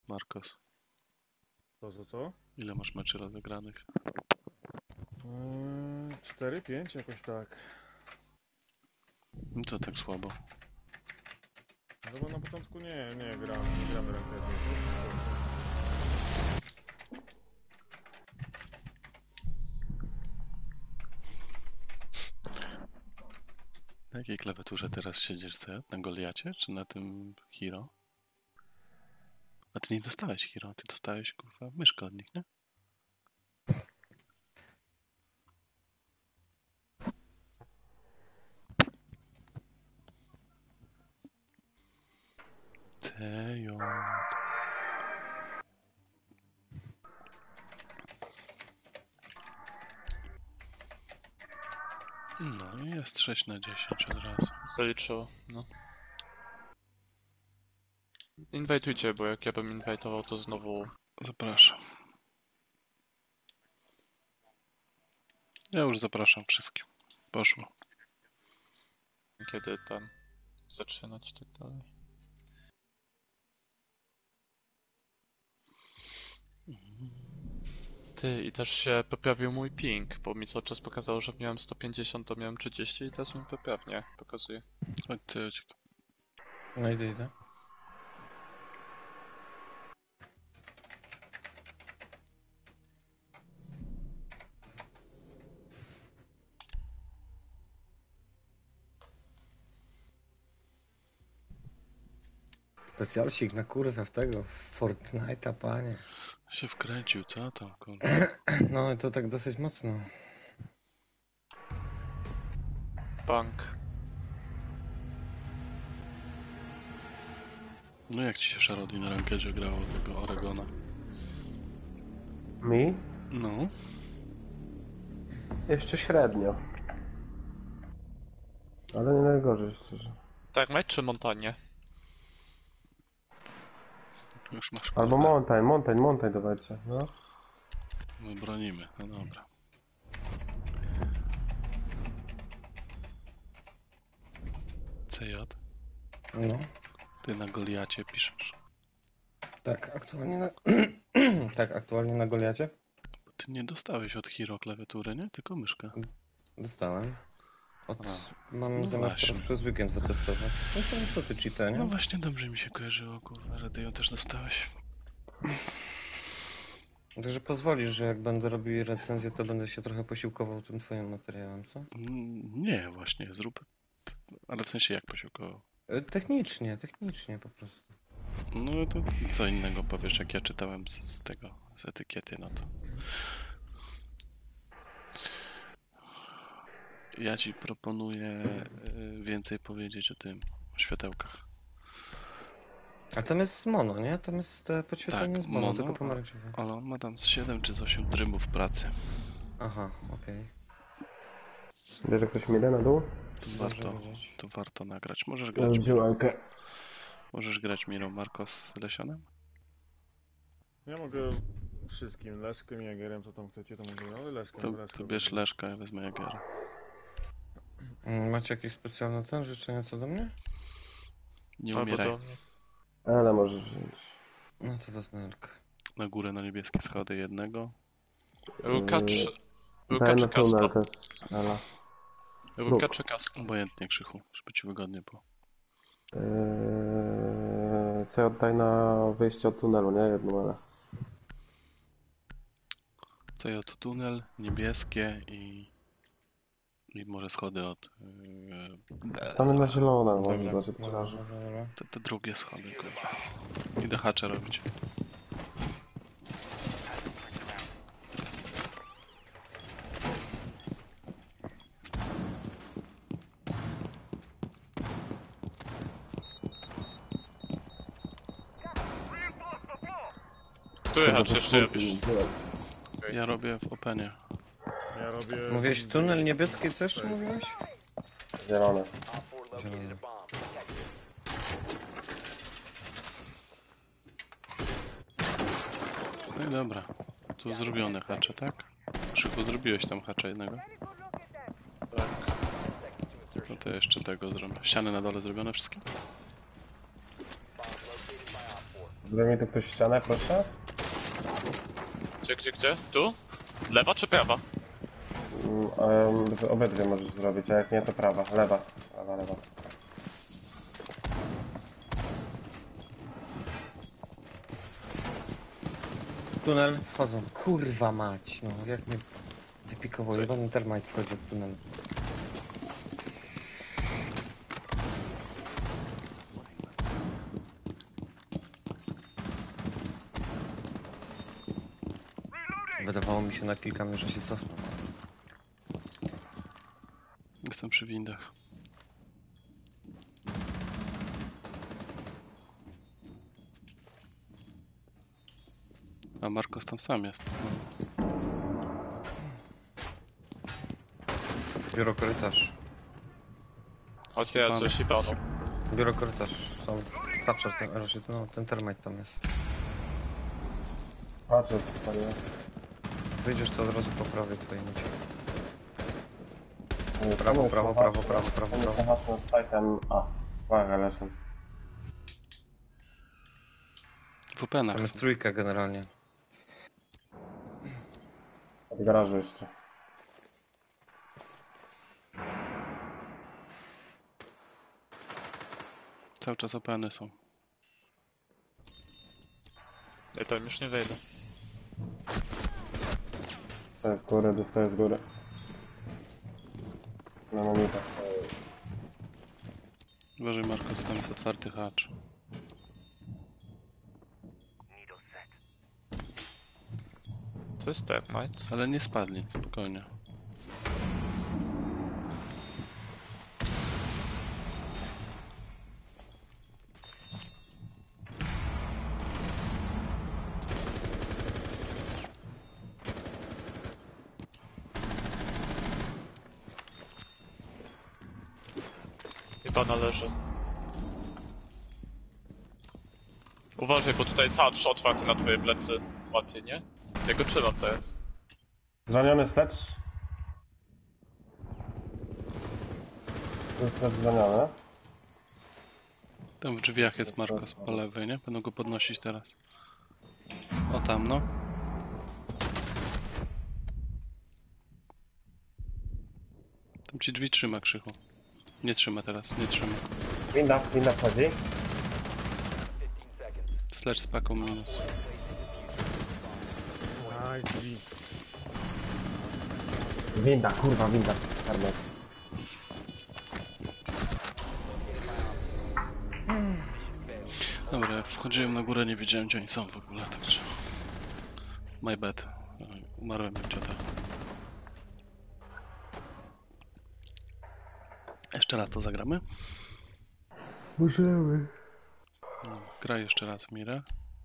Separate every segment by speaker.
Speaker 1: Marcos?
Speaker 2: Co?
Speaker 1: Ile masz meczy rozegranych?
Speaker 2: 4-5 jakoś tak.
Speaker 1: No to tak słabo.
Speaker 2: No bo na początku nie gramy rankednie.
Speaker 1: Na jakiej klawiaturze teraz siedzisz, co? Na Goliacie, czy na tym Hero? A ty nie dostałeś Hero, ty dostałeś, kurwa, myszkę od nich, nie? Tejo. No i jest 6 na 10 od razu.
Speaker 3: Zaliczyło, no. Inwajtujcie, bo jak ja bym inwajtował, to znowu...
Speaker 1: Zapraszam. Ja już zapraszam wszystkich. Poszło.
Speaker 3: Kiedy tam zaczynać i tak dalej. Ty, i też się poprawił mój ping, bo mi cały czas pokazało, że miałem 150, to miałem 30 i teraz mi poprawnie pokazuje.
Speaker 1: Chodź ty, chodź.
Speaker 4: No idę. Specjalsik na kurwę w tego, w Fortnite'a, panie.
Speaker 1: Się wkręcił, co to, kurwa?
Speaker 4: No to tak dosyć mocno.
Speaker 3: Bank.
Speaker 1: No jak ci się Sharody na rankedzie grało tego Oregona?
Speaker 5: Mi?
Speaker 1: No.
Speaker 5: Jeszcze średnio. Ale nie najgorzej, szczerze.
Speaker 3: Tak, mecz czy Montanie?
Speaker 1: Już masz
Speaker 5: Albo
Speaker 1: kurwa.
Speaker 5: Mountain dawajcie, no.
Speaker 1: My bronimy, no dobra. CJ?
Speaker 4: No.
Speaker 1: Ty na Goliacie piszesz.
Speaker 4: Tak, aktualnie na... tak, aktualnie na Goliacie
Speaker 1: Ty nie dostałeś od Hero klawiatury, nie? Tylko myszkę.
Speaker 4: dostałem. Mam
Speaker 1: No
Speaker 4: zamiar
Speaker 1: właśnie.
Speaker 4: teraz przez weekend wytestować. No co ty cheater,
Speaker 1: No
Speaker 4: nie?
Speaker 1: właśnie dobrze mi się kojarzyło, kurwa, że ty ją też dostałeś.
Speaker 4: Także pozwolisz, że jak będę robił recenzję, to będę się trochę posiłkował tym twoim materiałem, co?
Speaker 1: Nie, właśnie, zrób. Ale w sensie jak posiłkował?
Speaker 4: Technicznie po prostu.
Speaker 1: No to co innego powiesz, jak ja czytałem z tego, z etykiety, no to... Ja ci proponuję więcej powiedzieć o tym, o światełkach.
Speaker 4: A tam jest mono, nie? Tam jest podświetlenie
Speaker 1: Tak,
Speaker 4: z mono,
Speaker 1: mono,
Speaker 4: tylko pomarańczowe.
Speaker 1: Ale on ma tam z 7 czy z 8 trybów pracy.
Speaker 4: Aha, okej.
Speaker 5: Bierze ktoś mnie na dół?
Speaker 1: To warto nagrać.
Speaker 5: Ja wziąłkę.
Speaker 1: Możesz grać Mirą Marcos z Lesionem?
Speaker 2: Ja mogę wszystkim, Leszkiem, Jagerem, co tam chcecie, to mogę, no Leszkiem.
Speaker 1: To bierz Leszka, ja wezmę Jagera.
Speaker 4: Macie jakieś specjalne życzenia co do mnie?
Speaker 1: Nie
Speaker 3: Albo
Speaker 1: umieraj.
Speaker 3: do mnie.
Speaker 5: Ale możesz wziąć.
Speaker 4: No to wezmę Elkę.
Speaker 1: Na górę na niebieskie schody jednego.
Speaker 3: Ruka czy... Ruka
Speaker 5: Dałem
Speaker 3: czy
Speaker 5: na tunel
Speaker 3: kasto?
Speaker 5: też, ale...
Speaker 3: Ruka czy kasto?
Speaker 1: Obojętnie, Krzychu, żeby ci wygodnie było.
Speaker 5: Co ja oddaj na wyjście od tunelu, nie? Jedną, ale...
Speaker 1: CJ tunel, niebieskie i może schody od...
Speaker 5: Tam na zielone, może
Speaker 4: Dobra,
Speaker 5: bardziej
Speaker 4: dobra,
Speaker 5: kojarzy.
Speaker 4: dobra.
Speaker 1: te drugie schody, kurwa. Idę hacze robić.
Speaker 3: Tu jechać jeszcze robisz.
Speaker 1: Ja robię w Openie.
Speaker 2: Ja robię...
Speaker 4: Mówiłeś tunel niebieski, co jeszcze mówiłeś?
Speaker 5: Zielone.
Speaker 4: Zielony.
Speaker 1: No i dobra. Tu zrobione hacze, tak? Krzychu, zrobiłeś tam hacza jednego?
Speaker 3: Tak.
Speaker 1: No to jeszcze tego zrobię. Ściany na dole zrobione wszystkie?
Speaker 5: Zrobi mi tu ktoś ścianę, proszę?
Speaker 3: Gdzie? Tu? Lewa czy prawa?
Speaker 5: Obydwie możesz zrobić, a jak nie to prawa. Lewa. Lewa.
Speaker 4: Tunel, wchodzą. Kurwa mać, no jak mnie wypikował. Jebany termite wchodzi w tunel. Wydawało mi się na kilka minut, że się cofnął.
Speaker 1: Jestem przy windach. A Marcos tam sam jest.
Speaker 4: Biuro korytarz.
Speaker 3: Otwiera coś i panu.
Speaker 4: Biuro korytarz. Są Thatcher, ten termite tam jest.
Speaker 5: Patrzę, panie.
Speaker 4: Wyjdziesz to od razu po prawej tutaj mieć.
Speaker 5: Nie,
Speaker 4: Prawo.
Speaker 5: Zahaczmy z sajtem A. Uwaga, lecę.
Speaker 1: W openach
Speaker 4: Tam jest
Speaker 1: są.
Speaker 4: trójka generalnie.
Speaker 5: Od garażu jeszcze.
Speaker 1: Cały czas openy są.
Speaker 3: Ja tam już nie wejdę.
Speaker 5: Dostaję z góry. Na momentach.
Speaker 1: Uważaj Marcos, tam jest otwarty hacz.
Speaker 3: Co jest termite?
Speaker 1: Ale nie spadli, spokojnie.
Speaker 3: Chyba należy. Uważaj, bo tutaj jest hatch otwarty na twoje plecy. Łatwiej, nie? Ja go trzymam teraz.
Speaker 5: Zraniony slecz. To jest slecz zraniony.
Speaker 1: Tam w drzwiach jest Marcos po lewej, nie? Będą go podnosić teraz. O tam, no. Tam ci drzwi trzyma, Krzychu. Nie trzyma teraz, nie trzyma.
Speaker 5: Winda wchodzi.
Speaker 1: Sledge z paką minus.
Speaker 2: Aj, drzwi.
Speaker 5: Winda. Termite.
Speaker 1: Dobra, ja wchodziłem na górę, nie wiedziałem gdzie oni są w ogóle, także... My bad. Umarłem jak ciota. Jeszcze raz to zagramy?
Speaker 5: Możemy.
Speaker 1: No, graj jeszcze raz, Mirę.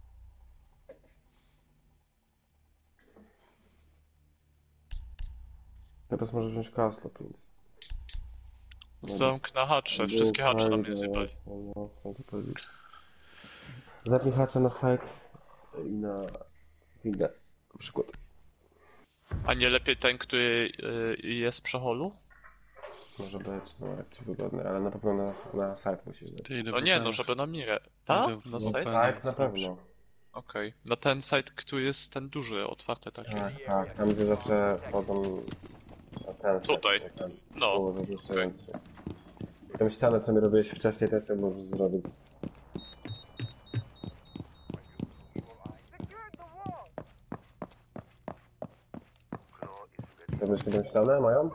Speaker 5: Teraz możesz wziąć kaslo, więc.
Speaker 3: Zamk na hacze, wszystkie hacze na mnie zjebali.
Speaker 5: No, chcę to powiedzieć. Zapnij hacze na site i na windę. Na przykład.
Speaker 3: A nie lepiej ten, który jest przy holu?
Speaker 5: Może być, no jak ci wygodny, ale na pewno na site musisz dać.
Speaker 1: Ty idę
Speaker 3: No
Speaker 1: w
Speaker 3: nie, no
Speaker 1: openach.
Speaker 3: żeby na mirę. Ta?
Speaker 1: Idę w
Speaker 3: Na
Speaker 1: openach.
Speaker 3: site?
Speaker 5: Site na pewno.
Speaker 3: Okej. Na ten site, który jest ten duży, otwarty taki.
Speaker 5: Tak, tam gdzie zawsze wchodzą na ten site,
Speaker 3: Tutaj.
Speaker 5: Tam
Speaker 3: No.
Speaker 5: było zaznaczające. Tą ścianę, co mi robiłeś wcześniej, też ją możesz zrobić. Zrobisz tę ścianę moją?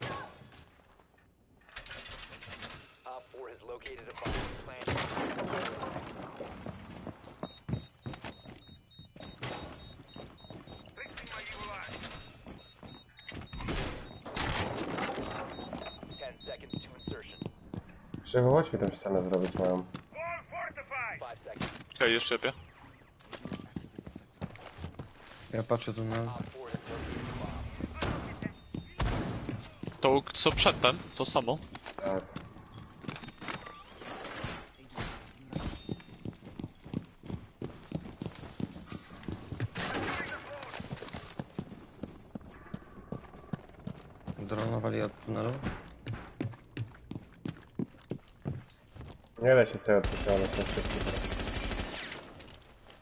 Speaker 5: Krzywo, chodź mi tę ścianę zrobić moją.
Speaker 3: Okej, jeszcze lepiej.
Speaker 4: Ja patrzę tunel.
Speaker 3: To co przedtem, to samo.
Speaker 5: Tak.
Speaker 4: Dronowali od tunelu.
Speaker 5: Nie da się sobie odpuszczać, one są wszystkie.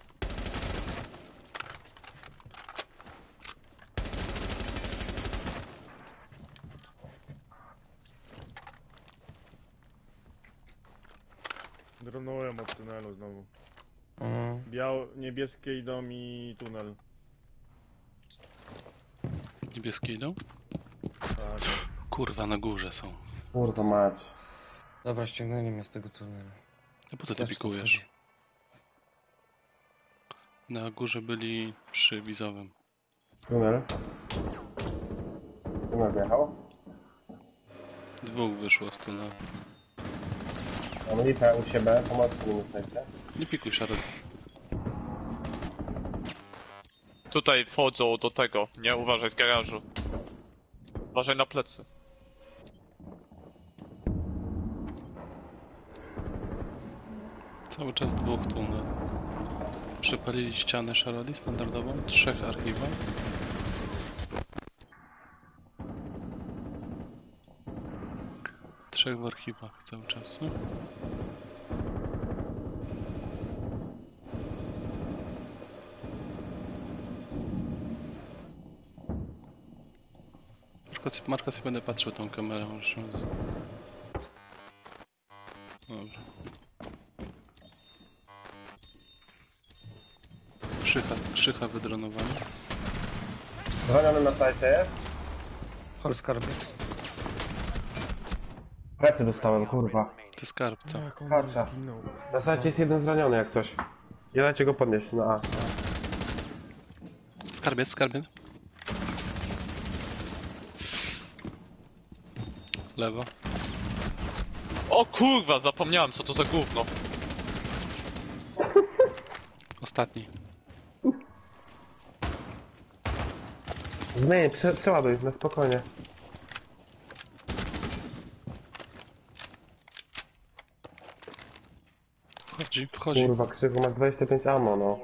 Speaker 2: Zdechnąłem od tunelu znowu.
Speaker 4: Mm.
Speaker 2: Niebieskie idą i tunel.
Speaker 1: Niebieskie idą?
Speaker 2: Tak.
Speaker 1: Kurwa, na górze są.
Speaker 5: Kurwa mać.
Speaker 4: Dobra, ściągnęli mnie z tego tunelu.
Speaker 1: A po co ty
Speaker 4: Zobacz, co
Speaker 1: pikujesz?
Speaker 4: wchodzi.
Speaker 1: Na górze byli przy wizowym.
Speaker 5: Tunel. Tunel wjechał.
Speaker 1: Dwóch wyszło z tunelu.
Speaker 5: Mam lipę u siebie, pomocy nie myślecie.
Speaker 1: Nie pikuj, Shadow.
Speaker 3: Tutaj wchodzą do tego, nie? Uważaj z garażu. Uważaj na plecy.
Speaker 1: Cały czas dwóch tunel. Przepalili ścianę Sharody standardową, 3 archiwa. Trzech w archiwach cały czas, no? Marka sobie będę patrzył tą kamerą. Już... Dobra. Krzycha wydronowania.
Speaker 5: Zwaniony na sajcie jest.
Speaker 4: Hol skarbiec.
Speaker 5: Plecy dostałem, kurwa.
Speaker 1: To skarbca.
Speaker 2: Jak on
Speaker 5: Patrza.
Speaker 2: zginął.
Speaker 5: Na sajcie jest jeden zraniony jak coś. Nie dajcie go podnieść, no a.
Speaker 1: Skarbiec. Lewo.
Speaker 3: O kurwa, zapomniałem co to za gówno.
Speaker 1: Ostatni.
Speaker 5: Zmień, przeładuj, na spokojnie.
Speaker 1: Wchodzi.
Speaker 5: Kurwa, Krzyku, masz 25 ammo, no.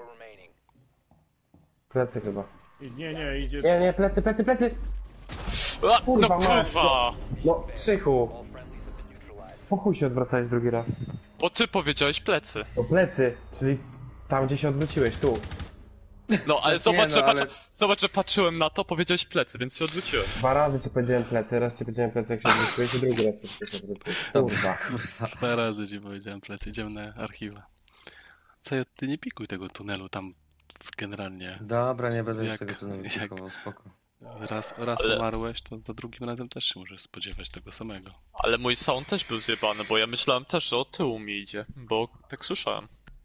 Speaker 5: Plecy chyba.
Speaker 2: Nie, idzie...
Speaker 5: Nie, plecy!
Speaker 3: A,
Speaker 5: Kurwa,
Speaker 3: no
Speaker 5: masz,
Speaker 3: kurwa!
Speaker 5: No, Krzychu! Po chuj się odwracałeś drugi raz.
Speaker 3: Bo ty powiedziałeś plecy.
Speaker 5: To plecy, czyli tam gdzie się odwróciłeś, tu.
Speaker 3: No ale
Speaker 4: Nie,
Speaker 3: zobacz,
Speaker 4: no,
Speaker 3: że
Speaker 4: ale-
Speaker 3: zobacz, że patrzyłem na to, powiedziałeś plecy, więc się odwróciłem.
Speaker 5: 2 razy ci powiedziałem plecy, raz ci powiedziałem plecy jak się odwróciłeś i drugi raz jak się odwróciłeś. Kurwa.
Speaker 1: 2 razy ci powiedziałem plecy, idziemy na archiwa. Co, ty nie pikuj tego tunelu tam generalnie.
Speaker 4: Dobra, nie będę już
Speaker 1: Jak-
Speaker 4: tego tunelu
Speaker 1: jak-
Speaker 4: pikował, spoko.
Speaker 1: Raz
Speaker 3: Ale-
Speaker 1: umarłeś, to drugim razem też się możesz spodziewać tego samego.
Speaker 3: Ale mój sound też był zjebany, bo ja myślałem też, że od tyłu mi idzie, bo tak słyszałem.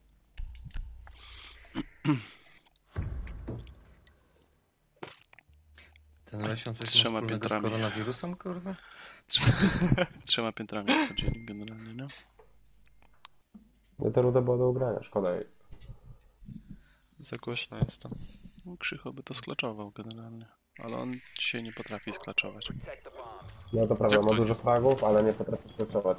Speaker 4: Ten lesion coś ma
Speaker 1: Trzema
Speaker 4: wspólnego z
Speaker 1: piętrami.
Speaker 4: koronawirusem, kurwa?
Speaker 1: 3 piętrami wchodzili generalnie, nie?
Speaker 5: No to ruda była do ubrania, szkoda jej.
Speaker 3: Za głośno jestem.
Speaker 1: No, Krzycho by to sklaczował generalnie. Ale on dzisiaj nie potrafi sklaczować.
Speaker 5: No to prawda,
Speaker 3: Jak
Speaker 5: ma
Speaker 3: to
Speaker 5: dużo fragów, ale nie potrafi skoczować.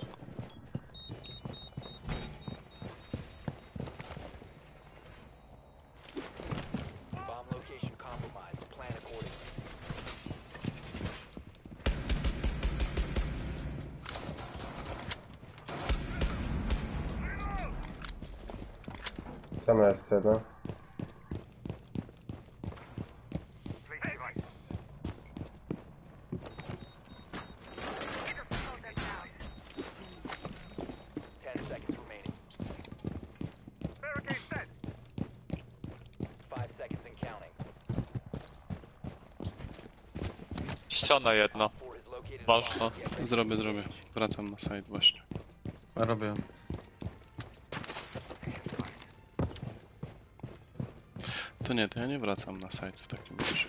Speaker 6: Bomb location compromised. Plan accordingly.
Speaker 5: Czemu jeszcze jedno?
Speaker 6: Ten seconds remaining. 5 seconds and counting.
Speaker 3: Ściana jedna.
Speaker 6: 4 is located.
Speaker 3: Ważna.
Speaker 1: Zrobię. Wracam na site właśnie.
Speaker 4: A robię.
Speaker 1: To nie, to ja nie wracam na site w takim razie.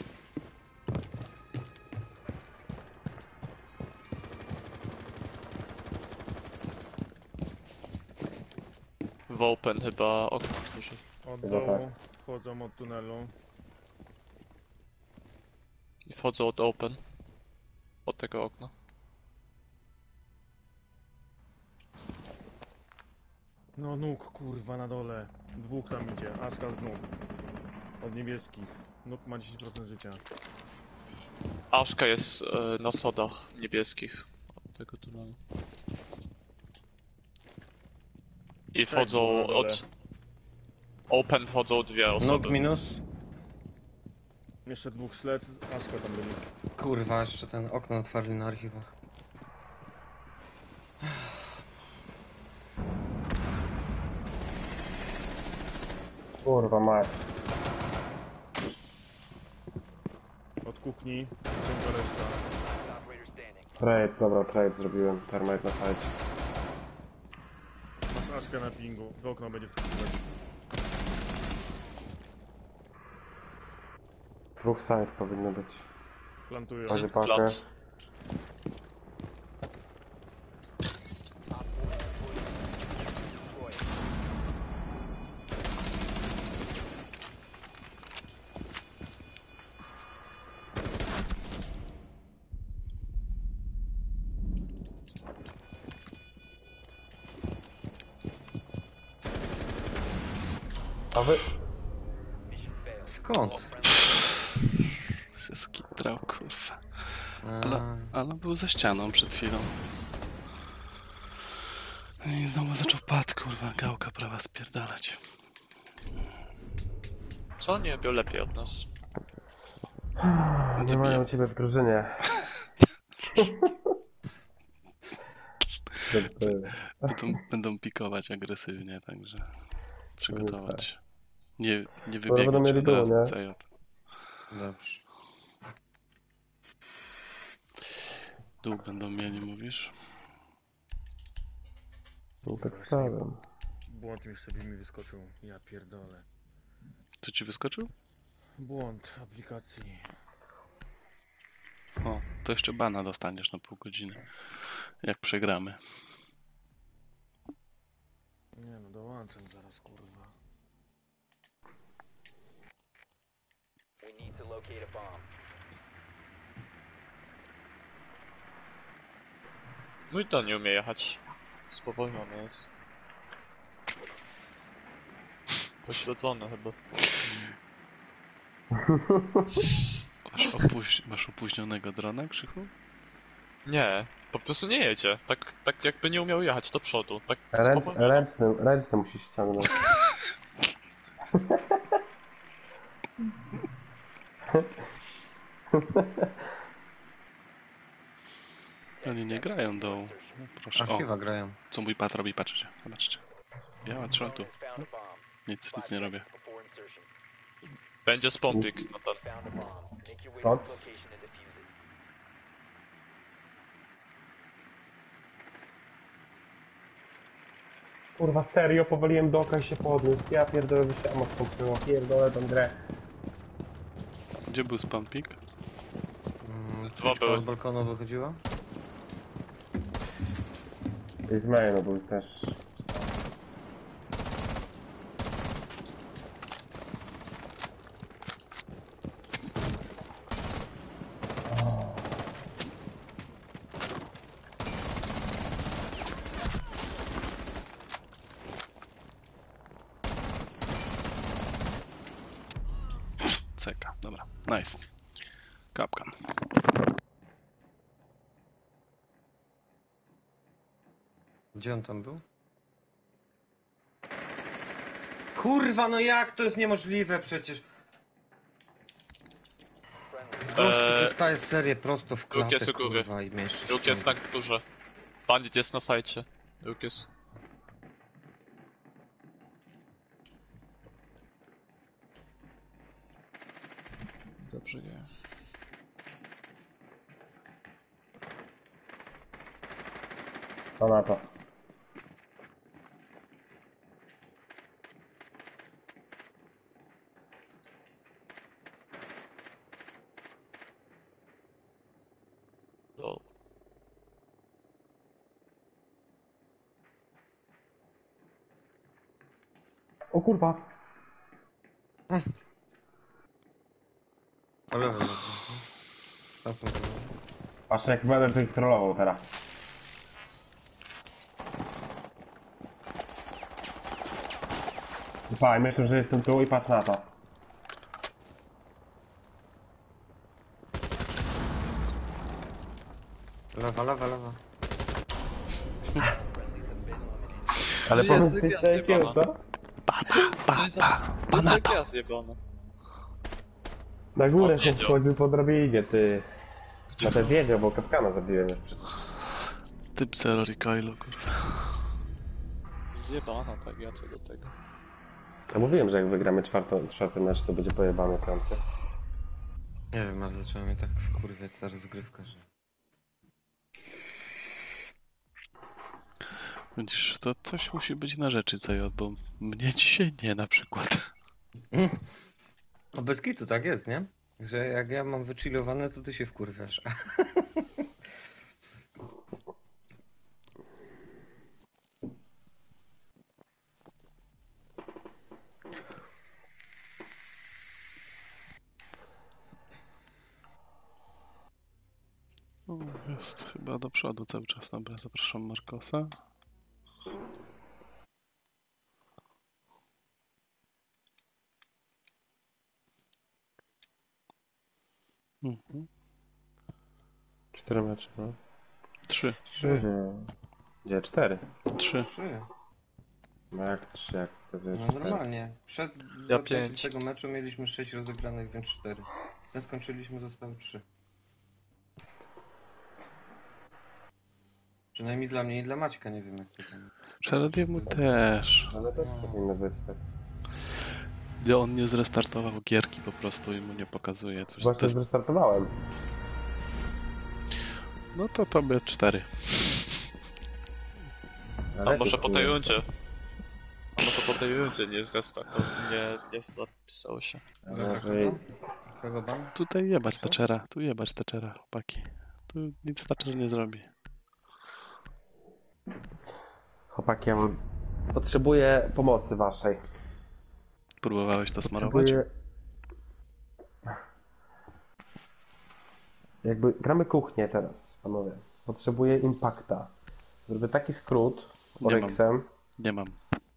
Speaker 3: W open chyba okno duży.
Speaker 2: Od
Speaker 5: Chyba
Speaker 2: dołu wchodzą od tunelu.
Speaker 3: I wchodzą od open. Od tego okna.
Speaker 2: No nóg, kurwa, na dole. Dwóch tam idzie, Aska z nóg. Od niebieskich. Nóg ma 10% życia.
Speaker 3: Aszka jest na sodach niebieskich. Od tego tunelu. I wchodzą
Speaker 2: było na dole.
Speaker 3: od... Open wchodzą dwie
Speaker 4: Nóg
Speaker 3: osoby.
Speaker 4: minus.
Speaker 2: Jeszcze dwóch śledz, Aska tam byli.
Speaker 4: Kurwa, jeszcze ten okno otwarli na archiwach.
Speaker 5: Kurwa mać.
Speaker 2: Od kuchni, ciągle reszta.
Speaker 6: Last operator standing.
Speaker 5: Trade, dobra, trade zrobiłem. Termite na site.
Speaker 2: Masz Aszkę na pingu, w okno będzie wskazywać.
Speaker 5: Dwóch site powinno być.
Speaker 2: Plantują.
Speaker 5: Chodzi pakę.
Speaker 3: Plac.
Speaker 6: Destroy it.
Speaker 5: A wy...
Speaker 6: Mission failed.
Speaker 4: Skąd?
Speaker 1: Się skitrał, kurwa.
Speaker 4: A,
Speaker 1: Ale był za ścianą przed chwilą. No i znowu zaczął pad, kurwa, gałka prawa spierdalać.
Speaker 3: Co oni robią lepiej od nas?
Speaker 5: Nie mają ciebie w drużynie.
Speaker 1: Będą pikować agresywnie, także przygotować się. Nie
Speaker 5: będą
Speaker 1: wybiegać
Speaker 5: mieli
Speaker 1: od
Speaker 5: dół,
Speaker 1: razu
Speaker 5: nie?
Speaker 1: CJ.
Speaker 4: dobrze.
Speaker 1: Dół będą mieli, mówisz?
Speaker 5: No tak stałem.
Speaker 2: Błąd już sobie mi wyskoczył, ja pierdolę.
Speaker 1: Co ci wyskoczył?
Speaker 2: Błąd aplikacji.
Speaker 1: O, to jeszcze bana dostaniesz na pół godziny. Jak przegramy.
Speaker 2: Nie no, dołączam zaraz, kurwa.
Speaker 6: We need to locate a bomb.
Speaker 3: Mój to nie umie jechać. Spowolniony jest. Pośledzony chyba.
Speaker 1: Masz opóźnionego drona, Krzychu?
Speaker 3: Nie, po prostu nie jedzie. Tak jakby nie umiał jechać do przodu. Tak
Speaker 5: Ręczny,
Speaker 3: spowolniony.
Speaker 5: ręczny musisz ściągnąć.
Speaker 1: Oni nie grają do... Proszę, o,
Speaker 4: Archiwa grają.
Speaker 1: co mój pat robi, patrzcie, zobaczcie. Ja od shortu.
Speaker 6: Found a bomb.
Speaker 1: Nic nie robię.
Speaker 6: Before insertion.
Speaker 3: Będzie spompik na ten.
Speaker 6: Found a bomb. Make your way
Speaker 5: Stop.
Speaker 6: to its location and defuse it.
Speaker 5: Kurwa, serio, powoliłem do oka i się podniósł. Ja pierdolę, wyświadam odstąpiło. Pierdolę tą grę.
Speaker 1: Gdzie był spampik?
Speaker 3: Dwa były.
Speaker 4: Od balkonu wychodziła?
Speaker 5: I z mainu był też.
Speaker 1: Ceka, dobra. Nice. Kapkan.
Speaker 4: Gdzie on tam był? Kurwa, no jak to jest niemożliwe przecież? Gościu dostaje serię prosto w
Speaker 3: Druk jest
Speaker 4: klatę,
Speaker 3: u góry.
Speaker 4: kurwa, i mieszczy
Speaker 3: Róg jest na górze. Bandit jest na sajcie. Róg jest... Dobrze nie.
Speaker 5: To na to.
Speaker 3: Lol.
Speaker 5: O kurwa.
Speaker 4: Ale
Speaker 5: Patrz jak będę tych trollował teraz. Słuchaj, myślę, że jestem tu i patrz na to.
Speaker 4: Lewa, lewa, lewa.
Speaker 5: Ale
Speaker 3: Jest
Speaker 5: powiem coś
Speaker 3: gwiazdy,
Speaker 5: takiego,
Speaker 3: pana.
Speaker 5: co?
Speaker 3: Pana to. Zjebana.
Speaker 5: Na górę
Speaker 3: On
Speaker 5: się
Speaker 3: wiedział.
Speaker 5: wchodził po drabinie, ty. Na te wiedział, bo kapkana zabiłem jeszcze.
Speaker 1: Typ zero recoilu, kurwa.
Speaker 3: Zjebana tak, ja co do tego.
Speaker 5: Ja mówiłem, że jak wygramy czwarty mecz, to będzie pojebane piątkę.
Speaker 4: Nie wiem, ale zacząłem mnie tak wkurwiać ta rozgrywka, że...
Speaker 1: Widzisz, to coś musi być na rzeczy, CJ, bo mnie dzisiaj nie na przykład.
Speaker 4: No bez kitu tak jest, nie? Że jak ja mam wychillowane, to ty się wkurwiasz.
Speaker 1: O, jest chyba do przodu cały czas. Dobra, zapraszam Markosa. Mhm.
Speaker 5: 4 mecze, no.
Speaker 1: 3.
Speaker 4: 3.
Speaker 5: Gdzie? 4.
Speaker 1: 3.
Speaker 4: 3.
Speaker 5: No jak 3, jak pokazujesz
Speaker 4: No
Speaker 5: 4.
Speaker 4: normalnie. Przed
Speaker 3: Ja
Speaker 4: zaczęciem
Speaker 3: 5.
Speaker 4: tego meczu mieliśmy 6 rozegranych, więc 4. My skończyliśmy, zostały 3. Przynajmniej dla mnie i dla Maćka, nie wiem jak to tam.
Speaker 1: Szerediemu też.
Speaker 5: Ale też powinno być tak.
Speaker 1: Gdy on nie zrestartował gierki po prostu i mu nie pokazuje. To
Speaker 5: Właśnie
Speaker 1: jest...
Speaker 5: zrestartowałem.
Speaker 1: No to tobie 4.
Speaker 3: A może po tej rundzie? A może po tej rundzie nie zrestartował, nie zapisało się.
Speaker 4: Dobra,
Speaker 5: Może
Speaker 4: kogo ban?
Speaker 1: Tutaj jebać Thatchera. Tu jebać Thatchera, chłopaki. Tu nic Thatcher nie zrobi.
Speaker 5: Chłopaki, ja mam... Potrzebuję pomocy waszej.
Speaker 1: Próbowałeś to smarować?
Speaker 5: Potrzebuję... Jakby gramy kuchnię teraz, panowie. Potrzebuję impakta. Zrobię taki skrót
Speaker 1: Nie mam.
Speaker 5: Oryxem.
Speaker 1: Nie mam.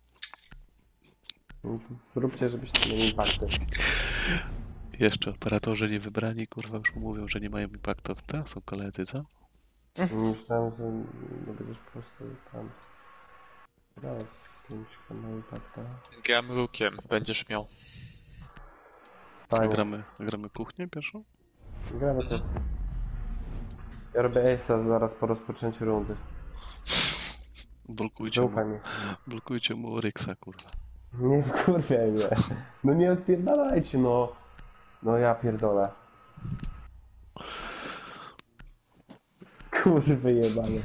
Speaker 5: Zróbcie, żebyście mieli impakty.
Speaker 1: Jeszcze operatorzy nie wybrani, kurwa, już mówią, że nie mają impaktu. To są koledzy, co?
Speaker 5: Myślałem, że no będziesz po prostu tam... Grałeś z kimś, kto ma impakta.
Speaker 3: Gram Rookiem, będziesz miał.
Speaker 5: Fajnie.
Speaker 1: Gramy kuchnię pierwszą?
Speaker 5: Gramy to. Ja robię Ace'a zaraz po rozpoczęciu rundy. Zaufaj mi.
Speaker 1: Blokujcie mu Oryxa, kurwa.
Speaker 5: Nie wkurwiaj mnie. No nie odpierdalajcie, no. No ja pierdolę. Kurwy jebane.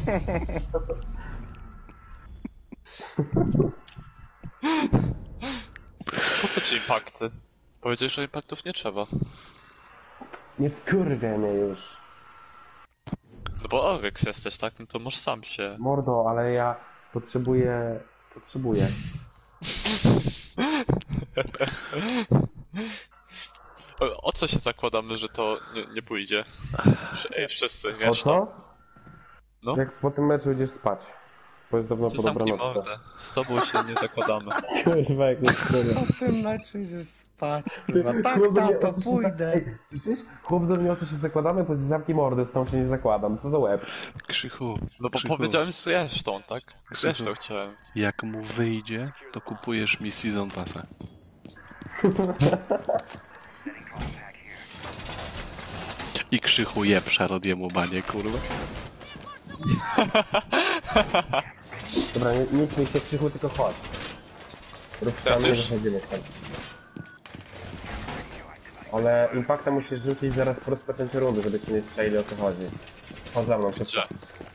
Speaker 3: Po co ci impakty? Powiedziałeś, że impaktów nie trzeba.
Speaker 5: Nie wkurwiaj mnie już.
Speaker 3: No bo Oryx jesteś, tak? No to możesz sam się...
Speaker 5: Mordo, ale ja potrzebuję...
Speaker 3: O co się zakładamy, że to nie pójdzie? Ej, wszyscy,
Speaker 5: O
Speaker 3: wiesz to?
Speaker 5: co?
Speaker 3: No.
Speaker 5: Jak po tym meczu idziesz spać. Bo jest dawno
Speaker 3: Ty
Speaker 5: po
Speaker 3: zamknij
Speaker 5: dobranocce.
Speaker 3: mordę. Z tobą się nie zakładamy.
Speaker 5: Kurwa, jak nie wkurwia.
Speaker 4: Po tym meczu idziesz spać, kurwa. Tak,
Speaker 5: Chłop do mnie,
Speaker 4: tato,
Speaker 5: o co się
Speaker 4: pójdę.
Speaker 5: Ej, słyszysz? Chłop do mnie o co się zakładamy, powiedzieć zamknij mordę, z tą się nie zakładam. Co za łeb?
Speaker 1: Krzychu,
Speaker 3: No bo
Speaker 1: Krzychu,
Speaker 3: powiedziałem z resztą, tak? Z
Speaker 1: Krzychu.
Speaker 3: resztą chciałem.
Speaker 1: jak mu wyjdzie, to kupujesz mi Season Passa. I Krzychu jeb Szarodiemu banie, kurwa.
Speaker 5: Dobra, nie śmiej się Krzychu, tylko chodź. Rób
Speaker 3: Teraz
Speaker 5: tam, nie
Speaker 3: już?
Speaker 5: wychodzimy stąd. Ale impakta musisz rzucić zaraz po rozpoczęciu rundy, żebyście nie strzeli o co chodzi. Chodź za mną, szybko.
Speaker 3: Gdzie?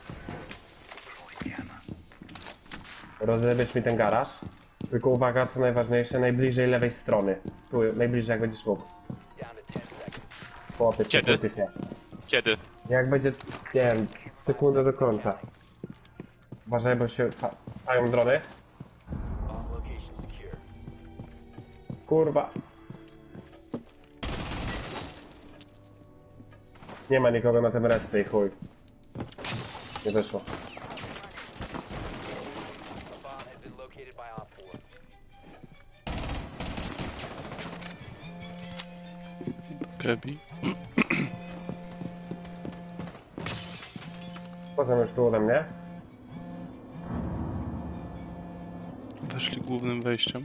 Speaker 5: Rozlebiesz mi ten garaż. Tylko uwaga, co najważniejsze, najbliżej lewej strony. Tu, najbliżej jak będziesz mógł.
Speaker 6: Down to 10 seconds.
Speaker 5: Chłopie,
Speaker 3: Kiedy?
Speaker 5: przesuńcie się.
Speaker 3: Kiedy?
Speaker 5: Jak będzie, nie wiem, sekundę do końca. Uważaj, bo się pają drony.
Speaker 6: Bomb location secure.
Speaker 5: Kurwa. Nie ma nikogo na tym respie i chuj. Nie wyszło.
Speaker 6: A bomb has been located by Op 4.
Speaker 1: Kebi.
Speaker 5: Potem już tu ode mnie.
Speaker 1: Weszli głównym wejściem.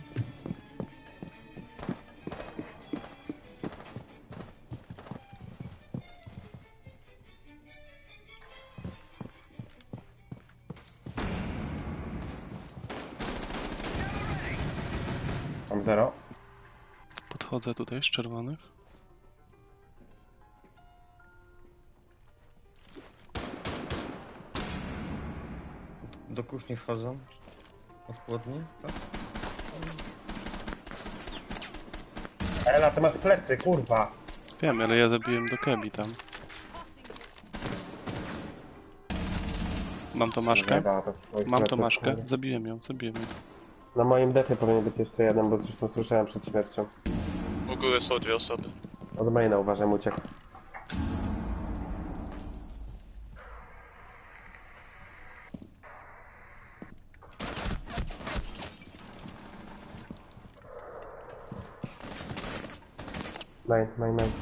Speaker 5: 0.
Speaker 1: Podchodzę tutaj z czerwonych.
Speaker 4: Do kuchni wchodzą. Od chłodni, tak?
Speaker 5: Ela, ty masz plecy, kurwa.
Speaker 1: Wiem, ale ja zabiłem do Kebi tam. Mam Tomaszkę.
Speaker 5: Zajebała to z twoich
Speaker 1: Mam
Speaker 5: pleców,
Speaker 1: Tomaszkę.
Speaker 5: kurwa.
Speaker 1: Zabiłem ją, zabiłem ją.
Speaker 5: Na moim defie powinien być jeszcze jeden, bo zresztą słyszałem przed śmiercią.
Speaker 3: U góry są 2 osoby.
Speaker 5: Od maina uważam, uciekł. Main.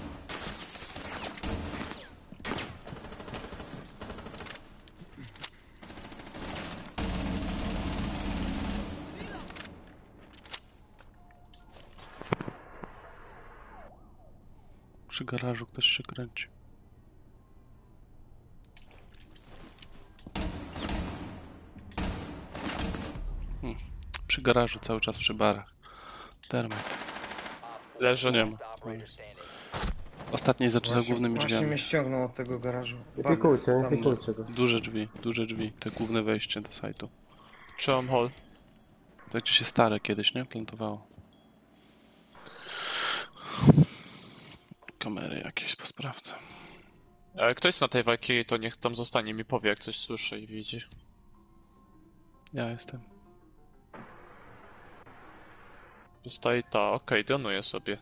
Speaker 1: Przy garażu ktoś się kręci. Przy garażu cały czas przy barach. Termite.
Speaker 3: Leży.
Speaker 1: Nie ma.
Speaker 6: Operator standing.
Speaker 1: Ostatni za głównymi
Speaker 4: Właśnie
Speaker 1: drzwiami.
Speaker 4: mnie ściągnął od tego garażu.
Speaker 5: Nie
Speaker 4: Bug
Speaker 5: pikujcie, nie
Speaker 4: tam
Speaker 5: pikujcie go.
Speaker 1: Duże drzwi. Te główne wejście do sajtu.
Speaker 3: Trzymam hall.
Speaker 1: To gdzieś się stare kiedyś, nie? Plantowało. Kamery jakieś posprawdzę.
Speaker 3: Ktoś jest na tej Valkyrie, to niech tam zostanie, mi powie jak coś słyszy i widzi.
Speaker 1: Ja jestem.
Speaker 3: Zostaje ta, okej, donuję sobie.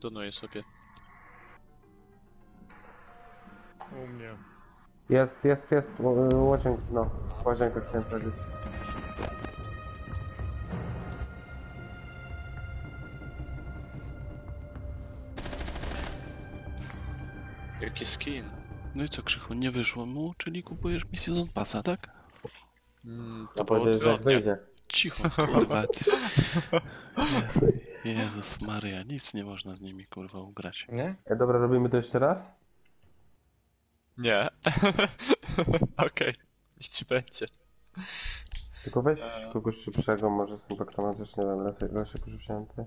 Speaker 2: U mnie.
Speaker 5: Jest. Łazienka, no. Łazienka chciałem powiedzieć.
Speaker 3: Jaki skin?
Speaker 1: No i co, Krzychu, nie wyszło mu, czyli kupujesz mi Season Passa, tak?
Speaker 3: To
Speaker 5: To
Speaker 3: było
Speaker 5: powiedzieć, że jak
Speaker 3: odwrotnie.
Speaker 5: wyjdzie.
Speaker 1: Cicho, kurwa. Jezus Maria, nic nie można z nimi, kurwa, ugrać.
Speaker 4: Nie?
Speaker 5: Dobra, robimy to jeszcze raz?
Speaker 3: Nie. Okej, niech ci będzie.
Speaker 5: Tylko weź kogoś szybszego, może z impaktem też, nie wiem, Leszek już wzięty.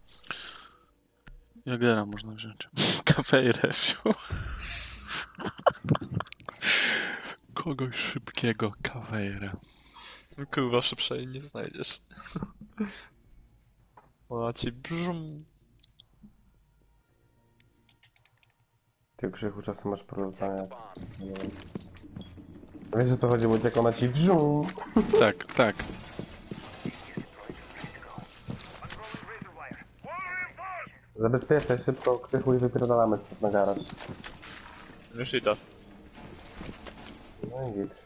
Speaker 1: Jagera można wziąć. Kafe i refiu. Kogoś szybkiego kawejra.
Speaker 3: Kurwa, szybszej nie znajdziesz. Ona ci brzum.
Speaker 5: Ty, Krzychu, czasem masz prolotania. Wiesz, o co chodzi, bo jak ona ci wziął.
Speaker 1: Tak.
Speaker 5: Zabezpieczaj szybko, Krzychu, i wypierdalamy stąd na garaż.
Speaker 3: Już idę.
Speaker 5: No i git.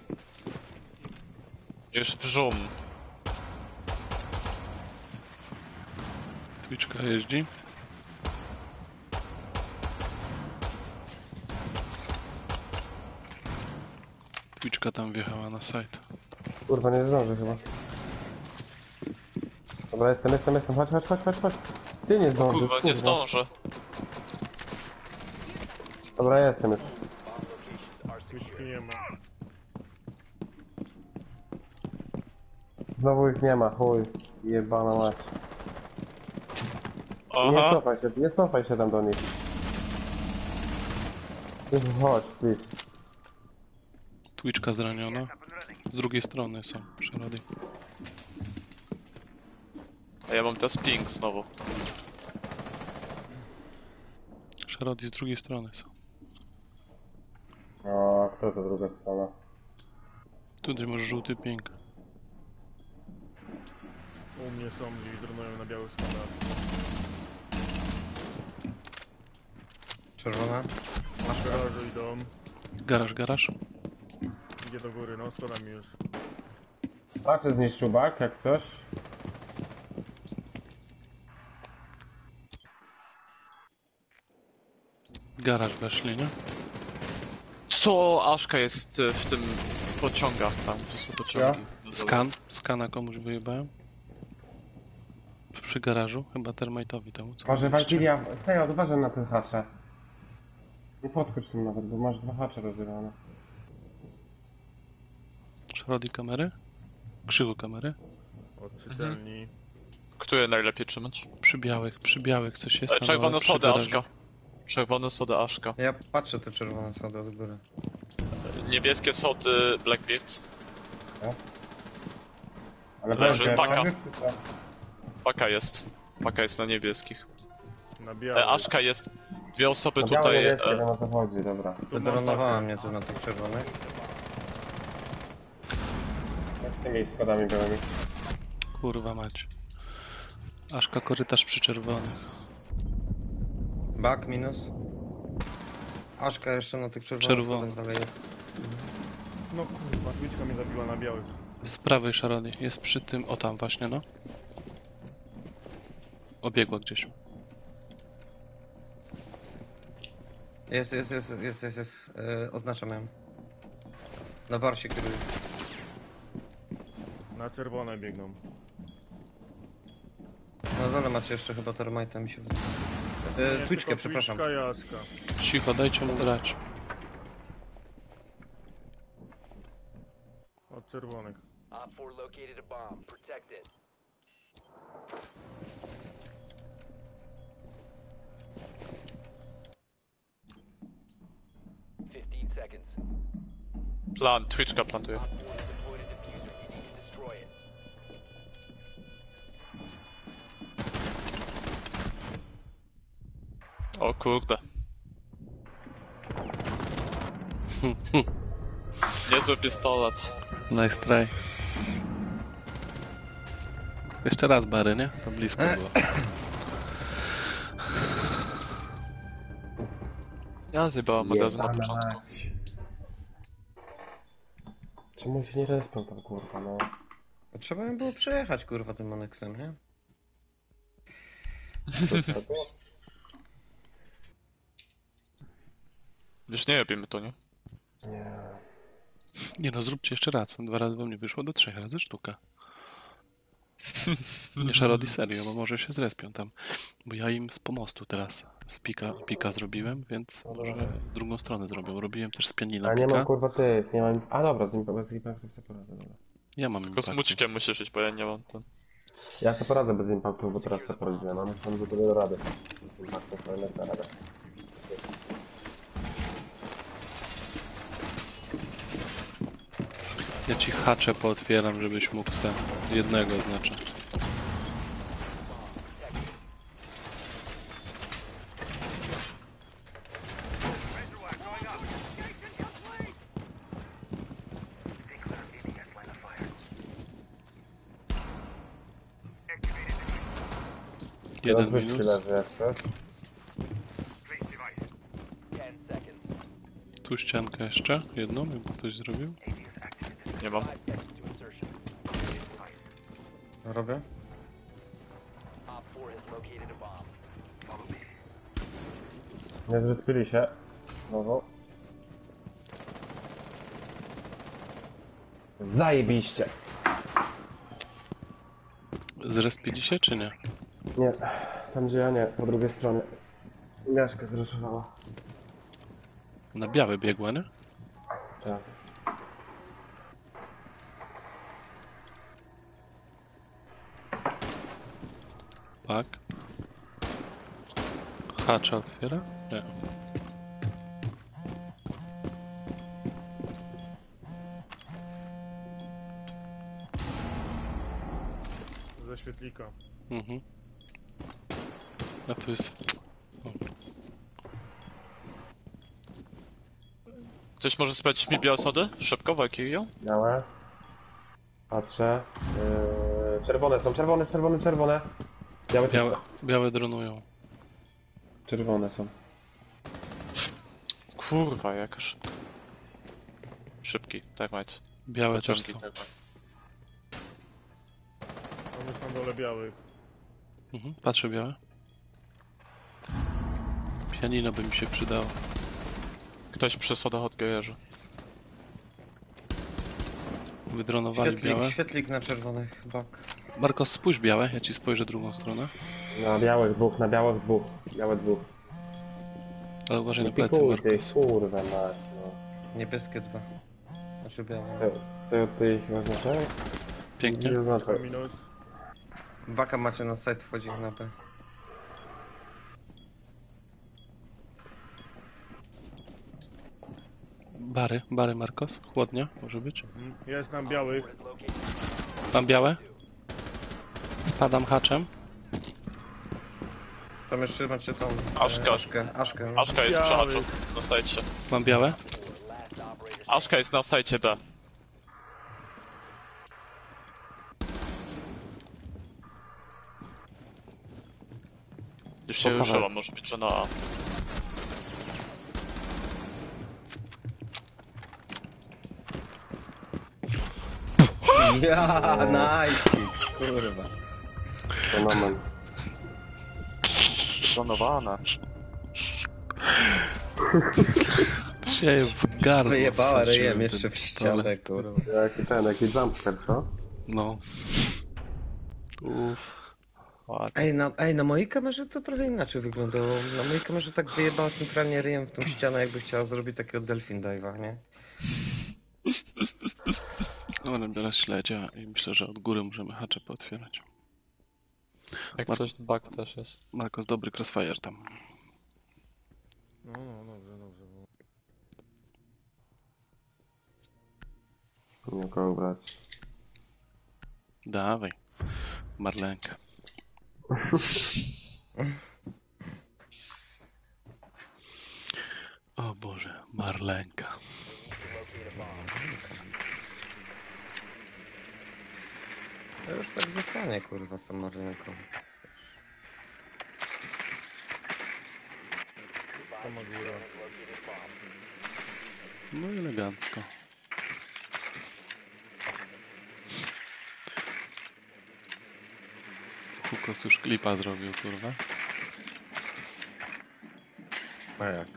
Speaker 3: Już brzum.
Speaker 1: Twitchka jeździ. Twitchka tam wjechała na site.
Speaker 5: Kurwa, nie zdążę chyba. Dobra, jestem. Chodź. Ty nie zdążysz,
Speaker 3: Kurwa, nie zdążę.
Speaker 5: Dobra, jestem już.
Speaker 2: Twitchki nie ma.
Speaker 5: Znowu ich nie ma, chuj. Jebana mać. Nie
Speaker 3: Aha.
Speaker 5: cofaj się tam do nich. Chodź, please.
Speaker 1: Twitchka zraniona. Z drugiej strony są przerody.
Speaker 3: A ja mam teraz ping znowu.
Speaker 1: Szarody z drugiej strony są.
Speaker 5: O, kto to druga strona?
Speaker 1: Tutaj masz żółty ping.
Speaker 2: U mnie są, gdzieś dronują na białych schodach.
Speaker 4: Czerwona.
Speaker 2: Masz garażu idą.
Speaker 1: Garaż.
Speaker 2: Idzie do góry, no schodami już.
Speaker 5: Patrzę zniszczył bak, jak coś.
Speaker 1: Garaż weszli, nie?
Speaker 3: Co? Aszka jest w tym pociągach tam, gdzie są pociągi.
Speaker 1: Skana komuś wyjebałem. Przy garażu, chyba termite'owi temu, co
Speaker 5: Może
Speaker 1: mówiliście.
Speaker 5: Valkyria, Sej, uważaj na te hacze. Nie podchodź tym nawet, bo masz 2 hacze rozjebane.
Speaker 1: Szarody kamery? Krzywo kamery?
Speaker 2: Od czytelni.
Speaker 3: Które najlepiej trzymać?
Speaker 1: Przy białych coś jest na
Speaker 3: Czerwone
Speaker 1: dole, przy
Speaker 3: sody,
Speaker 1: garażu.
Speaker 3: Aszka. Czerwone sody, Aszka.
Speaker 4: Ja patrzę te czerwone schody od góry.
Speaker 3: Niebieskie sody, Blackbeard.
Speaker 5: Ale
Speaker 3: Leży
Speaker 5: będzie,
Speaker 3: paka.
Speaker 5: no,
Speaker 3: Paka jest. Paka jest na niebieskich.
Speaker 2: Na białych.
Speaker 3: Aszka jest. Dwie osoby
Speaker 5: no, białe,
Speaker 3: tutaj.
Speaker 5: niebieskie, wiem o co chodzi, dobra.
Speaker 4: Wydronowała mnie tu na tych czerwonych.
Speaker 5: Jak z tymi schodami białymi?
Speaker 1: Kurwa mać. Aszka korytarz przy czerwonych.
Speaker 4: Bak minus. Aszka jeszcze na tych czerwonych
Speaker 1: Czerwony.
Speaker 4: schodach dalej jest.
Speaker 2: No kurwa, Twitchka mnie zabiła na białych.
Speaker 1: Z prawej szarony. Jest przy tym, o tam właśnie, no. Obiegła gdzieś.
Speaker 4: Jest. Oznaczam ją. Na barsie kieruję.
Speaker 2: Na czerwone biegną.
Speaker 4: Na dole macie jeszcze chyba termite, mi się wydaje.
Speaker 2: Nie,
Speaker 4: Twitchkę,
Speaker 2: tylko
Speaker 4: przepraszam.
Speaker 2: Twitchka i Aska.
Speaker 1: Cicho, dajcie mu grać.
Speaker 2: Od czerwonych.
Speaker 6: Op 4 located a bomb. Protect it. Seconds.
Speaker 3: Plan, Twitchka plantuje.
Speaker 6: Op 4 has deployed a diffuser. You need to destroy it.
Speaker 3: O kurde. Niezły pistolet.
Speaker 1: Nice try. Jeszcze raz bary, nie? To blisko było.
Speaker 3: Ja zjebałem magazyn na
Speaker 5: Jebana
Speaker 3: początku.
Speaker 5: mać. Czemu się nie respią tam, kurwa, no?
Speaker 4: Trzeba im było przejechać kurwa tym Onyxem, nie?
Speaker 3: Wiesz, nie robimy to, nie?
Speaker 5: Nie.
Speaker 1: Nie no, zróbcie jeszcze raz. 2 razy wam nie wyszło, do 3 razy sztuka. Nie szarody serio, bo może się zrespią tam. Bo ja im z pomostu teraz z pika zrobiłem, więc może drugą stronę zrobią. Robiłem też z pianina
Speaker 5: A nie
Speaker 1: pika.
Speaker 5: mam kurwa ty, nie mam... A dobra, z impactów sobie poradzę, dobra.
Speaker 1: Ja mam
Speaker 3: Tylko z
Speaker 1: impakty.
Speaker 3: mućkiem musisz iść, bo ja nie mam ten.
Speaker 5: Ja sobie poradzę bez impactów, bo teraz sobie poradzę, mam już tam do tego rady. Z impactów to jednak na radę.
Speaker 1: Ja ci hacze pootwieram, żebyś mógł se jednego znaczy. Jeden
Speaker 5: Rozwyższy
Speaker 1: minus.
Speaker 5: leży jak coś.
Speaker 6: 10 seconds.
Speaker 1: Tu ściankę jeszcze. Jedną, jakby ktoś zrobił.
Speaker 3: Nie mam.
Speaker 6: 5 seconds to insertion.
Speaker 4: Robię?
Speaker 6: Op 4 has located a bomb.
Speaker 5: Nie zwyspili się. Znowu. Zajebiście.
Speaker 1: Zrespili się, czy nie?
Speaker 5: Nie, tam gdzie ja nie, po drugiej stronie. Miaszka zreszowała.
Speaker 1: Na białe biegła, nie?
Speaker 5: Tak.
Speaker 1: Tak. Hacza otwiera? Nie.
Speaker 2: Ze świetlika.
Speaker 1: Mhm. A tu jest...
Speaker 3: Ktoś może sprawdzić mi białe sody? Szybko, Valkyrio?
Speaker 5: Białe. Patrzę. Czerwone są, czerwone. Białe,
Speaker 1: Białe, białe dronują.
Speaker 5: Czerwone są.
Speaker 3: Kurwa, jaka szybka. Szybki, termite.
Speaker 1: Białe też
Speaker 3: Pociągi,
Speaker 1: są.
Speaker 3: termite.
Speaker 2: Tam jest na dole białych.
Speaker 1: Mhm. Patrzę białe. Pianino by mi się przydało.
Speaker 3: Ktoś przy sodach od garażu.
Speaker 1: Wydronowali białe.
Speaker 4: Świetlik na czerwonych, bak.
Speaker 1: Markos, spójrz białe, ja ci spojrzę drugą stronę.
Speaker 5: Na białych dwóch, na białych dwóch. Białe dwóch.
Speaker 1: Ale uważaj na
Speaker 5: Nie
Speaker 1: plecy,
Speaker 5: pikujcie ich,
Speaker 1: Markos.
Speaker 5: kurwa mać, no.
Speaker 4: Niebieskie 2. Znaczy białe.
Speaker 5: Co ty ich oznaczają?
Speaker 1: Pięknie.
Speaker 5: Nie oznacza.
Speaker 2: Minus.
Speaker 4: Waka macie na site, wchodzi na B.
Speaker 1: Bary Marcos, chłodnia, może być.
Speaker 2: Jest nam białych.
Speaker 1: Mam białe. Spadam haczem.
Speaker 4: Tam jeszcze macie tą...
Speaker 3: Aszka.
Speaker 4: Aszkę.
Speaker 3: Aszka jest przy haczu, na sajcie.
Speaker 1: Mam białe.
Speaker 3: Aszka jest na sajcie B. Już się ruszyła, może być, że na A.
Speaker 4: Ja, nice, kurwa.
Speaker 5: Fenomen.
Speaker 3: Planowana.
Speaker 1: Się w gardło
Speaker 4: Wyjebała
Speaker 1: wsadziłem
Speaker 4: ryjem
Speaker 1: ten
Speaker 4: jeszcze w
Speaker 1: pistolet.
Speaker 4: ścianę, kurwa.
Speaker 5: Jaki jumpscare, co?
Speaker 1: No.
Speaker 4: Ej, na mojej kamerze to trochę inaczej wyglądało. Na mojej kamerze tak wyjebała centralnie ryjem w tą ścianę, jakby chciała zrobić takiego delfin dive'a, nie?
Speaker 1: No, biorę śledzia i myślę, że od góry możemy hacze pootwierać.
Speaker 3: Jak coś, bug też jest.
Speaker 1: Marcos, dobry crossfire tam.
Speaker 2: No, dobrze.
Speaker 5: Nie kogo brać.
Speaker 1: Dawaj. Marlenkę. O Boże, Marlenka.
Speaker 4: To już tak zostanie, kurwa, z tą marynką.
Speaker 2: To ma góra.
Speaker 1: No i elegancko. Hukos już klipa zrobił, kurwa.
Speaker 4: A jak?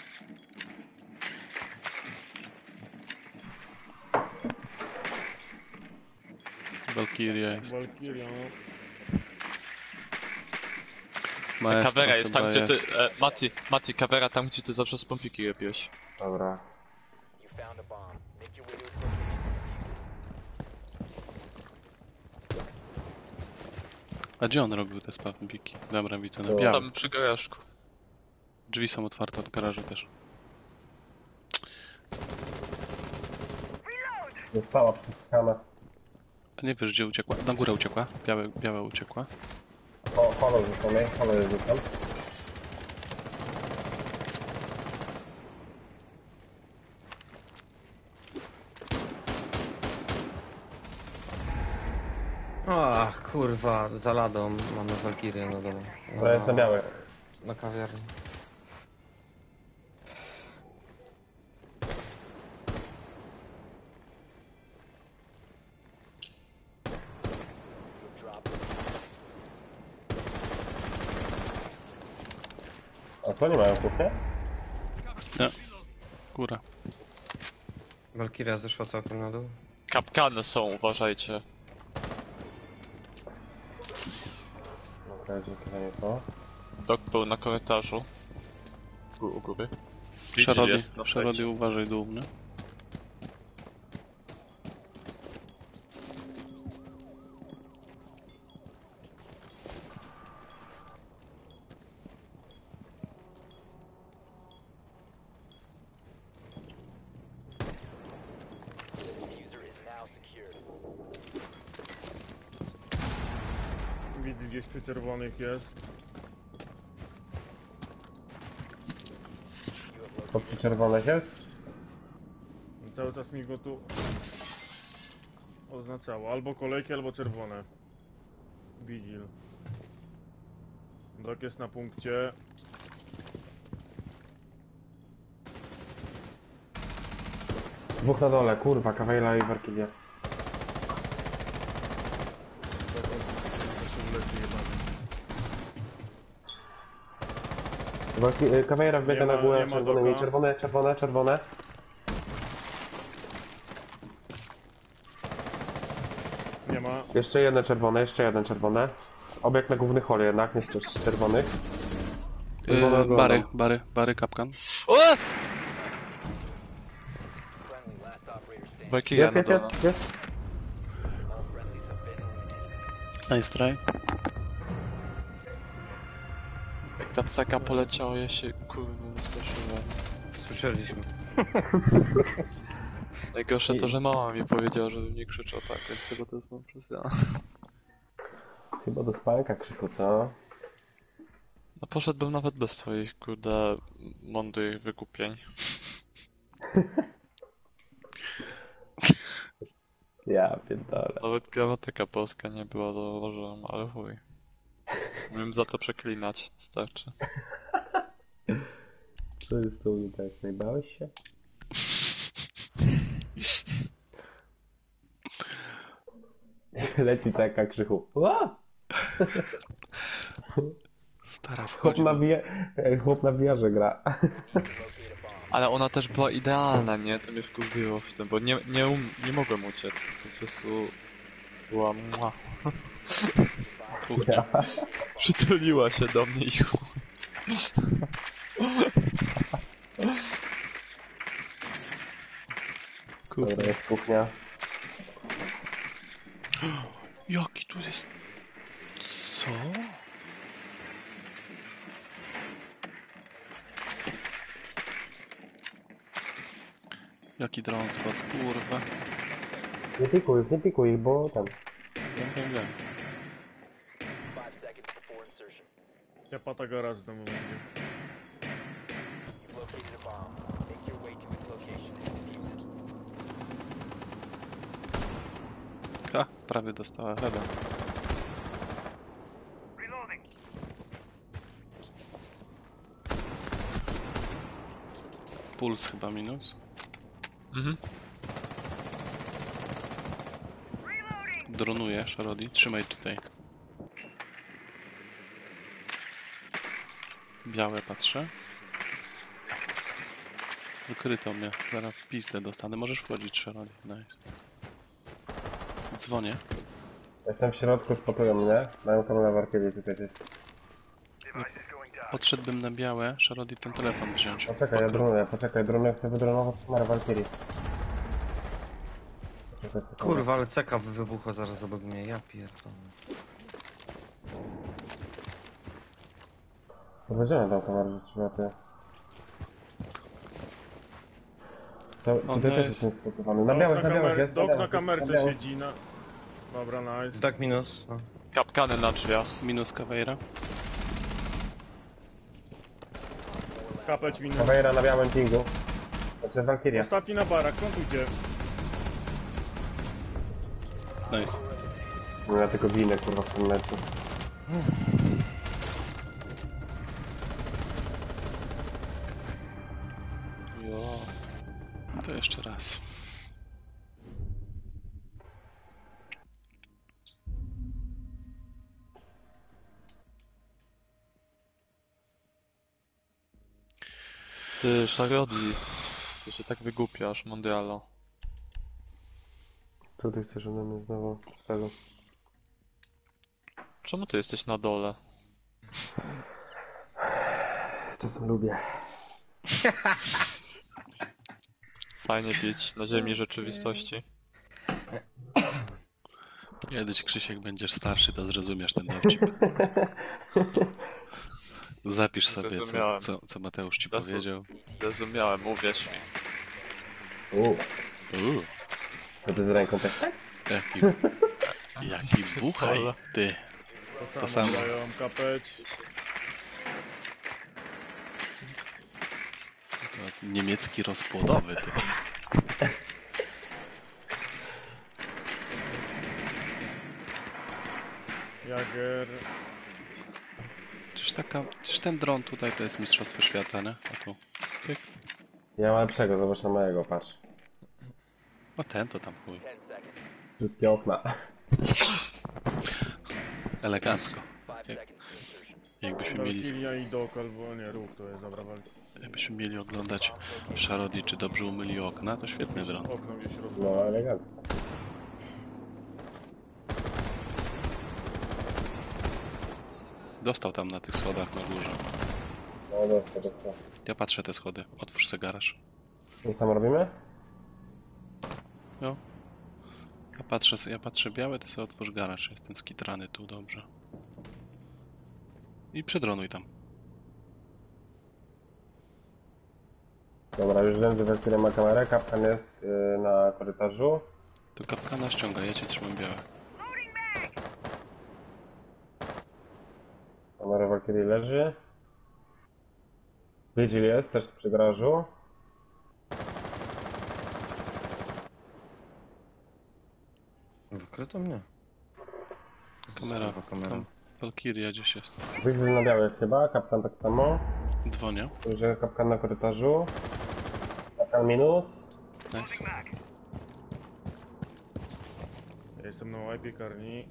Speaker 1: Valkyria jest.
Speaker 2: Valkyria, no.
Speaker 1: Maestro
Speaker 3: Kawera jest tam,
Speaker 1: chyba
Speaker 3: gdzie
Speaker 1: jest.
Speaker 3: ty... Mati, kawera tam, gdzie ty zawsze z pompiki robiłeś.
Speaker 5: Dobra.
Speaker 6: You found a bomb. Make your way to its location.
Speaker 1: A gdzie on robił te spawnbiki? Dobra, widzę na
Speaker 5: To-
Speaker 1: białym.
Speaker 3: Tam przy garażku.
Speaker 1: Drzwi są otwarte od garażu też.
Speaker 5: Została przez skanę.
Speaker 1: A nie wiesz, gdzie uciekła? Na górę uciekła. Biała uciekła.
Speaker 5: Holo rzucony, holo jest rzucam.
Speaker 4: Ach, kurwa, za ladą mamy Valkyrię na dole.
Speaker 5: Dobra, jest na białe.
Speaker 4: Na kawiarni.
Speaker 5: A co, nie mają kuchni?
Speaker 1: Góra.
Speaker 4: Valkyria zeszła całkiem na dół.
Speaker 3: Kapkany są, uważajcie.
Speaker 5: Dobra, dzięki za info.
Speaker 3: Dok był na korytarzu. U góry.
Speaker 1: Przerody,
Speaker 3: jest na
Speaker 1: przerody uważaj dół, nie?
Speaker 6: Diffuser is now secured.
Speaker 2: Widzę gdzieś przy czerwonych jest.
Speaker 5: To przy czerwonych jest?
Speaker 2: Cały czas mi go tu oznaczało. Albo kolejki, albo czerwone. Vigil. Dok jest na punkcie.
Speaker 5: Dwóch na dole, kurwa, Kawejla i Warkilia.
Speaker 2: Dok się uleczy jebany.
Speaker 5: Kawejra wbiega
Speaker 2: Nie
Speaker 5: na
Speaker 2: ma-
Speaker 5: górę
Speaker 2: nie ma
Speaker 5: czerwonymi.
Speaker 2: doka.
Speaker 5: Czerwone.
Speaker 2: Nie ma.
Speaker 5: Jeszcze jeden czerwone. Obiekt na główny hol jednak, nie z czerwonych. Czerwone oglądam.
Speaker 1: Bary, kapkan.
Speaker 3: O!
Speaker 6: Friendly, last operator standing.
Speaker 3: Valkyria
Speaker 5: Jest,
Speaker 3: na
Speaker 5: jest,
Speaker 3: dole.
Speaker 5: jest, jest.
Speaker 6: All friendlies have been eliminated.
Speaker 1: Nice try.
Speaker 3: Jak ta ceka poleciała, ja się kurwa wystraszyłem.
Speaker 4: Słyszeliśmy.
Speaker 3: Najgorsze to, że mama mi powiedziała, żebym nie krzyczał tak, więc chyba to jest mam przez ja.
Speaker 5: Chyba do spanka Krzychu, co?
Speaker 3: No poszedłbym nawet bez twoich, kurde, mądrych wykupień.
Speaker 5: Ja pierdolę.
Speaker 3: Nawet gramatyka polska nie była, zauważyłem, ale chuj. Umiem za to przeklinać, starczy.
Speaker 5: Co jest tu nie tak? Najbałeś się? Leci taka Krzychu. Ła!
Speaker 1: Stara
Speaker 5: Chłop
Speaker 1: wchodzi.
Speaker 5: na, chłop na VR gra.
Speaker 3: Ale ona też była idealna, nie? To mnie wkurwiło w tym, bo nie mogłem uciec. Po prostu była mua.
Speaker 1: Kuchnia.
Speaker 3: Przytuliła się do mnie i chuj.
Speaker 5: Dobra, jest kuchnia.
Speaker 1: Jaki tu jest... Co? Jaki dron spadł, kurwa.
Speaker 5: Nie pikuj ich, bo tam.
Speaker 1: Wiem.
Speaker 6: 5 seconds before insertion.
Speaker 2: Ja patagara z domu będzie.
Speaker 6: You've located a bomb. Make your way to its location and defuse it.
Speaker 1: Ha, prawie dostała heada. Puls chyba minus.
Speaker 3: Mhm.
Speaker 1: Dronuję, Sharodi. Trzymaj tutaj. Białe patrzę. Wykryto mnie. Zaraz w pizdę dostanę. Możesz wchodzić, Sharodi. Nice. Dzwonię.
Speaker 5: Jestem w środku, spotują mnie. Mają tam na warkieli tutaj gdzieś.
Speaker 1: Podszedłbym na białe. Sharodi, ten telefon wziąć.
Speaker 5: Poczekaj, ja dronuję, chcę wydronować numer walkieli.
Speaker 4: Kurwa, ale ceka wybuchła zaraz obok mnie, ja pierdolę.
Speaker 5: Powiedziałem tam kamerę, że trzeba ty. Tutaj też
Speaker 1: jest-
Speaker 5: jest spotowany. Na białych jest.
Speaker 2: Dok na
Speaker 5: białych,
Speaker 2: kamerce
Speaker 5: białych.
Speaker 2: siedzi na... Dobra, nice.
Speaker 4: Tak minus, no.
Speaker 3: Kapkany na drzwiach.
Speaker 1: Minus Caveira.
Speaker 2: Kapeć minus.
Speaker 5: Kawajera na białym pingu. Znaczy Valkyria.
Speaker 2: Ostatni na barak, kontujcie.
Speaker 1: Nice.
Speaker 5: No ja tylko winę kurwa w tym meczu.
Speaker 1: Jo. To jeszcze raz.
Speaker 3: Ty, Sharodi, ty się tak wygłupiasz, Mondialo.
Speaker 5: Co ty chcesz ode mnie znowu z tego?
Speaker 3: Czemu ty jesteś na dole?
Speaker 5: Czasem lubię.
Speaker 3: Fajnie bić na ziemi rzeczywistości.
Speaker 1: Kiedyś, Krzysiek, będziesz starszy, to zrozumiesz ten dowcip. Zapisz sobie,
Speaker 3: Zrozumiałem.
Speaker 1: co Mateusz ci
Speaker 3: Zasu-
Speaker 1: powiedział.
Speaker 3: Zrozumiałem, uwierz mi.
Speaker 5: To ty z ręką też tak?
Speaker 1: Jaki buchaj, ty.
Speaker 2: To
Speaker 1: samo.
Speaker 2: samo dają, kapeć.
Speaker 1: To niemiecki rozpłodowy, ty.
Speaker 2: Jager.
Speaker 1: Czyż ten dron tutaj to jest mistrzostwo świata, nie? A tu. Pyk.
Speaker 5: Ja mam lepszego, zobacz na mojego, patrz.
Speaker 1: A ten to tam chuj.
Speaker 6: 10 seconds.
Speaker 5: Wszystkie okna.
Speaker 1: Elegancko.
Speaker 6: 5 seconds to insertion.
Speaker 1: Jakbyśmy mieli,
Speaker 2: Valkyria i Dok, albo nie, ruch to jest, dobra walka.
Speaker 1: jakbyśmy mieli oglądać Sharodi, czy dobrze umyli okna, to świetny dron.
Speaker 2: Okno gdzieś rozwalone.
Speaker 5: No, elegancko.
Speaker 1: Dostał tam na tych schodach na górze.
Speaker 5: No, dostał.
Speaker 1: Ja patrzę te schody. Otwórz se garaż.
Speaker 5: I samo robimy?
Speaker 1: No. Ja patrzę białe, ty sobie otwórz garaż. Jestem skitrany tu, dobrze. I przedronuj tam.
Speaker 5: Dobra, już wiem, że Valkyria ma kamerę, kapkan jest na korytarzu.
Speaker 1: To kapkana ściąga, ja cię trzymam białe.
Speaker 5: Kamera Valkyrie leży. Vigil jest też przy garażu.
Speaker 4: Wykryto mnie.
Speaker 1: Kamera,
Speaker 4: Kamera.
Speaker 1: tam Valkyria gdzieś jest.
Speaker 5: Vigil na białych chyba, kapkan tak samo.
Speaker 1: Dzwonię.
Speaker 5: Że kapkan na korytarzu. Kapkan minus.
Speaker 1: Nice.
Speaker 2: Ja jestem na łaj piekarni.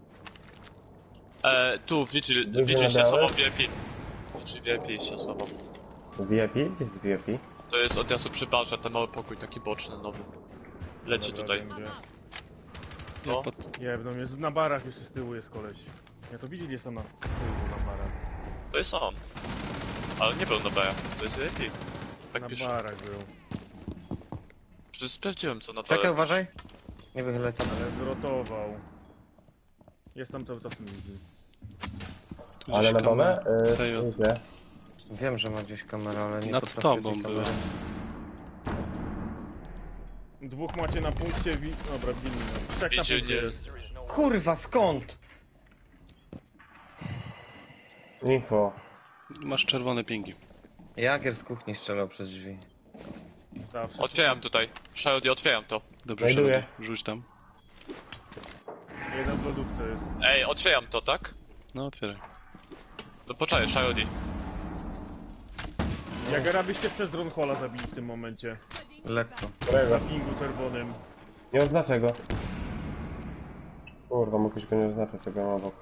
Speaker 3: Tu Vigil
Speaker 5: Vigil
Speaker 3: się
Speaker 5: na
Speaker 3: sobą
Speaker 5: białe?
Speaker 3: VIP. Czy VIP się sobą.
Speaker 5: VIP? Gdzie jest VIP?
Speaker 3: To jest od razu przy barze, ten mały pokój taki boczny, nowy. Leci
Speaker 2: Dobra,
Speaker 3: tutaj.
Speaker 2: wiem, gdzie.
Speaker 3: No.
Speaker 2: Jebną jest na barach, jeszcze z tyłu jest koleś. Ja to widzieli, jest tam na tyłu na barach.
Speaker 3: To jest on. Ale nie był na B, to jest VIP. Tak
Speaker 2: Na
Speaker 3: pisze.
Speaker 2: barach był.
Speaker 3: Przecież sprawdziłem co na
Speaker 4: Czekaj,
Speaker 3: dole.
Speaker 4: uważaj. Nie wychylaj tam.
Speaker 2: Ale zrotował. Jest tam cały czas ludzi.
Speaker 1: Tu
Speaker 5: Ale
Speaker 1: gdzieś
Speaker 5: na dole?
Speaker 1: Serio.
Speaker 5: Gdzie?
Speaker 4: Wiem, że ma gdzieś kamerę, ale nie
Speaker 1: Nad
Speaker 4: potrafię
Speaker 1: tobą
Speaker 4: tej
Speaker 1: była.
Speaker 4: kamery.
Speaker 2: Dwóch macie na punkcie Dobra, winni nas. Trzech na
Speaker 3: Wiecie,
Speaker 2: punkcie
Speaker 3: nie-
Speaker 2: jest.
Speaker 4: Kurwa, skąd?
Speaker 5: Info.
Speaker 1: Masz czerwone pingi.
Speaker 2: Jagier
Speaker 4: z kuchni strzelał przez drzwi.
Speaker 2: Zawsze.
Speaker 3: Otwieram tutaj. Shady, otwieram to.
Speaker 1: Dobrze,
Speaker 5: Znajduję.
Speaker 1: Shady, rzuć tam.
Speaker 2: Jeden w lodówce jest.
Speaker 3: Ej, otwieram to, tak?
Speaker 1: No otwieraj.
Speaker 3: No poczekaj, Shady.
Speaker 2: Jagera byście przez Dronhola zabili w tym momencie.
Speaker 4: Lekko.
Speaker 5: Którego?
Speaker 2: Na pingu czerwonym.
Speaker 5: Nie oznaczę go. Kurwa, mógłbyś go nie oznaczać, jak mam obok.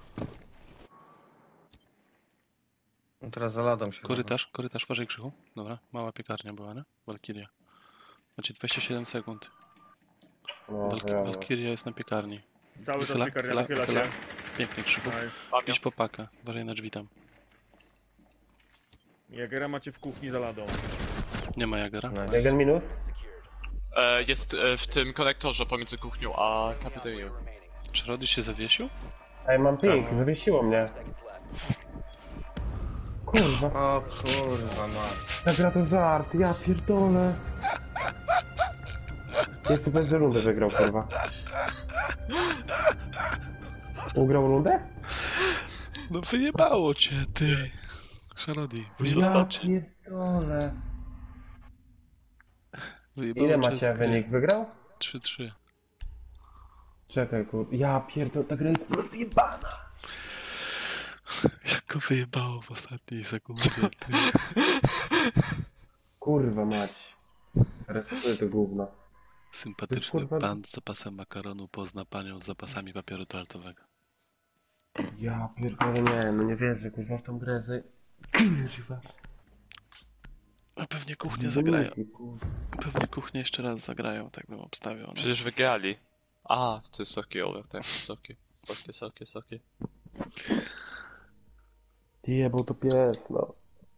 Speaker 4: No teraz za ladą się
Speaker 1: Korytarz, uważaj Krzychu. Dobra, mała piekarnia była, nie? Valkyria. Macie 27 sekund.
Speaker 5: No, wyjadę.
Speaker 1: Valkyria jest na piekarni.
Speaker 2: Cały czas
Speaker 1: Wychyla,
Speaker 2: piekarnia
Speaker 1: wychyla,
Speaker 2: nachyla się.
Speaker 1: wychyla. Pięknie Krzychu.
Speaker 2: Nice.
Speaker 3: Mam ją.
Speaker 1: Idź po pakę, uważaj na drzwi tam.
Speaker 2: Jagera macie w kuchni za ladą.
Speaker 1: Nie ma Jagera.
Speaker 4: Nice.
Speaker 5: Jeden minus.
Speaker 3: Jest w tym konektorze pomiędzy kuchnią a kafeterią.
Speaker 1: Czy Rody się zawiesił?
Speaker 5: Ej, mam ping, zawiesiło mnie. Kurwa,
Speaker 4: O kurwa, ma.
Speaker 5: ta gra to żart, ja pierdolę. Jest super, że rundę wygrał, kurwa. Ugrał rundę?
Speaker 1: No wyjebało cię, ty. Szarodi,
Speaker 5: Ja pierdolę. Ile macie wynik? Wygrał?
Speaker 1: 3-3.
Speaker 5: Czekaj, kurwa. Ja pierdolę, ta gra jest rozjebana.
Speaker 1: Jak go wyjebało w ostatniej sekundzie, ty.
Speaker 5: Kurwa mać. Resetuję to gówno.
Speaker 1: Sympatyczny
Speaker 5: kurwa-
Speaker 1: pan z zapasem makaronu pozna panią z zapasami papieru toaletowego.
Speaker 5: Ja pierdolę, nie, no nie wierzę, kurwa, w tą grę Kurwa.
Speaker 1: A pewnie kuchnię zagrają. Pewnie kuchnię jeszcze raz zagrają, tak bym obstawiał. No.
Speaker 3: Przecież wygrali. A, to jest soki over, tak. Soki.
Speaker 5: Jebał to pies, no.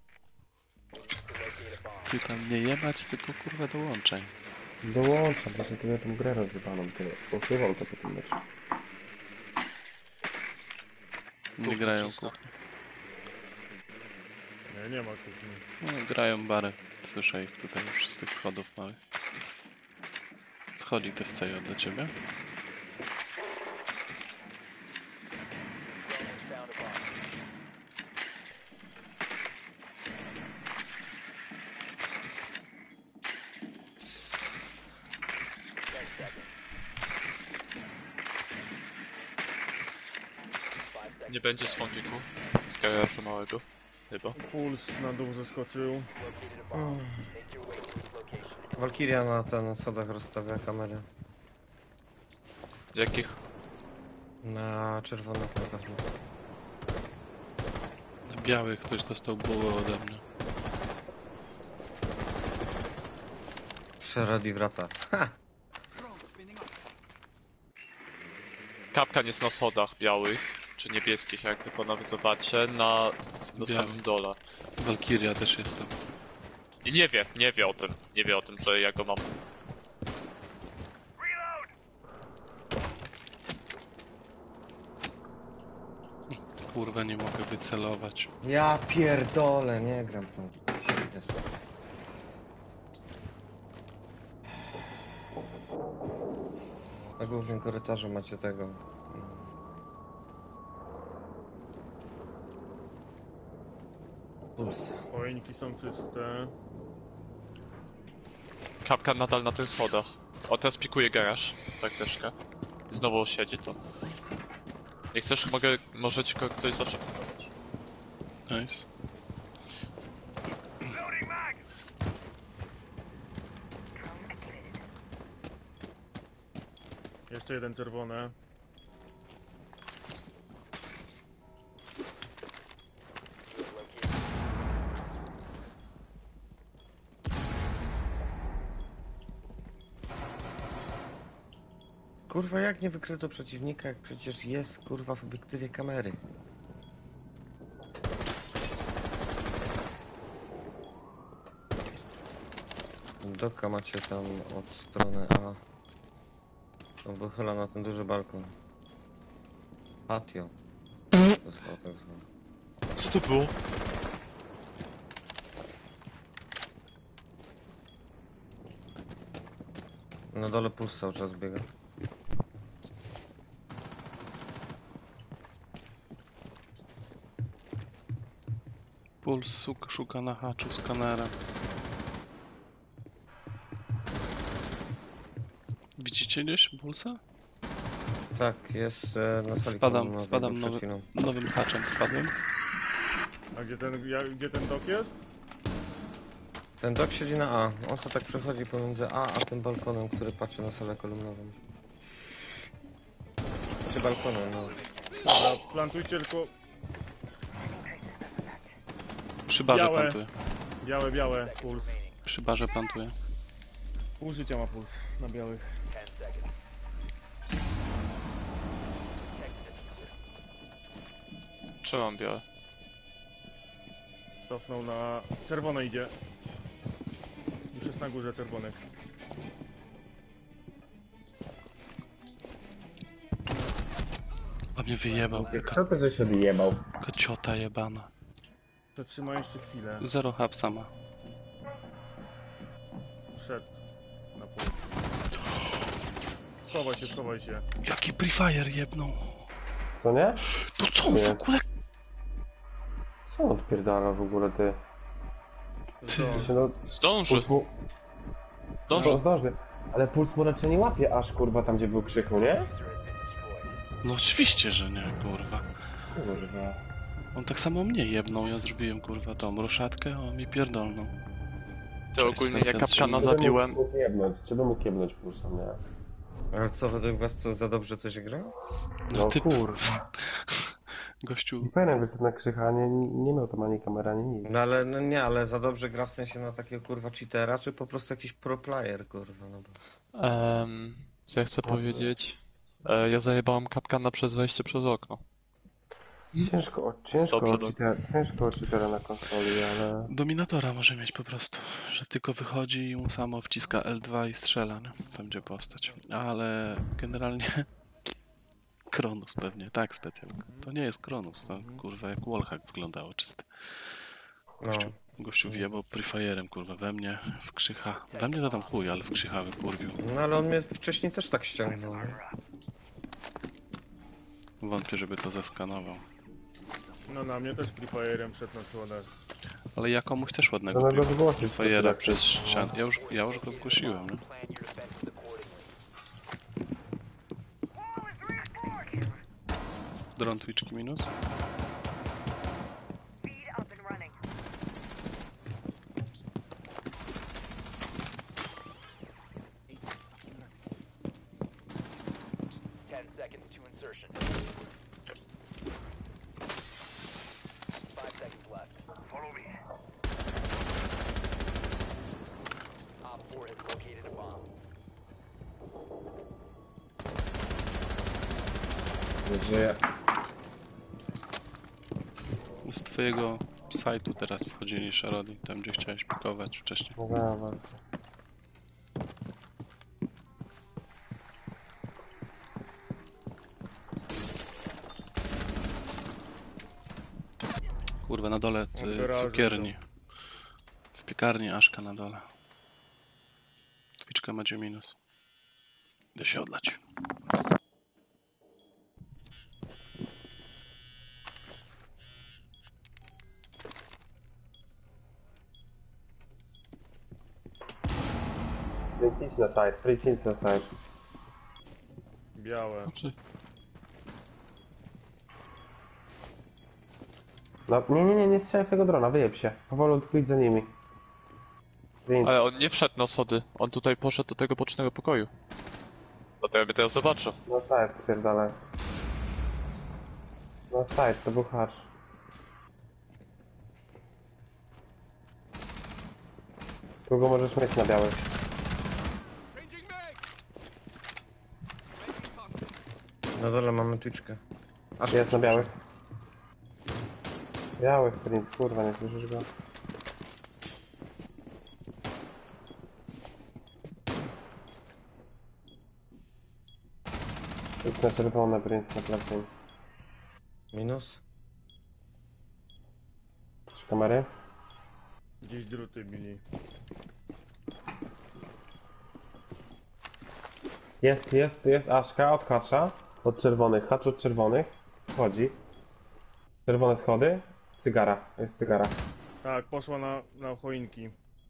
Speaker 1: Ty tam nie jebać, tylko kurwa dołączaj.
Speaker 5: Dołączam, właśnie to ja tą grę rozjebaną, tyle. Posłucham to po tym meczu.
Speaker 1: Nie
Speaker 3: Kuchnia
Speaker 1: grają
Speaker 3: czysta.
Speaker 1: kuchnię.
Speaker 2: Nie ma kuchni.
Speaker 1: No, grają bary. Słyszę ich tutaj już z tych schodów małych. Schodzi ktoś z CJ do ciebie?
Speaker 6: Found a bomb.
Speaker 3: Nie będzie smokiku. Z garażu małego. Chyba.
Speaker 2: Puls na dół zeskoczył.
Speaker 6: Located a bomb. Make your way to its location.
Speaker 4: Valkyria na schodach rozstawia kamerę.
Speaker 3: Jakich?
Speaker 4: Na czerwonych pokaz mu.
Speaker 1: Na białych ktoś dostał bułę ode mnie.
Speaker 4: Szeradi wraca. Ha!
Speaker 3: Kapkan jest na schodach białych, czy niebieskich, jak tylko nawet zobaczę, na samym dole.
Speaker 1: Valkyria też jest tam.
Speaker 3: I nie wie o tym, że ja go mam.
Speaker 1: Kurwa, nie mogę wycelować.
Speaker 4: Ja pierdolę, nie gram w tą deskę. Na głównym korytarzu macie tego. Puls.
Speaker 2: Pojemniki są czyste.
Speaker 3: Kapka nadal na tych schodach. O, teraz pikuje garaż. Tak troszkę. Znowu siedzi to. Jak chcesz, możecie ktoś zacząć.
Speaker 1: Nice.
Speaker 2: Jeszcze jeden czerwony.
Speaker 4: Kurwa, jak nie wykryto przeciwnika, jak przecież jest kurwa w obiektywie kamery. Doka macie tam od strony A. To wychyla na ten duży balkon. Patio. To zwał tak zwany.
Speaker 3: Co to było?
Speaker 4: Na dole puls cały czas biega.
Speaker 1: Puls szuka na haczu skanera. Widzicie gdzieś pulsa?
Speaker 4: Tak, jest na sali
Speaker 1: Spadam
Speaker 4: kolumnowej,
Speaker 1: spadam
Speaker 4: przed chwilą.
Speaker 1: nowym haczem spadłem.
Speaker 2: A gdzie ten dok jest?
Speaker 4: Ten dok siedzi na A. On sobie tak przechodzi pomiędzy A a tym balkonem, który patrzy na salę kolumnową. Czy balkonem, no.
Speaker 2: Dobra, plantujcie tylko
Speaker 1: Przy barze
Speaker 2: Białe.
Speaker 1: plantuję.
Speaker 2: białe, puls.
Speaker 1: Przy barze plantuję.
Speaker 2: Pół życia ma puls na białych.
Speaker 6: 10 seconds.
Speaker 3: Trzymam białe.
Speaker 2: Cofnął na... Czerwone idzie. Już jest na górze czerwonych.
Speaker 1: A mnie wyjebał.
Speaker 5: Kto to, że się wyjebał?
Speaker 1: Kociota jebana.
Speaker 2: Przetrzymaj jeszcze chwilę.
Speaker 1: Zero hapsa ma.
Speaker 2: Szedł na pół. Schowaj się.
Speaker 1: Jaki prefire jebnął.
Speaker 5: Co nie?
Speaker 1: No co on w
Speaker 5: Nie.
Speaker 1: ogóle?
Speaker 5: Co on odpierdala w ogóle, ty?
Speaker 1: Ty.
Speaker 5: No,
Speaker 3: Zdąży!
Speaker 5: puls mu...
Speaker 3: Zdąży!
Speaker 5: Zdąży. Ale puls mu raczej nie łapie aż, kurwa, tam gdzie był krzyku, nie?
Speaker 1: No oczywiście, że nie, kurwa.
Speaker 5: Kurwa.
Speaker 1: On tak samo mnie jebnął, ja zrobiłem kurwa tą roszadkę, a on mi pierdolnął.
Speaker 3: To ogólnie ja kapkana
Speaker 1: Specjal
Speaker 3: zabiłem.
Speaker 5: Czy by mógł jebnąć pulsem, nie?
Speaker 4: Ale co, według was to za dobrze coś gra?
Speaker 5: No
Speaker 1: ty,
Speaker 5: kurwa.
Speaker 1: gościu,
Speaker 5: Pamiętam, że to na krzycha nie miał tam ani kamera, ani nic.
Speaker 4: No ale, no nie, ale za dobrze gra w sensie na takiego kurwa cheatera, czy po prostu jakiś pro player, kurwa, no bo...
Speaker 3: Co ja chcę powiedzieć? Ja zajebałem kapkana przez wejście przez okno.
Speaker 5: Ciężko o cheatera na konsoli, ale...
Speaker 1: dominatora może mieć po prostu, że tylko wychodzi i mu samo wciska L2 i strzela, nie? Tam gdzie postać. Ale generalnie Kronus pewnie, tak specjal. To nie jest Kronus, to kurwa jak wallhack wyglądało czysty.
Speaker 4: No.
Speaker 1: Gościu wjebał prefire'em kurwa we mnie, w krzycha. We mnie to tam chuj, ale w krzycha wykurwił.
Speaker 4: No ale on mnie wcześniej też tak ściągnął, nie?
Speaker 1: Wątpię, żeby to zeskanował.
Speaker 2: No na mnie też Free Fire'em szedł na słodach.
Speaker 1: Ale ja komuś też ładnego
Speaker 5: To nawet zgłosić.
Speaker 1: prefire'a przez ścianę. Ja już go zgłosiłem, nie?
Speaker 6: Plan your defenses accordingly.
Speaker 1: Dron Twitchki minus.
Speaker 7: Speed up and running.
Speaker 6: 10 seconds to insertion. 5 seconds left. Follow me. Op 4 has located a bomb.
Speaker 5: Że
Speaker 1: Z twojego sajtu teraz wchodzili Sharody, tam gdzie chciałeś pikować wcześniej.
Speaker 5: no dawaj.
Speaker 1: kurwa, na dole
Speaker 2: On garażu
Speaker 1: cukierni. W piekarni Aszka na dole. Twitchka macie minus. Idę się odlać.
Speaker 5: Więc idź na site, idź na site.
Speaker 2: Białe.
Speaker 3: Znaczy,
Speaker 5: No, nie strzelaj w tego drona, wyjeb się. Powolutku idź za nimi. Więc
Speaker 3: ale on nie wszedł na schody. On tutaj poszedł do tego bocznego pokoju. Dlatego ja mnie teraz zobaczę.
Speaker 5: na site spierdalaj. Na site, to był harz. Tu go możesz mieć na biały.
Speaker 4: Na dole mamy Twitchkę. Aż
Speaker 5: Jest na białych. Białych, Prince, kurwa, nie słyszysz go? Idź na czerwone, Prince, na placu.
Speaker 4: Minus.
Speaker 5: Trzy kamery.
Speaker 2: Gdzieś druty bili.
Speaker 5: Jest Aszka od hacza. Od czerwonych, hacz od czerwonych. Wchodzi. Czerwone schody. Cygara, jest cygara.
Speaker 2: Tak, poszła na choinki.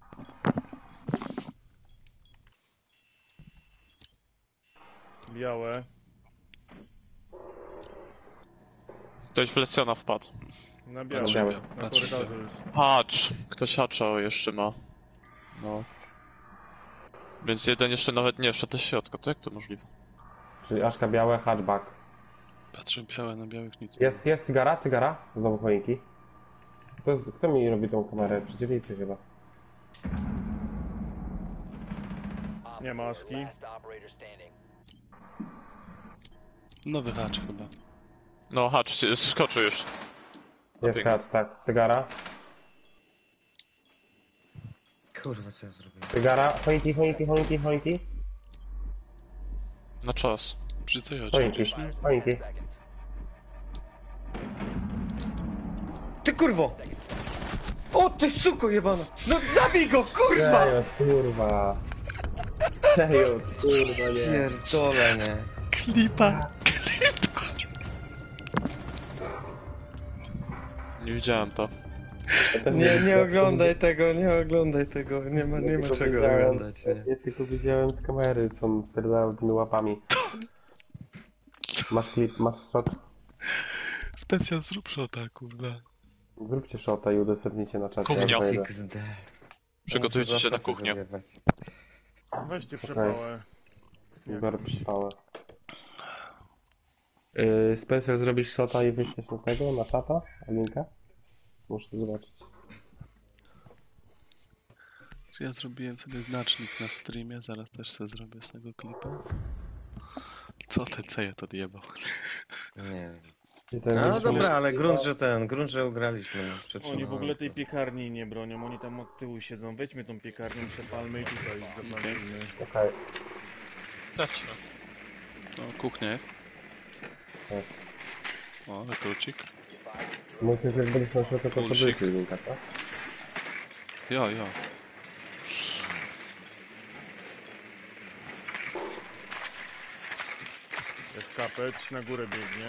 Speaker 2: Białe.
Speaker 3: Ktoś w Lesiona wpadł.
Speaker 2: Na białe.
Speaker 1: Patrzę,
Speaker 5: białe.
Speaker 2: Na
Speaker 1: patrzę.
Speaker 2: korytarzu już.
Speaker 3: Hacz! Ktoś hacza jeszcze ma. No. Więc jeden jeszcze nawet nie wszedł do środka, to jak to możliwe?
Speaker 5: Czyli Aszka białe, hatchback.
Speaker 1: Patrzę białe, na białych nic.
Speaker 5: Jest cygara. Znowu choinki. Kto mi robi tą kamerę? Przeciwnicy chyba.
Speaker 2: Nie ma Aszki.
Speaker 6: Last operator standing.
Speaker 1: Nowy hacz chyba.
Speaker 3: No hacz, skoczył już.
Speaker 5: Jest
Speaker 3: Pięknie.
Speaker 5: hacz, tak. Cygara.
Speaker 4: Kurwa, co ja zrobiłem?
Speaker 5: Cygara. Choinki.
Speaker 3: Na czas.
Speaker 1: Przy co ja
Speaker 5: Choinki. Choinki.
Speaker 6: Seconds.
Speaker 4: Ty kurwo! O ty suko jebana! No zabij go, kurwa!
Speaker 5: Serio, kurwa. Serio, kurwa, nie.
Speaker 4: Pierdolę, nie.
Speaker 1: Klipa!
Speaker 3: Nie widziałem to.
Speaker 4: Nie oglądaj tego, nie ma
Speaker 5: Tylko
Speaker 4: czego
Speaker 5: widziałem-
Speaker 4: oglądać, nie.
Speaker 5: Ja tylko widziałem z kamery, co on spierdalał tymi łapami. Masz klip, masz shot?
Speaker 1: Specjal zrób shota, kurwa.
Speaker 5: Zróbcie shota i udostępnijcie na czacie.
Speaker 3: Kuchnia.
Speaker 5: ja wejdę.
Speaker 4: XD.
Speaker 3: Przygotujcie się na kuchnię.
Speaker 2: Weźcie przepałę.
Speaker 5: Biorę przypałę. Spencer, zrobisz shota i wyślesz na tego, na czata? Linka? Muszę to zobaczyć.
Speaker 1: Ja zrobiłem sobie znacznik na streamie, zaraz też sobie zrobię z tego klipa. Co ten cejet odjebał?
Speaker 4: Nie wiem.
Speaker 5: I ten
Speaker 4: No
Speaker 5: będzie-
Speaker 4: dobra, ale grunt, że ugraliśmy. No,
Speaker 2: Oni
Speaker 4: przetrzymałem.
Speaker 2: w ogóle tej piekarni nie bronią, oni tam od tyłu siedzą. Weźmy tą piekarnię, przepalmy i tutaj zaplanujmy.
Speaker 5: Okej.
Speaker 3: Dajcie.
Speaker 1: No, kuchnia jest.
Speaker 5: Tak.
Speaker 1: O, rekrucik.
Speaker 5: No to jak będziesz na shota, to
Speaker 1: Bullshit.
Speaker 5: wyślij linka, tak?
Speaker 1: Jo.
Speaker 2: Jest kapeć, na górę biegnie.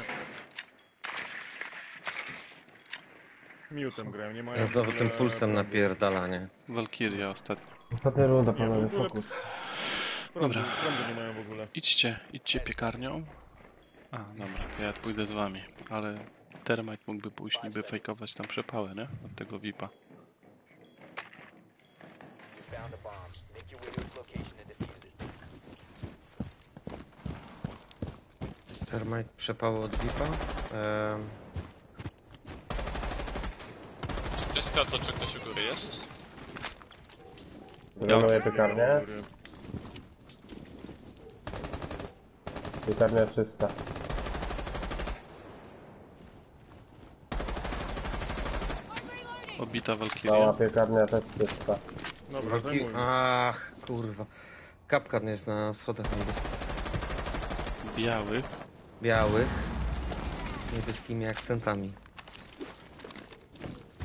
Speaker 2: Miutem grają, nie mają...
Speaker 4: Ja znowu
Speaker 2: w
Speaker 4: tym
Speaker 2: ogóle
Speaker 4: pulsem
Speaker 2: prądu.
Speaker 4: napierdala, nie?
Speaker 1: Walkiria ostatnio.
Speaker 5: Ostatnia runda,
Speaker 2: Nie,
Speaker 5: panowie,
Speaker 2: w ogóle-
Speaker 5: fokus.
Speaker 2: Prądu,
Speaker 1: Dobra.
Speaker 2: prądu nie mają w ogóle.
Speaker 1: Idźcie piekarnią. A, dobra, to ja pójdę z wami. Ale Termite mógłby pójść niby fejkować tam przepałę, nie? Od tego VIPa.
Speaker 6: You found a bomb. Make your way to its location and defuse it.
Speaker 4: Termite przepało od VIP-a.
Speaker 3: Czy ktoś sprawdza, czy ktoś u góry jest?
Speaker 5: Wyglądają piekarnię.
Speaker 2: Góry.
Speaker 5: Piekarnia czysta.
Speaker 1: Obita
Speaker 5: Mała
Speaker 1: Walkiria.
Speaker 5: piekarnia też czysta.
Speaker 2: Dobra, zajmujmy.
Speaker 4: Ach, kurwa. Kapkan jest na schodach
Speaker 1: Białych.
Speaker 4: białych. Z niebieskimi akcentami.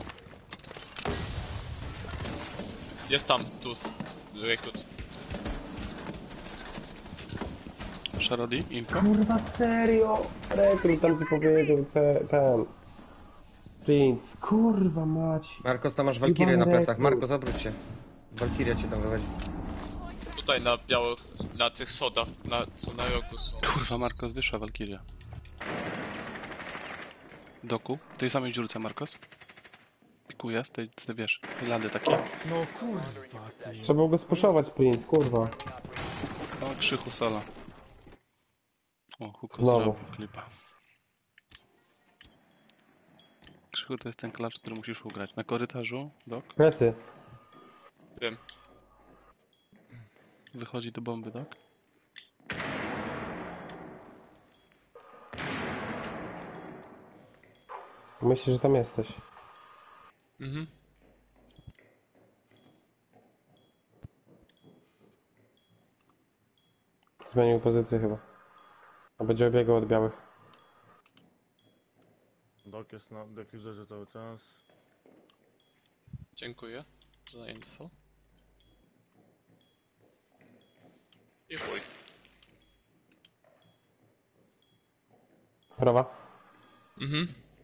Speaker 3: Jest tam, tu. Rekrut.
Speaker 1: Sharody, info?
Speaker 5: Kurwa, serio? Rekrut tam ci powiedział, ten... Prince, kurwa mać.
Speaker 4: Markos, tam masz Walkirię na
Speaker 5: Jebany
Speaker 4: plecach.
Speaker 5: rekrut.
Speaker 4: Markos, obróć się. Walkiria cię tam wychodzi.
Speaker 3: Tutaj na białych, na tych sodach, co na rogu są.
Speaker 1: Kurwa, Markos, wyszła Walkiria. Doku, w tej samej dziurce, Markos. Pikuje, z tej wiesz, z tej lady takiej.
Speaker 2: No kurwa, ty.
Speaker 5: Trzeba było go spuszować, Prince, kurwa.
Speaker 1: O, Krzychu Sola. O, Huko
Speaker 5: Znowu.
Speaker 1: zrobił klipa. Krzychu to jest ten klacz, który musisz ugrać. Na korytarzu, Dok,
Speaker 5: Plecy.
Speaker 3: Wiem.
Speaker 1: wychodzi do bomby, Dok.
Speaker 5: Myślisz, że tam jesteś.
Speaker 3: Mhm.
Speaker 5: Zmienił pozycję chyba. A będzie obiegał od białych.
Speaker 2: Dok jest na defuzerze cały czas.
Speaker 3: Dziękuję za info. I chuj.
Speaker 5: Prawa.
Speaker 3: Mhm.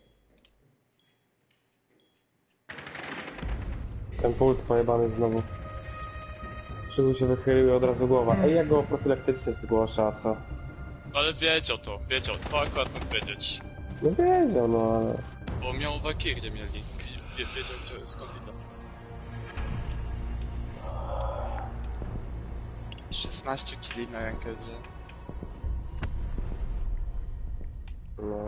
Speaker 5: Ten puls pojebany znowu. Krzyku się wychylił i od razu głowa. Ej, ja go profilaktycznie zgłasza, a co?
Speaker 3: Ale wiedział to akurat mógł wiedzieć.
Speaker 5: No wiedział, no ale...
Speaker 3: Bo miał Valkyrie mieli. Wiedział skąd idą. 16 kili na rankedzie.
Speaker 5: No,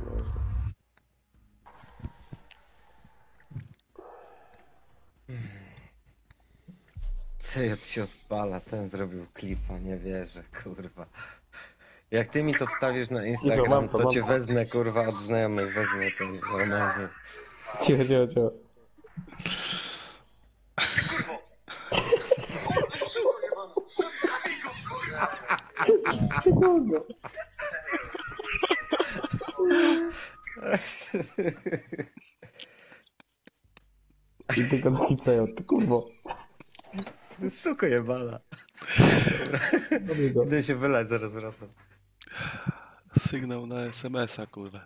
Speaker 4: CJ się odpala, ten zrobił klipa, nie wierzę, kurwa. Jak ty mi to wstawisz na Instagram,
Speaker 5: mam to,
Speaker 4: to
Speaker 5: mam
Speaker 4: cię
Speaker 5: to.
Speaker 4: wezmę, kurwa, od znajomych, wezmę to normalnie.
Speaker 5: Cicho, cicho, cicho. I tylko taki cejo, ty kurwo.
Speaker 4: Ty suko jebana.
Speaker 5: Zabij go.
Speaker 4: Idę się wylać, zaraz wracam.
Speaker 1: Sygnał na SMS-a, kurwa.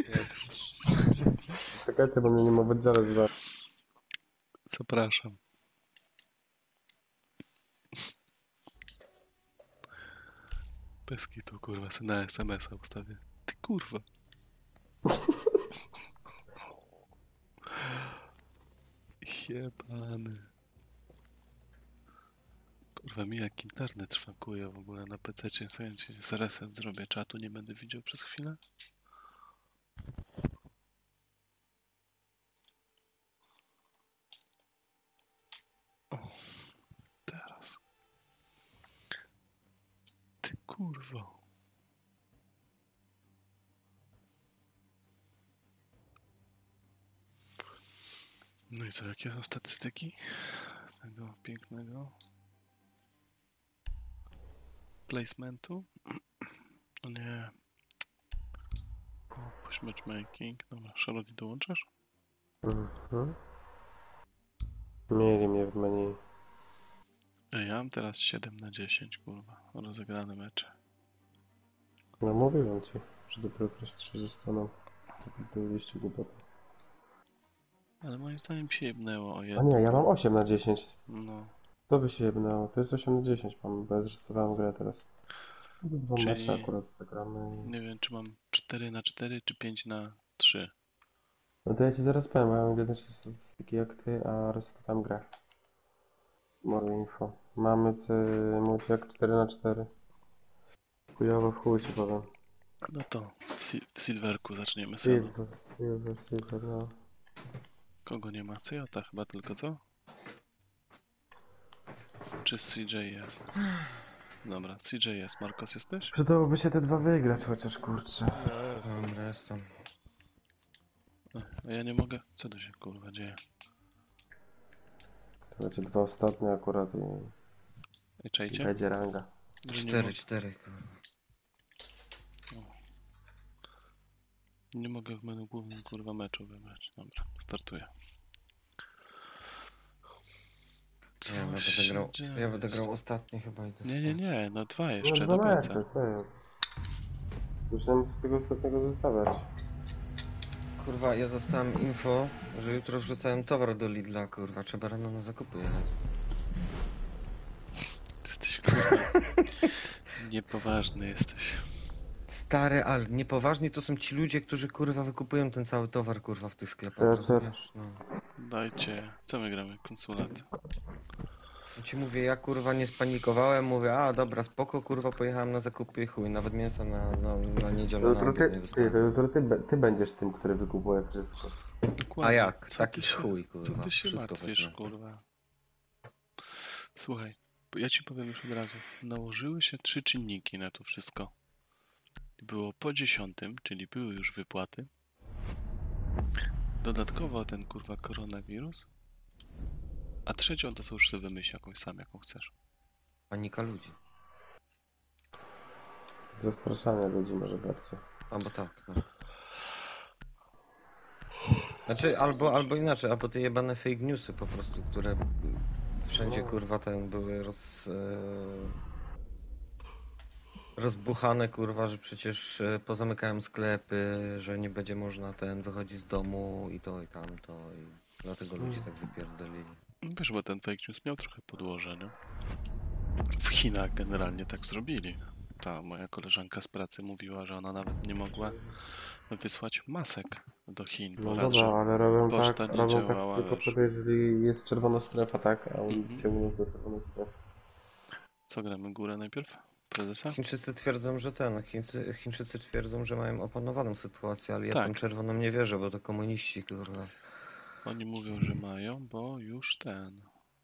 Speaker 5: Czekajcie, bo mnie nie ma w oddziale zwa.
Speaker 1: Zapraszam. Bez kitu, kurwa, se na SMS-a ustawię. Ty kurwa. Jebany. Kurwa, mi jak internet szwankuje w ogóle na PC-cie. Co ja ci reset zrobię? Czatu nie będę widział przez chwilę? O, teraz. Ty kurwa. No i co, jakie są statystyki tego pięknego placementu? O nie. O, push matchmaking. Dobra, Charlotte, dołączasz?
Speaker 5: Mhm. Mieli mnie w menu.
Speaker 1: Ej, ja mam teraz 7 na 10, kurwa. Rozegrane mecze.
Speaker 5: No mówiłem ci, że dopiero teraz 3 zostaną. Ten liście głupoty.
Speaker 1: Ale moim zdaniem się jebnęło o
Speaker 5: A
Speaker 1: jedno.
Speaker 5: nie, ja mam 8 na 10.
Speaker 1: No,
Speaker 5: To by się jebnęło. To jest 8 na 10 mam, bo ja zrestowałem grę teraz. No to dwa
Speaker 1: Czyli-
Speaker 5: mecze akurat zagramy.
Speaker 1: nie wiem, czy mam 4 na 4, czy 5 na 3.
Speaker 5: No to ja ci zaraz powiem, bo ja mam identyczne statystyki jak ty, a restowałem grę. More info. Mamy jak 4 na 4. Chujowo w chuj ci powiem.
Speaker 1: No to w Silverku zaczniemy sezon.
Speaker 5: Silver, no.
Speaker 1: Kogo nie ma? Cejota chyba tylko, co? Czy CJ jest? Dobra, CJ jest. Marcos jesteś?
Speaker 5: Przydałoby się te dwa wygrać chociaż, kurczę.
Speaker 4: Dobra, jestem.
Speaker 1: A ja nie mogę? Co tu się kurwa dzieje?
Speaker 5: To będzie dwa ostatnie akurat
Speaker 1: Ej,
Speaker 5: i
Speaker 1: czajcie?
Speaker 5: będzie ranga.
Speaker 1: Że nie
Speaker 4: 4-4, kurwa.
Speaker 1: Nie mogę w menu głównym kurwa meczu wybrać. Dobra, startuję. Co
Speaker 4: Nie wiem,
Speaker 1: się dzieje?
Speaker 4: ja będę grał ostatni chyba i to
Speaker 1: Nie, no 2
Speaker 5: No
Speaker 1: jeszcze
Speaker 5: dwa
Speaker 1: do końca.
Speaker 5: mecze, co jest? Musiałem z tego ostatniego zostawiać.
Speaker 4: Kurwa, ja dostałem info, że jutro wrzucałem towar do Lidla, kurwa, trzeba rano na zakupy jechać.
Speaker 1: Jesteś kurwa. Niepoważny jesteś.
Speaker 4: Stary, ale niepoważni to są ci ludzie, którzy kurwa wykupują ten cały towar, kurwa, w tych sklepach,
Speaker 5: Ja
Speaker 4: rozumiesz? No.
Speaker 1: Dajcie. Co my gramy? Konsulat.
Speaker 4: Ja ci mówię, ja kurwa nie spanikowałem, mówię, a dobra, spoko, kurwa, pojechałem na zakupy i chuj, nawet mięsa na niedzielę
Speaker 5: To
Speaker 4: na
Speaker 5: jutro
Speaker 4: obiad nie
Speaker 5: ty,
Speaker 4: dostałem.
Speaker 5: to jutro ty będziesz tym, który wykupuje wszystko.
Speaker 1: Dokładnie.
Speaker 4: A jak?
Speaker 1: Co
Speaker 4: Taki
Speaker 1: ty się-
Speaker 4: chuj,
Speaker 1: Co
Speaker 4: kurwa,
Speaker 1: ty się
Speaker 4: wszystko
Speaker 1: martwisz,
Speaker 4: wezmę.
Speaker 1: kurwa? Słuchaj, ja ci powiem już od razu. Nałożyły się 3 czynniki na to wszystko. Było po 10, czyli były już wypłaty. Dodatkowo ten kurwa koronawirus. A trzecią to już sobie wymyśl jakąś sam, jaką chcesz.
Speaker 4: Panika ludzi.
Speaker 5: Zastraszanie ludzi może bardziej.
Speaker 4: Albo tak, no. Znaczy, albo inaczej, albo te jebane fake newsy po prostu, które wszędzie kurwa ten były rozbuchane kurwa, że przecież pozamykałem sklepy, że nie będzie można wychodzić z domu i to i tamto i dlatego ludzie tak wypierdolili.
Speaker 1: Wiesz, bo ten fake news miał trochę podłoże, nie? W Chinach generalnie tak zrobili. Ta moja koleżanka z pracy mówiła, że ona nawet nie mogła wysłać masek do Chin, bo
Speaker 5: No
Speaker 1: raz, że
Speaker 5: dobra, ale robią
Speaker 1: poczta
Speaker 5: tak,
Speaker 1: nie
Speaker 5: robią
Speaker 1: działała,
Speaker 5: tak tylko
Speaker 1: wiesz.
Speaker 5: wtedy, jeżeli jest czerwona strefa, tak? A on
Speaker 1: Mhm.
Speaker 5: ciągnie nas do czerwonej strefy.
Speaker 1: Co gramy górę najpierw? Prezesa?
Speaker 4: Chińczycy twierdzą, że Chińczycy twierdzą, że mają opanowaną sytuację, ale ja
Speaker 1: Tak.
Speaker 4: tam czerwoną nie wierzę, bo to komuniści kurwa.
Speaker 1: Oni mówią, że mają, bo już ten...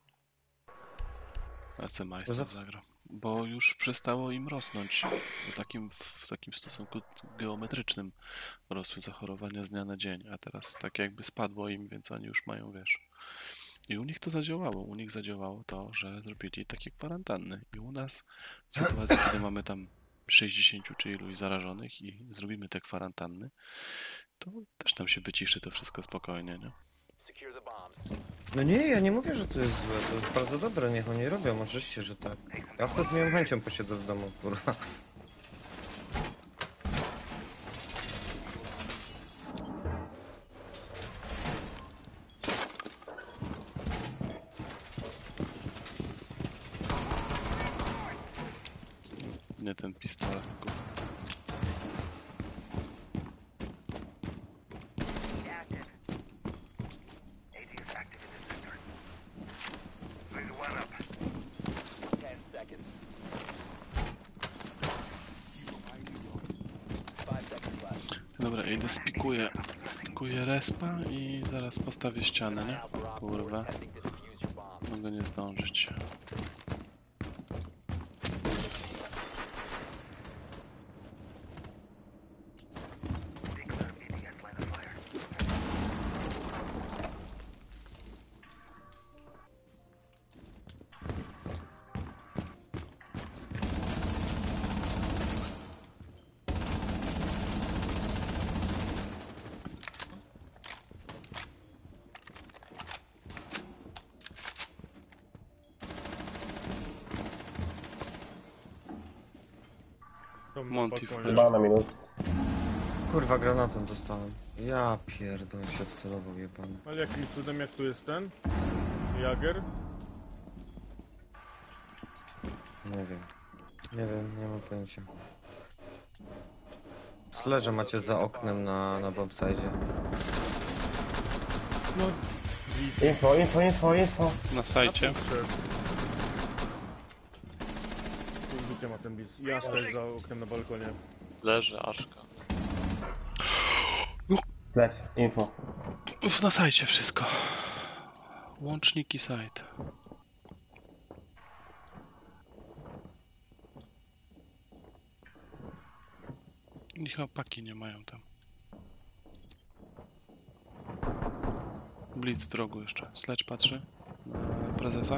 Speaker 1: Majster
Speaker 4: Za-
Speaker 1: zagra. Bo już przestało im rosnąć. W takim stosunku geometrycznym rosły zachorowania z dnia na dzień, a teraz tak jakby spadło im, więc oni już mają, wiesz. I u nich to zadziałało. U nich zadziałało to, że zrobili takie kwarantanny. I u nas w sytuacji, kiedy mamy tam 60 czy iluś zarażonych i zrobimy te kwarantanny, to też tam się wyciszy to wszystko spokojnie, nie?
Speaker 6: Secure the bombs.
Speaker 4: No nie, ja nie mówię, że to jest złe, to jest bardzo dobre, niech oni robią, oczywiście, że tak. Ja sobie z miłą chęcią posiedzę w domu, kurwa.
Speaker 1: Nie ten pistolet. Kurwa.
Speaker 6: Ten seconds. 5 seconds left.
Speaker 1: Dobra, idę spikuję respa i zaraz postawię ścianę, nie?
Speaker 6: Alpha Op 4
Speaker 1: Kurwa,
Speaker 6: is attempting to defuse your bomb.
Speaker 1: mogę nie zdążyć.
Speaker 2: To
Speaker 1: Monty
Speaker 2: balkonie.
Speaker 1: wchodzi.
Speaker 5: Chyba na minut.
Speaker 4: Kurwa, granatem dostałem. Ja pierdolę się wcelował jebany.
Speaker 2: Ale jakim cudem, jak tu jest ten? Jager?
Speaker 4: Nie wiem. Nie wiem, nie mam pojęcia. Sledge macie za oknem na bombsite.
Speaker 2: No,
Speaker 5: Info.
Speaker 1: Na sajcie.
Speaker 2: Widzicie ma ten bis. Jaszka jest za oknem na balkonie.
Speaker 3: Leży Aszka.
Speaker 5: Leć, info.
Speaker 1: Na sajcie wszystko. Łączniki site. I chyba paki nie mają tam. Blitz w rogu jeszcze. Sledge patrzy na prezesa.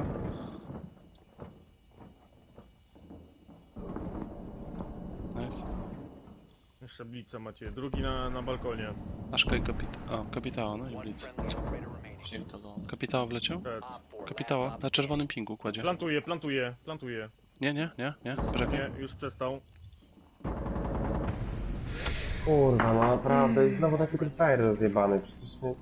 Speaker 1: Nice.
Speaker 2: Jeszcze blica macie. Drugi na balkonie.
Speaker 1: Aszka i kapitał, no i
Speaker 6: One
Speaker 1: Blitz.
Speaker 6: friendly operator remaining.
Speaker 3: Pierdolony.
Speaker 1: Kapitała wleciał?
Speaker 2: Przed.
Speaker 1: Kapitała. Na czerwonym pingu kładzie.
Speaker 2: Plantuję.
Speaker 1: Nie. Poczekaj.
Speaker 2: Nie, już przestał.
Speaker 5: Kurwa, no naprawdę, i znowu taki Free rozjebany, przecież mnie...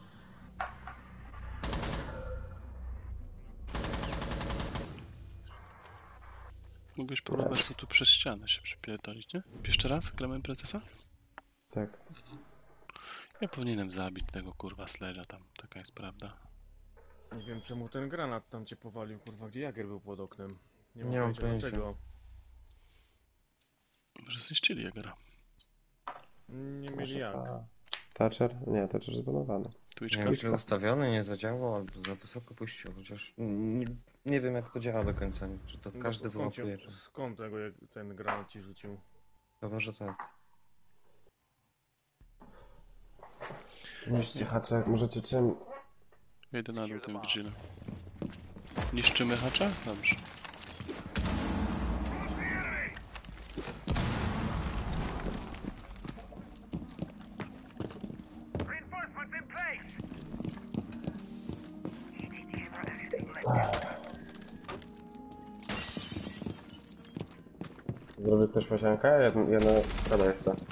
Speaker 1: Mógłbyś próbować tu przez ścianę się przypierdolić, nie? Jeszcze raz? Gramy prezesa?
Speaker 5: Tak.
Speaker 1: Ja powinienem zabić tego kurwa Sledge'a tam. Taka jest prawda.
Speaker 2: Nie wiem czemu ten granat tam cię powalił, kurwa, gdzie Jager był pod oknem. Nie
Speaker 4: Nie
Speaker 2: mam
Speaker 4: mam
Speaker 2: pojęcia
Speaker 4: pojęcia.
Speaker 2: dlaczego.
Speaker 1: Może zniszczyli Jagera.
Speaker 2: Nie mieli jak.
Speaker 5: Thatcher? Nie, Thatcher zbanowany.
Speaker 1: Twitchka.
Speaker 4: Nie wiem, źle ustawiony, nie zadziałał, albo za wysoko puścił, chociaż nie wiem jak to działa do końca, czy to każdy wyłapuje, czy...
Speaker 2: Skąd tego, ten granat ci rzucił?
Speaker 4: Chyba, że tak.
Speaker 5: Niszcie haczek, możecie czym...
Speaker 1: Ja idę na dół tym vigilem. Niszczymy hacza? Dobrze.
Speaker 5: Zrobię ktoś pasiankę? Jedna strona jest ta.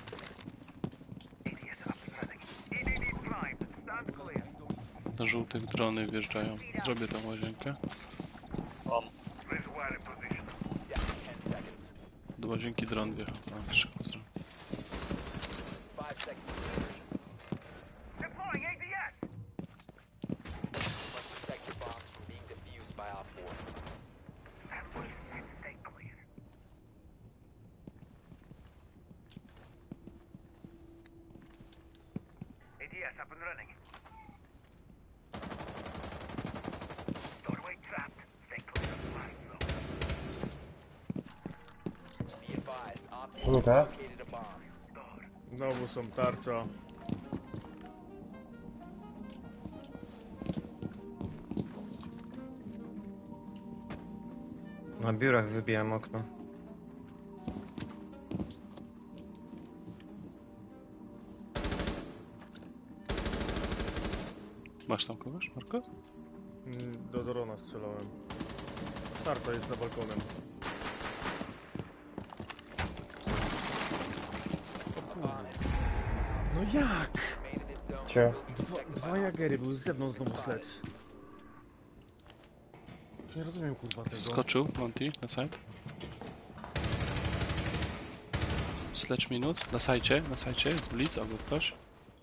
Speaker 1: Na żółtych drony wjeżdżają. Zrobię tą łazienkę.
Speaker 3: Mam.
Speaker 1: Do łazienki dron wjechał. A, szybko zrobię.
Speaker 6: 5 seconds. Must protect your bombs from being defused by Op 4.
Speaker 7: ADS up and running. Doorway trapped. Stay clear of the line zone.
Speaker 6: Be advised, Op 4
Speaker 5: Minuta.
Speaker 6: located a bomb.
Speaker 2: Znowu są tarcza.
Speaker 4: Na biurach wybijam okno.
Speaker 1: Masz tam kogoś, Marko?
Speaker 2: Do drona strzelałem. Tarcza jest za balkonem. O kurwa. No jak?
Speaker 6: Remain in this zone.
Speaker 5: Cio.
Speaker 2: Dwa Jagery były z zewnątrz znowu Sledge. Nie rozumiem kurwa tego.
Speaker 1: Skoczył Monty na side. Sledge minus. Na sajcie jest blitz albo ktoś.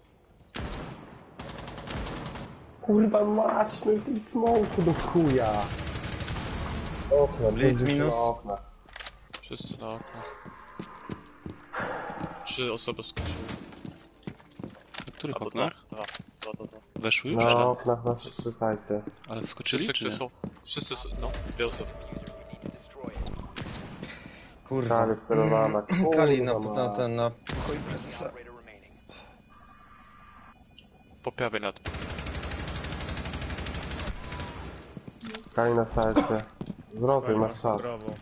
Speaker 5: Kurwa mać, no i tej smoku do chuja! Okna,
Speaker 4: Blitz
Speaker 5: będzie
Speaker 4: minus.
Speaker 5: na okna.
Speaker 3: Wszyscy na oknach. 3 osoby skoczyły.
Speaker 1: Na których
Speaker 3: Albo
Speaker 1: oknach?
Speaker 3: Dwa.
Speaker 1: Weszły już?
Speaker 5: Na
Speaker 1: Czy?
Speaker 5: oknach na wszyscy sajty.
Speaker 1: Ale wskoczyli
Speaker 3: Wszyscy,
Speaker 1: czy nie?
Speaker 3: którzy są... Wszyscy są... No, 2 osoby.
Speaker 6: Destroy it.
Speaker 4: Kurwa.
Speaker 5: Kali wcelowana, kurwa
Speaker 4: Kali na
Speaker 5: mać.
Speaker 4: ten, na pokoju
Speaker 6: One
Speaker 4: prezesa.
Speaker 6: operator remaining.
Speaker 3: Po prawej nad...
Speaker 5: Kali na sajcie. Zrotuj, masz czas.
Speaker 2: Brawo.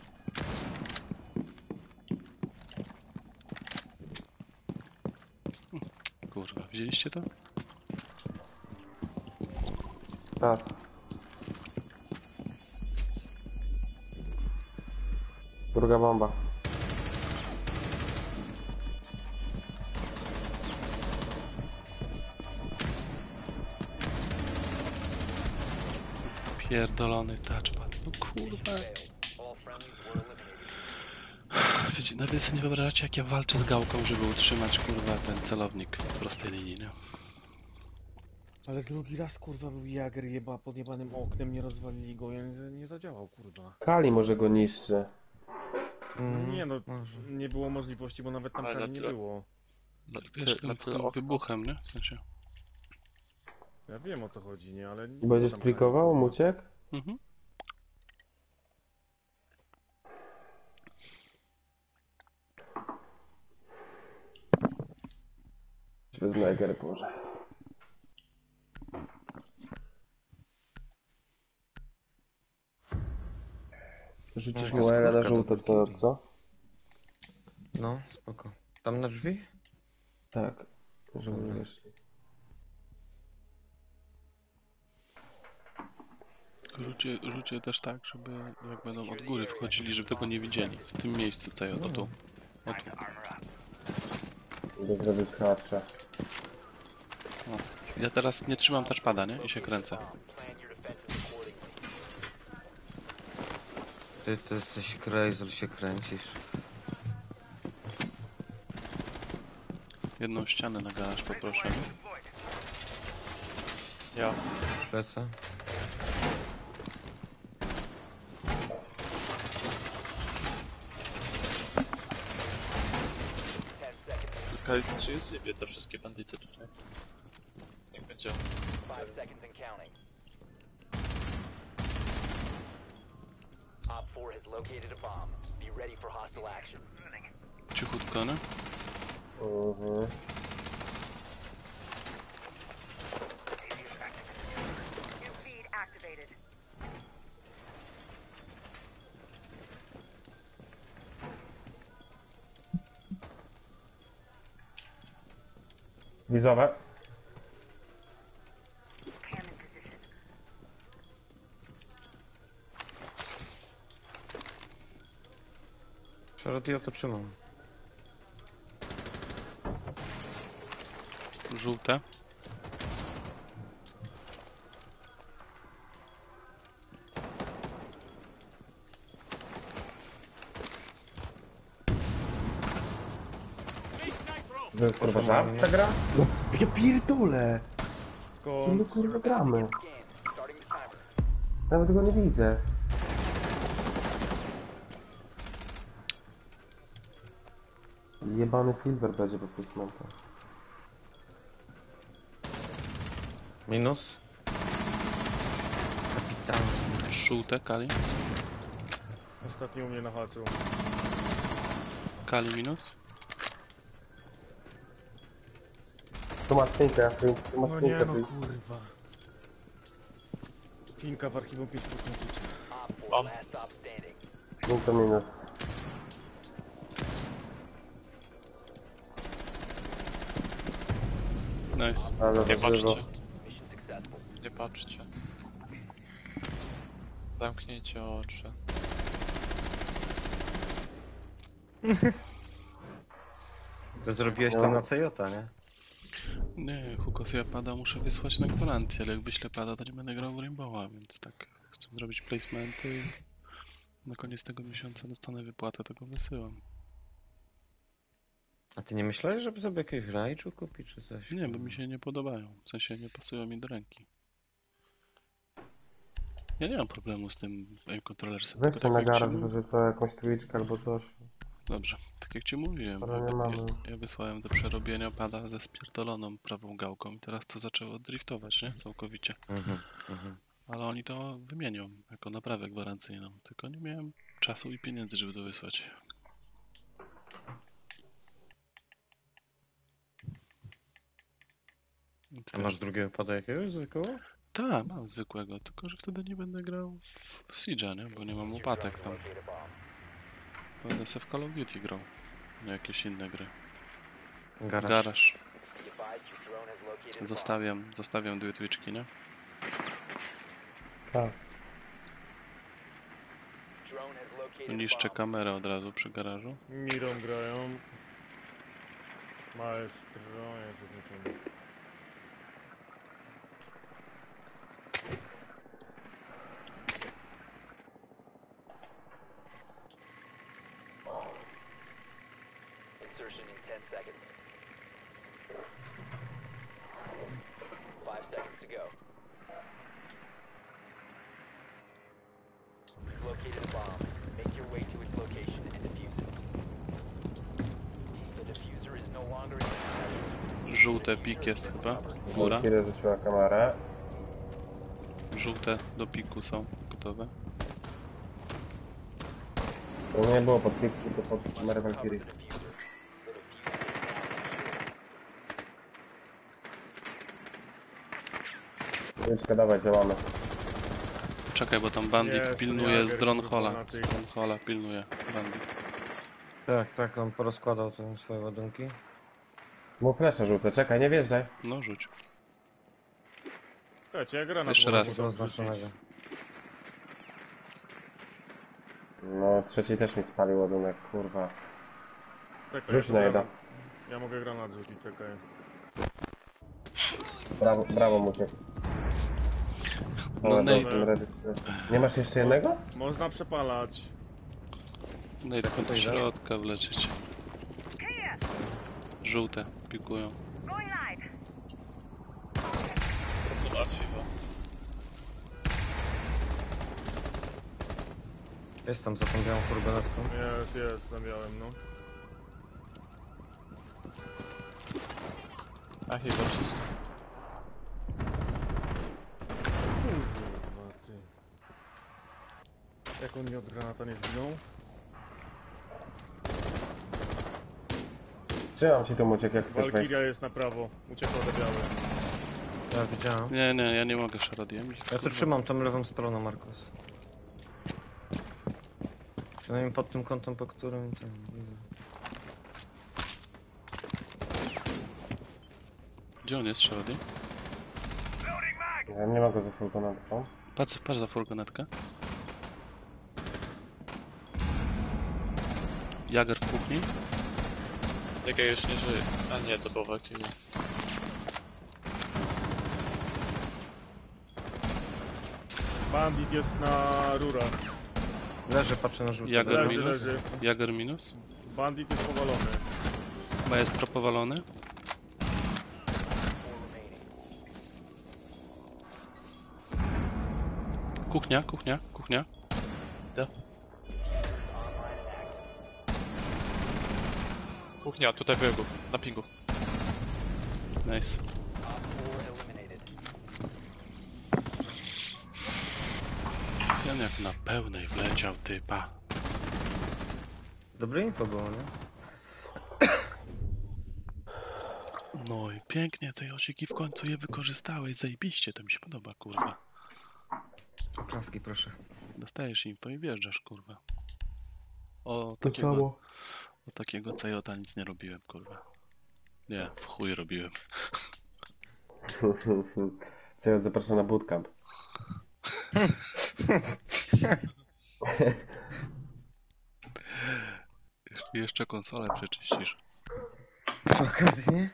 Speaker 1: Kurwa, widzieliście to?
Speaker 5: Czas. Druga bomba.
Speaker 1: Pierdolony touchpad. No kurwa.
Speaker 6: Failed. All friendlies were eliminated.
Speaker 1: Wiecie, nawet sobie nie wyobrażacie jak ja walczę z gałką, żeby utrzymać kurwa ten celownik w prostej linii, nie?
Speaker 2: Ale drugi raz kurwa był Jager jeba pod jebanym oknem, nie rozwalili go, nie zadziałał kurwa.
Speaker 5: Kali może go niszczy.
Speaker 2: Nie no,
Speaker 4: może.
Speaker 2: nie było możliwości, bo nawet tam
Speaker 3: Ale
Speaker 2: Kali
Speaker 3: na
Speaker 2: nie
Speaker 3: tyle-
Speaker 2: było.
Speaker 1: Wiesz, tym
Speaker 3: okno.
Speaker 1: wybuchem, nie? W sensie.
Speaker 2: Ja wiem o co chodzi, nie, ale... nie
Speaker 5: I
Speaker 2: było
Speaker 5: będziesz
Speaker 2: tam
Speaker 5: trikował,
Speaker 2: Kali.
Speaker 5: Muciek?
Speaker 1: Mhm.
Speaker 5: Bez Neger, Boże. Rzucisz
Speaker 4: No,
Speaker 5: mu Ela na
Speaker 4: skórka
Speaker 5: żółto,
Speaker 4: do
Speaker 5: co?
Speaker 4: Valkyrie.
Speaker 5: Co?
Speaker 4: No, spoko. Tam na drzwi?
Speaker 5: Tak. Żeby wyszli.
Speaker 1: Rzucie też tak, żeby jak będą od góry wchodzili, żeby tego nie widzieli. W tym miejscu co o tu. O tu.
Speaker 5: Idę zrobić klacza.
Speaker 1: O. Ja teraz nie trzymam touchpada, nie? I się kręcę.
Speaker 6: Plan your defenses accordingly.
Speaker 4: Ty to jesteś crazy, się kręcisz.
Speaker 1: Jedną ścianę na garaż poproszę.
Speaker 3: Ja.
Speaker 4: Lecę.
Speaker 3: Czekaj, czy jest zjebie te wszystkie bandyty tutaj? Niech będzie.
Speaker 6: 5 seconds and counting. Op 4 has located a bomb. Be ready for hostile action.
Speaker 1: Cichutko, nie?
Speaker 8: New feed activated.
Speaker 5: Wizowe.
Speaker 8: Cam in position.
Speaker 4: Radio to trzymam.
Speaker 1: Żółte.
Speaker 5: To jest kurwa żart ta gra? No, ja pierdolę!
Speaker 2: Skąd?
Speaker 5: No kurwa gramy.
Speaker 6: Scan. Starting the timer.
Speaker 5: Nawet go nie widzę. Jebany silver będzie po placementa.
Speaker 4: Minus. Kapitan.
Speaker 1: Żółte, Kali.
Speaker 2: Ostatni u mnie na haczu.
Speaker 1: Kali minus.
Speaker 5: Tu masz finkę, tu masz
Speaker 2: No nie
Speaker 5: finkę,
Speaker 2: no
Speaker 5: ty.
Speaker 2: kurwa. Finka w archiwum 5% życia.
Speaker 6: Op 4
Speaker 3: Bomb.
Speaker 6: last stop standing.
Speaker 5: Finka minus.
Speaker 1: Nice.
Speaker 5: Ale
Speaker 3: Nie
Speaker 5: żywo.
Speaker 3: patrzcie.
Speaker 6: Mission successful.
Speaker 3: Nie patrzcie. Zamknijcie oczy.
Speaker 4: To zrobiłeś to na CJ, nie?
Speaker 1: Nie, Hukos, ja pada muszę wysłać na gwarancję, ale jak wyślę pada, to nie będę grał w Rainbowa, więc tak chcę zrobić placementy i na koniec tego miesiąca dostanę wypłatę, to go wysyłam.
Speaker 4: A ty nie myślałeś, żeby sobie jakiegoś rajczu kupić czy coś?
Speaker 1: Nie, bo mi się nie podobają, w sensie nie pasują mi do ręki. Ja nie mam problemu z tym aim controllersem,
Speaker 5: Weź
Speaker 1: tylko
Speaker 5: się na
Speaker 1: tak jak ci
Speaker 5: garaż,
Speaker 1: mówię-
Speaker 5: że co, jakąś trójczkę albo coś.
Speaker 1: Dobrze, tak jak ci mówiłem,
Speaker 5: Ale nie mamy.
Speaker 1: ja wysłałem do przerobienia pada ze spierdoloną prawą gałką i teraz to zaczęło driftować, nie? Całkowicie.
Speaker 4: Mhm, mhm.
Speaker 1: Ale oni to wymienią jako naprawę gwarancyjną, tylko nie miałem czasu i pieniędzy, żeby to wysłać. Więc
Speaker 4: A masz drugiego pada jakiegoś zwykłego?
Speaker 1: Tak, mam zwykłego, tylko że wtedy nie będę grał w Siege'a, nie? Bo nie mam łopatek tam.
Speaker 6: Locate a bomb.
Speaker 1: Będę se w Call of Duty grał. Nie jakieś inne gry.
Speaker 4: Garaż.
Speaker 1: Garaż.
Speaker 6: Be advised your drone has located a bomb.
Speaker 1: Zostawiam dwie twitchki, nie?
Speaker 5: Tak.
Speaker 6: Drone has located a
Speaker 1: Niszczę
Speaker 6: bomb.
Speaker 1: kamerę od razu przy garażu.
Speaker 2: Mirą grają. Maestro jest oznaczony.
Speaker 6: Insertion in 10 seconds. 5 seconds to go. You've located a bomb. Make your way to its location and defuse it. The diffuser is no longer in possession.
Speaker 1: Żółte pik jest chyba. Góra.
Speaker 5: Kiedy rzuciła kamerę.
Speaker 1: Żółte do piku są gotowe.
Speaker 5: To nie było pod pik, tylko pod kamerę Valkyrie.
Speaker 6: The diffuser.
Speaker 5: Trójczkę dawaj, działamy.
Speaker 1: Czekaj, bo tam bandit
Speaker 2: Jest,
Speaker 1: pilnuje z
Speaker 2: Jager,
Speaker 1: drone
Speaker 2: kurwa,
Speaker 1: hola.
Speaker 2: na
Speaker 1: Z
Speaker 2: tych.
Speaker 1: drone hola pilnuje bandit.
Speaker 4: Tak, tak, on porozkładał te swoje ładunki.
Speaker 5: Mu flesze rzucę, czekaj, nie wjeżdżaj.
Speaker 1: No rzuć.
Speaker 2: Słuchajcie, ja granat
Speaker 1: Jeszcze
Speaker 2: mogę
Speaker 1: raz.
Speaker 2: mu tam
Speaker 4: Oznaczonego.
Speaker 2: wrzucić.
Speaker 5: No, trzeci też mi spalił ładunek, kurwa.
Speaker 2: Czekaj,
Speaker 5: Rzuć
Speaker 2: to
Speaker 5: na
Speaker 2: ja-
Speaker 5: jeden.
Speaker 2: Ja mogę granat rzucić, czekaj.
Speaker 5: Brawo, brawo Muciek.
Speaker 1: No,
Speaker 5: Dobra,
Speaker 1: nej-
Speaker 5: jestem ready. Nie masz jeszcze jednego?
Speaker 2: Można przepalać.
Speaker 1: No i tylko do środka wlecieć. Żółte pikują.
Speaker 8: Going live.
Speaker 3: To co łatwiej, bo...
Speaker 4: Jest tam za tą białą furgonetką.
Speaker 2: Jest, zabiałem, no.
Speaker 3: A chyba czysto.
Speaker 2: Kurwa, ty. Jak on mi od granata nie zginął?
Speaker 5: Trzymam się tu Muciek, jak chcesz wejść.
Speaker 2: Walkiria jest na prawo. Uciekła do białej.
Speaker 4: Ja widziałem.
Speaker 1: Nie, ja nie mogę Sharadiem.
Speaker 4: Ja tu trzymam tą lewą stroną, Markus. Przynajmniej pod tym kątem, po którym ten...
Speaker 1: Gdzie on jest, Sharadim?
Speaker 5: Ja nie mogę za furgonetką.
Speaker 1: Patrz za furgonetkę. Jager w kuchni.
Speaker 3: Jak ja już nie żyję. A nie, to było Valkyrie.
Speaker 2: Bandit jest na rurach.
Speaker 4: Leży, patrzę na żółty.
Speaker 1: Jager
Speaker 2: Leży,
Speaker 1: minus.
Speaker 2: leży.
Speaker 1: Jager minus.
Speaker 2: Bandit jest powalony.
Speaker 1: Maestro powalony. Kuchnia.
Speaker 3: Kuchnia, tutaj biegu, na pingu.
Speaker 1: Nice. Ten jak na pełnej wleciał, typa.
Speaker 4: Dobre info było, nie?
Speaker 1: No i pięknie, te Josiki w końcu je wykorzystałeś, zajebiście, to mi się podoba, kurwa.
Speaker 4: Oklaski, proszę.
Speaker 1: Dostajesz info i wjeżdżasz, kurwa.
Speaker 5: To samo.
Speaker 1: O takiego Cejota nic nie robiłem, kurwa. Nie, w chuj robiłem.
Speaker 5: Co ja zapraszam na bootcamp.
Speaker 1: Jeszcze konsolę przeczyścisz.
Speaker 4: Przy okazji, nie?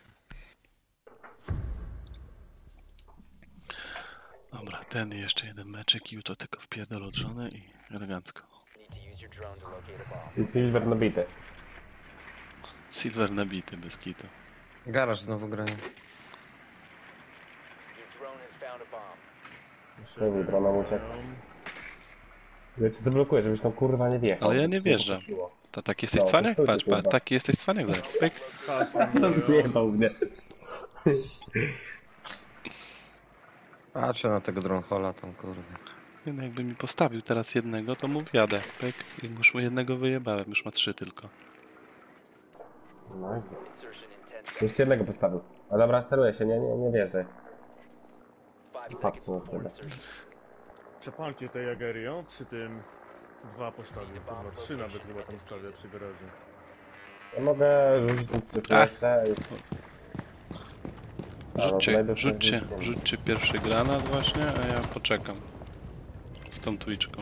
Speaker 1: Dobra, ten i jeszcze jeden meczek i to tylko wpierdol od żony i elegancko.
Speaker 6: Need to use your drone to locate a bomb.
Speaker 5: I silver nabity.
Speaker 1: Silver nabity bez kitu.
Speaker 4: Garaż znowu grają.
Speaker 6: Your drone has found a bomb.
Speaker 2: Jeszcze
Speaker 5: Dobra, drona uciekł. Ja cię zablokuję, żebyś tam kurwa nie wjechał.
Speaker 1: Ale ja nie wjeżdżam. Tak jesteś
Speaker 5: No,
Speaker 1: cwaniak?
Speaker 5: to
Speaker 1: Patrz,
Speaker 5: kurwa.
Speaker 1: taki jesteś cwaniak, zobacz. Pyk.
Speaker 5: Zjebał mnie.
Speaker 4: Patrzę na tego dronhola tam, kurwa.
Speaker 1: No jakby mi postawił teraz jednego, to mu wjadę. Pyk. I już mu jednego wyjebałem, już ma 3 tylko.
Speaker 5: No i
Speaker 6: Insertion in 10 seconds.
Speaker 5: jeszcze jednego postawił. A dobra, steruję się, nie wjeżdżaj.
Speaker 6: 5
Speaker 5: Patrzę
Speaker 6: seconds
Speaker 5: na
Speaker 6: before
Speaker 5: ciebie.
Speaker 6: insertion.
Speaker 2: Przepalcie te jagery, o? Przy tym... Dwa postawię, chyba 3 nawet chyba tam stawię przy garażu.
Speaker 5: Ja mogę rzucić tym 3 flesze i...
Speaker 1: Rzućcie pierwszy granat właśnie, a ja poczekam. Z tą Twitchką.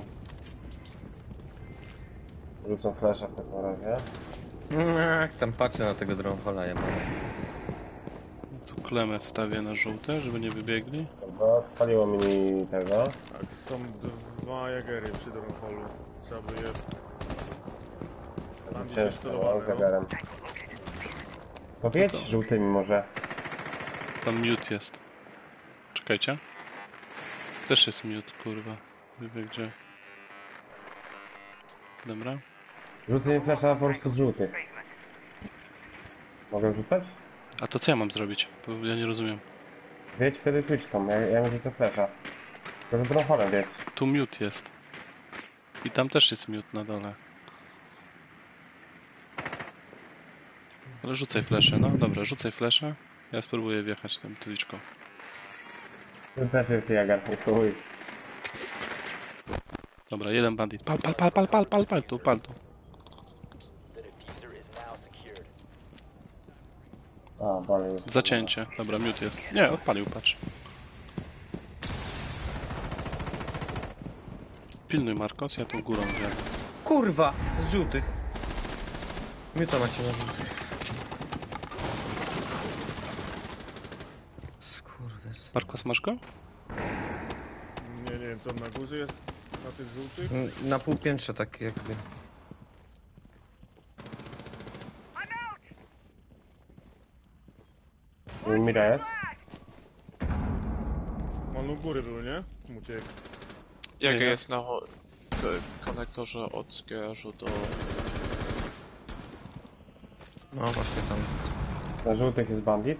Speaker 5: Rzucą flesze w takim razie.
Speaker 4: Tam patrzę na tego dronhola, ja mam.
Speaker 1: Tu klemę wstawię na żółte, żeby nie wybiegli.
Speaker 5: Dobra, spaliło mi tego.
Speaker 2: Tak, są dwa jagery przy dronholu. Trzeba by je... Bandit jest
Speaker 5: Ciężko,
Speaker 2: celowany, no.
Speaker 5: zegarem. Powiedz żółtymi może.
Speaker 1: Tam mute jest. Czekajcie. Też jest mute, kurwa. Nie wiem gdzie. Dobra.
Speaker 5: Rzucę mi flasza po prostu z żółtych. Mogę rzucać?
Speaker 1: A to co ja mam zrobić? Bo ja nie rozumiem.
Speaker 5: Wiedź wtedy Twitchką, ja mi rzucę flasza. To z dronholem wiedź.
Speaker 1: Tu mute jest. I tam też jest mute na dole. Ale rzucaj flesze, no dobra, rzucaj flesze. Ja spróbuję wjechać tą Twitchką.
Speaker 5: To też jest jagar, nie chuj.
Speaker 1: Dobra, jeden bandit. Pal tu.
Speaker 6: The diffuser is now secured.
Speaker 5: A, dalej jest.
Speaker 1: Zacięcie. Dobra, mute jest. Nie, odpalił, patrz. Pilnuj Marcos, ja tu górą wjadę.
Speaker 4: Kurwa! Z żółtych. Miuta macie na żółtych. Skurwys.
Speaker 1: Markos, masz go?
Speaker 2: Nie wiem, co on na górze jest, na tych żółtych?
Speaker 4: Na półpiętrze tak jakby.
Speaker 5: Mira jest?
Speaker 2: On u góry był, nie? Uciekł.
Speaker 3: Jak
Speaker 1: Nie.
Speaker 3: jest na konektorze od garażu do...
Speaker 4: No właśnie tam.
Speaker 5: Na żółtych jest bandit.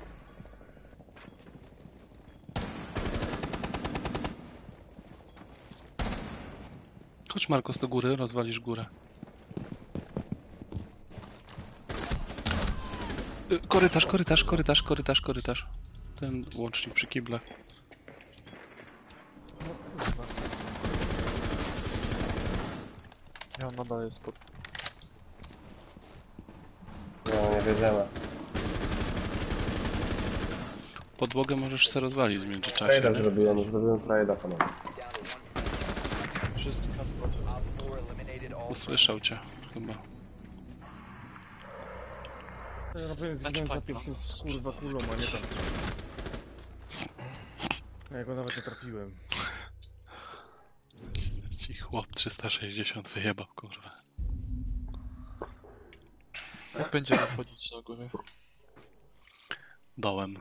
Speaker 1: Chodź Markos do góry, rozwalisz górę. Korytarz, korytarz, korytarz, korytarz, korytarz. Ten łącznik przy kiblach.
Speaker 3: Ja nadal jest pod...
Speaker 5: No, nie wiedziemy.
Speaker 1: Podłogę możesz sobie rozwalić w międzyczasie,
Speaker 5: Trajda
Speaker 1: nie?
Speaker 5: zrobiłem, już zrobiłem trajda panowie.
Speaker 6: Down to 1.
Speaker 3: Wszystkich na spodzie.
Speaker 6: Op 4 eliminated all.
Speaker 1: Usłyszał cię, chyba.
Speaker 2: Ja na pewno zginąłem za pierwszym kurwa kulą, a nie tam. Ja go nawet nie trafiłem.
Speaker 1: Ci chłop 360 wyjebał, kurwa.
Speaker 3: Jak będziemy wchodzić na górę?
Speaker 1: Dołem.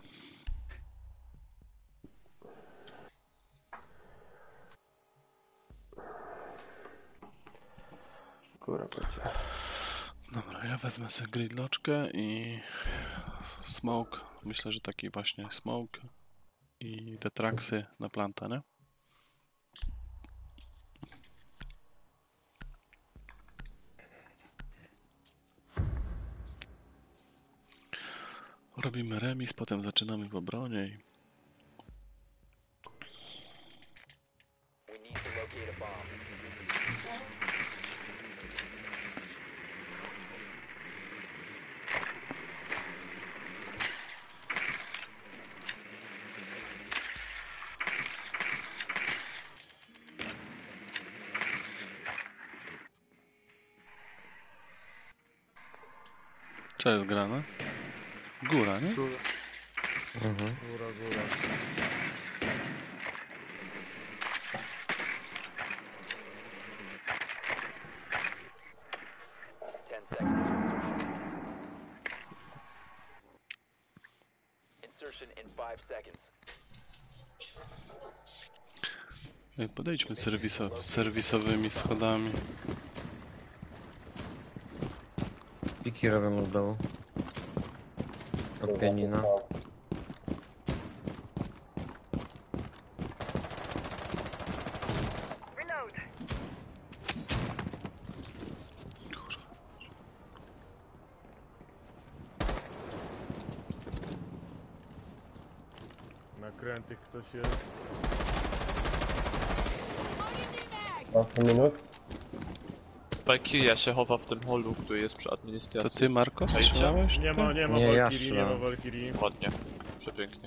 Speaker 5: Kurwa, kocie.
Speaker 1: Dobra, ja wezmę sobie gridloczkę i smoke. Myślę, że taki właśnie smoke i detraksy na planta, nie? Robimy remis, potem zaczynamy w obronie i
Speaker 6: We need to locate a bomb.
Speaker 1: co jest grane? Góra, nie?
Speaker 3: Górę.
Speaker 4: Mhm.
Speaker 2: Góra, góra.
Speaker 6: Ten seconds. Insertion in 5 seconds.
Speaker 1: Podejdźmy serwisowymi schodami.
Speaker 4: Piki robią od dołu. Od pianina.
Speaker 8: Reload.
Speaker 2: Nakrętych ktoś jest.
Speaker 5: 8 minut.
Speaker 3: Valkyria się chowa w tym holu, który jest przy
Speaker 1: To
Speaker 3: administracji.
Speaker 1: ty, Markos,
Speaker 3: Wejdzie?
Speaker 1: strzelałeś?
Speaker 2: Nie ma, nie ma
Speaker 4: Nie, ja
Speaker 2: Valkyrii, nie ma
Speaker 4: strzelam.
Speaker 2: Valkyrii.
Speaker 3: Ładnie. Przepięknie.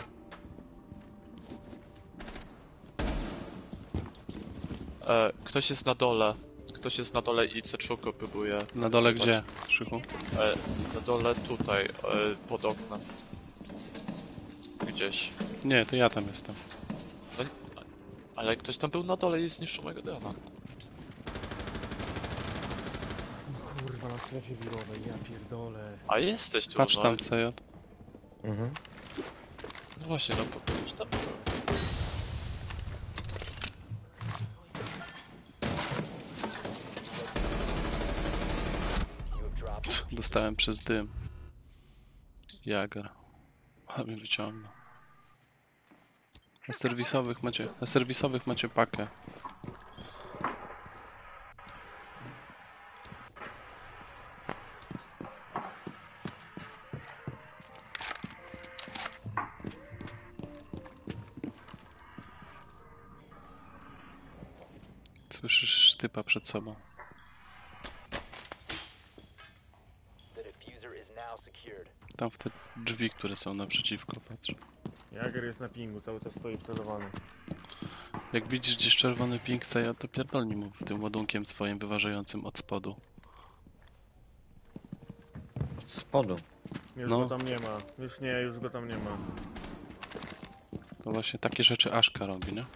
Speaker 3: Ktoś jest na dole. Ktoś jest na dole i C3 próbuje.
Speaker 1: Na dole
Speaker 3: Zobacz.
Speaker 1: gdzie, Krzychu?
Speaker 3: Na dole tutaj, pod oknem. Gdzieś.
Speaker 1: Nie, to ja tam jestem.
Speaker 3: Ale ktoś tam był na dole i zniszczył mojego drona.
Speaker 2: Kurwa, na strefie wirowej, ja pierdolę.
Speaker 3: A jesteś tu,
Speaker 1: Patrz
Speaker 3: no.
Speaker 1: tam, CJ.
Speaker 4: Mhm.
Speaker 3: No właśnie, no popatrz tam.
Speaker 6: You have dropped.
Speaker 1: Dostałem przez dym. Jager. A mnie wyciągnął. Na serwisowych macie pakę. Słyszysz typa przed sobą.
Speaker 6: The diffuser is now secured.
Speaker 1: Tam w te drzwi, które są naprzeciwko, patrz.
Speaker 2: Jager jest na pingu, cały czas stoi wcelowany.
Speaker 1: Jak widzisz gdzieś czerwony ping, to pierdolnij mu tym ładunkiem swoim wyważającym od spodu.
Speaker 4: Od spodu.
Speaker 2: Już
Speaker 1: No.
Speaker 2: go tam nie ma. Już nie, już go tam nie ma.
Speaker 1: To właśnie takie rzeczy Aszka robi, nie?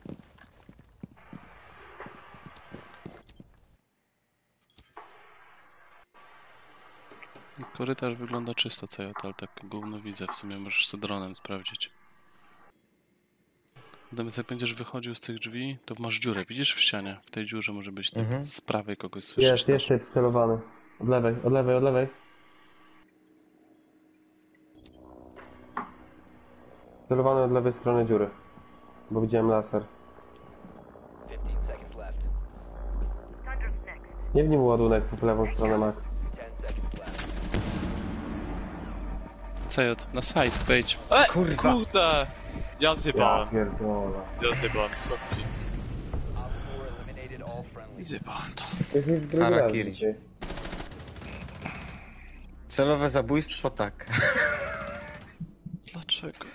Speaker 1: Korytarz wygląda czysto, co ja to, ale tak gówno widzę. W sumie możesz sobie dronem sprawdzić. Natomiast jak będziesz wychodził z tych drzwi, to masz dziurę. Widzisz w ścianie? W tej dziurze może być
Speaker 4: Mhm.
Speaker 1: z prawej kogoś słyszysz.
Speaker 5: Jest,
Speaker 1: też.
Speaker 5: jest celowany. Od lewej, od lewej, od lewej. Celowany od lewej strony dziury. Bo widziałem laser.
Speaker 6: 15 seconds left.
Speaker 8: Thunder's next.
Speaker 5: Nie w nim ładunek po lewą stronę, Max.
Speaker 6: 10 seconds left.
Speaker 1: Cejot, na side, wejdź.
Speaker 4: Kurwa.
Speaker 3: Kurde! Ja
Speaker 5: Ja
Speaker 3: zjebałem.
Speaker 5: pierdolę.
Speaker 3: Ja zjebałem, sorki.
Speaker 6: Op 4 eliminated all friendlies.
Speaker 3: Zjebałem to.
Speaker 5: To jest drugi raz
Speaker 4: Harakiri.
Speaker 5: dzisiaj.
Speaker 4: Celowe zabójstwo, tak.
Speaker 3: Dlaczego?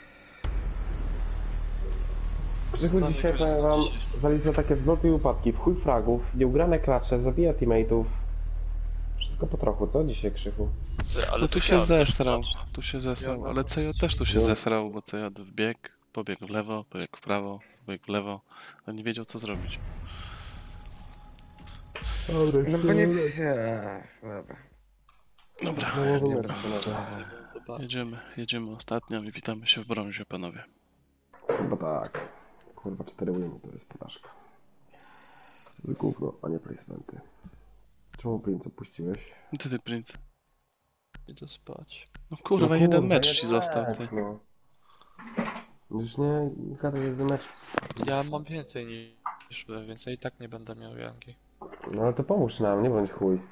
Speaker 5: Krzychu dzisiaj powiem wam, zaliczę takie wzloty i upadki, w chuj fragów, nieugrane klacze, zabija teammateów. Wszystko po trochu, co dzisiaj, Krzychu?
Speaker 3: Ale
Speaker 1: No
Speaker 3: to
Speaker 1: tu się
Speaker 3: ja też
Speaker 1: zesrał,
Speaker 3: patrzę.
Speaker 1: tu się zesrał,
Speaker 3: Ja
Speaker 1: ale
Speaker 3: na
Speaker 1: Cejot też tu się
Speaker 5: No.
Speaker 1: zesrał, bo Cejot wbiegł, pobiegł w lewo, pobiegł w prawo, pobiegł w lewo, ale nie wiedział co zrobić.
Speaker 5: Dobry,
Speaker 4: No bo nie... Dobra.
Speaker 1: Dobra,
Speaker 5: No,
Speaker 3: Zjebałem to bardzo.
Speaker 1: jedziemy ostatnio i witamy się w brązie, panowie.
Speaker 5: Chyba tak. Kurwa, 4 winy to jest podażka. Z gówno, a nie placementy. Czemu Prince opuściłeś?
Speaker 1: Ty, Prince.
Speaker 3: Idę spać.
Speaker 1: No kurwa,
Speaker 5: No
Speaker 1: jeden
Speaker 5: kurwa,
Speaker 1: mecz
Speaker 5: jeden
Speaker 1: ci został, ty.
Speaker 5: mecz, no. Już nie gadaj jeden mecz.
Speaker 3: Ja mam więcej niż wy, więc ja i tak nie będę miał rangi.
Speaker 5: No ale to pomóż nam, nie bądź chuj.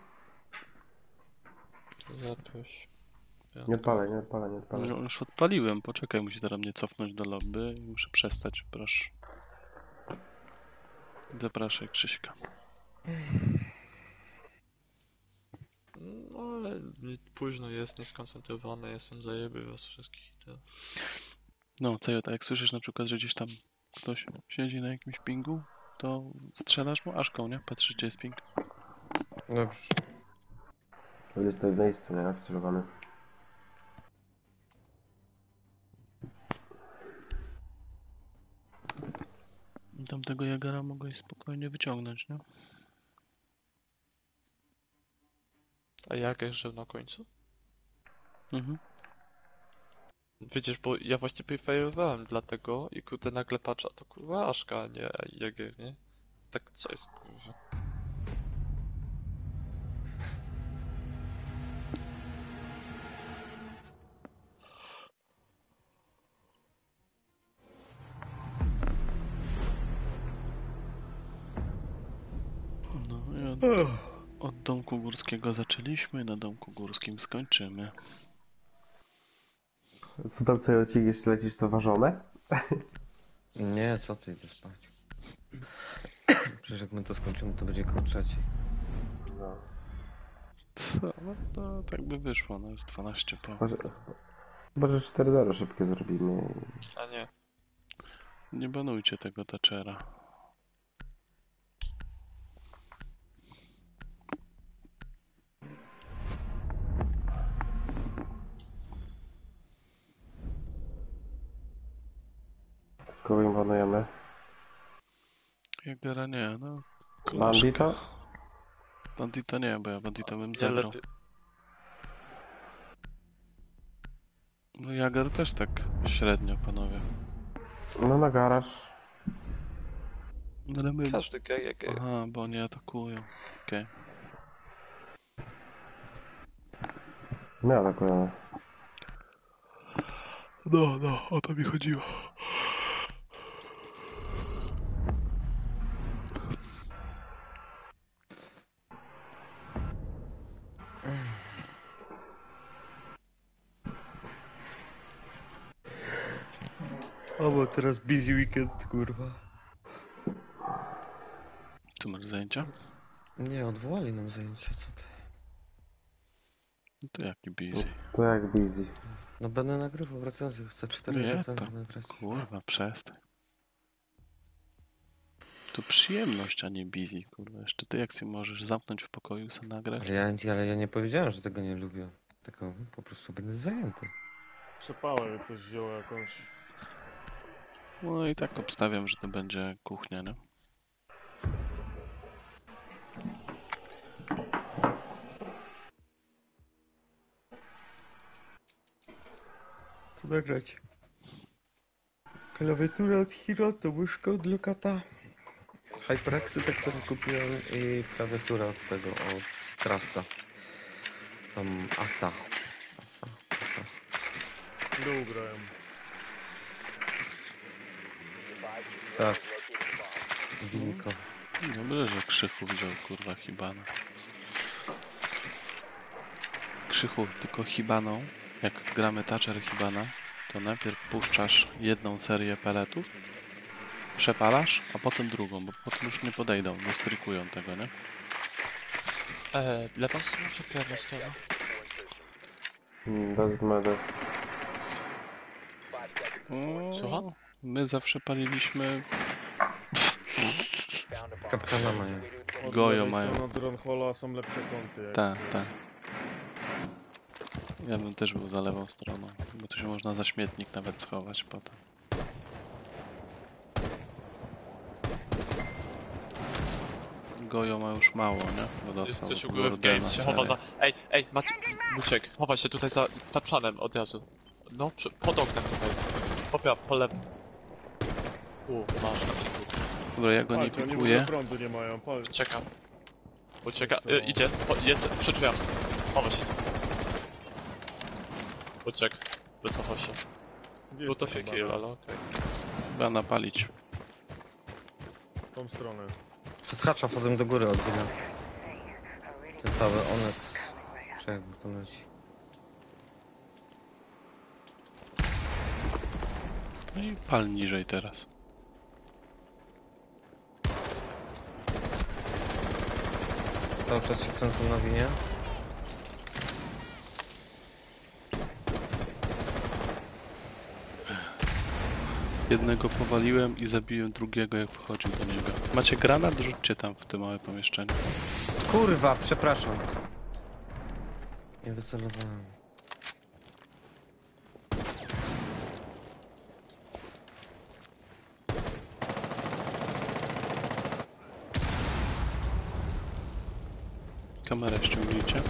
Speaker 3: Zaproś.
Speaker 5: Nie odpalaj, nie odpalaj, nie odpalaj.
Speaker 1: No, już odpaliłem, poczekaj, musi teraz mnie cofnąć do lobby i muszę przestać, proszę. Zapraszaj Krzyśka.
Speaker 3: No ale późno jest, nieskoncentrowany, jestem zajeby was wszystkich i tyle.
Speaker 1: No, Cejot, a jak słyszysz na przykład, że gdzieś tam ktoś siedzi na jakimś pingu, to strzelasz mu Aszką, nie? Patrzysz, gdzie jest ping.
Speaker 4: Dobrze.
Speaker 5: O ile stoi w miejscu, nie? Wcelowany.
Speaker 1: I tamtego Jagera mogłeś spokojnie wyciągnąć, nie?
Speaker 3: A jak jeszcze na końcu?
Speaker 1: Mhm.
Speaker 3: Widzisz, bo ja właśnie preferowałem dlatego i kurde nagle patrzę, a to kurwa Aszka, a nie Jagier, nie? Tak co jest kurwa?
Speaker 1: No i od domku górskiego zaczęliśmy, na domku górskim skończymy.
Speaker 5: Co tam Cejocik, jeśli lecisz to ważone?
Speaker 4: Nie, co ty, idę spać. Przecież jak my to skończymy, to będzie koło 3.
Speaker 5: No.
Speaker 1: Co? No to tak by wyszło, no jest 12 po.
Speaker 5: Chyba, że 4-0 szybkie zrobimy.
Speaker 3: A nie.
Speaker 1: Nie banujcie tego Thatchera.
Speaker 5: Kogo imponujemy?
Speaker 1: Jagera nie, no.
Speaker 5: Bandita?
Speaker 1: Bandita nie, bo ja Bandita bym
Speaker 3: Ja
Speaker 1: zabrał.
Speaker 3: lepiej.
Speaker 1: No Jager też tak średnio, panowie.
Speaker 5: No na garaż.
Speaker 1: No ale my...
Speaker 3: Każdy jak
Speaker 1: Aha, bo oni atakują. Okej.
Speaker 5: My atakujemy.
Speaker 1: No, o to mi chodziło.
Speaker 4: O, bo teraz busy weekend, kurwa.
Speaker 1: Tu masz zajęcia?
Speaker 4: Nie, odwołali nam zajęcia, co ty?
Speaker 1: No to jaki busy.
Speaker 5: To jak busy.
Speaker 4: No będę nagrywał recenzję, chcę 4
Speaker 1: Nie,
Speaker 4: recenzje
Speaker 1: to
Speaker 4: nagrać.
Speaker 1: kurwa, przestań. to przyjemność, a nie busy, kurwa. Jeszcze ty jak się możesz zamknąć w pokoju, sobie nagrać?
Speaker 4: Ale ja nie powiedziałem, że tego nie lubię. Tylko po prostu będę zajęty.
Speaker 2: Przepałem, jak ktoś wziął jakąś...
Speaker 1: No i tak obstawiam, że to będzie kuchnia, nie?
Speaker 4: Co nagrać? Klawiatura od Hiroto, łyżka od Lokata. HyperXy, te, które kupiłem i klawiatura od tego, od Trasta. Tam Asa.
Speaker 2: Dół grałem.
Speaker 4: Tak. Winko.
Speaker 1: Dobrze, że Krzychu wziął, kurwa, Hibana. Krzychu, tylko Hibaną, jak gramy Thatcher Hibana, to najpierw puszczasz jedną serię peletów, przepalasz, a potem drugą, bo potem już nie podejdą, nie strykują tego, nie?
Speaker 3: Lewa strona czy prawa strona?
Speaker 5: Doesn't matter.
Speaker 3: Słucham?
Speaker 1: My zawsze paliliśmy...
Speaker 4: Kapitana mają.
Speaker 2: Od
Speaker 1: Gojo
Speaker 2: lewej
Speaker 1: mają.
Speaker 2: strony od Ronhola są lepsze kąty. jak
Speaker 1: Tak,
Speaker 2: wiesz.
Speaker 1: tak. Ja bym też był za lewą stroną, bo tu się można za śmietnik nawet schować potem. Gojo ma już mało, nie? Bo
Speaker 3: Jest
Speaker 1: dostał
Speaker 3: coś u góry w
Speaker 1: Gordena
Speaker 3: Games, się chowa
Speaker 1: serię.
Speaker 3: za... Ej, Muciek, chowaj się tutaj za tapszanem od razu. No, pod oknem tutaj. Po lewym. Masz na przykład.
Speaker 1: Dobra, ja go nie
Speaker 2: Patrz, oni w ogóle
Speaker 1: pikuję.
Speaker 2: prądu nie mają, patrz.
Speaker 3: Ucieka,
Speaker 2: To-
Speaker 3: idzie, jest przy drzwiach. Chowa się. Uciek, wycofał się.
Speaker 2: Gdzie
Speaker 3: Był to
Speaker 2: jest ta
Speaker 3: fake kill,
Speaker 2: bana?
Speaker 3: ale okej.
Speaker 1: Chyba napalić.
Speaker 2: W tą stronę.
Speaker 4: Przez hacza wchodzę do góry od chwilę. Ten cały Onyx. Przejechał tam leci.
Speaker 1: No i pal niżej teraz.
Speaker 4: Cały czas się kręcą na winie.
Speaker 1: Jednego powaliłem i zabiłem drugiego, jak wchodził do niego. Macie granat? Rzućcie tam w te małe pomieszczenie.
Speaker 4: Kurwa, przepraszam. Nie wycelowałem.
Speaker 1: Kamerę ściągnijcie.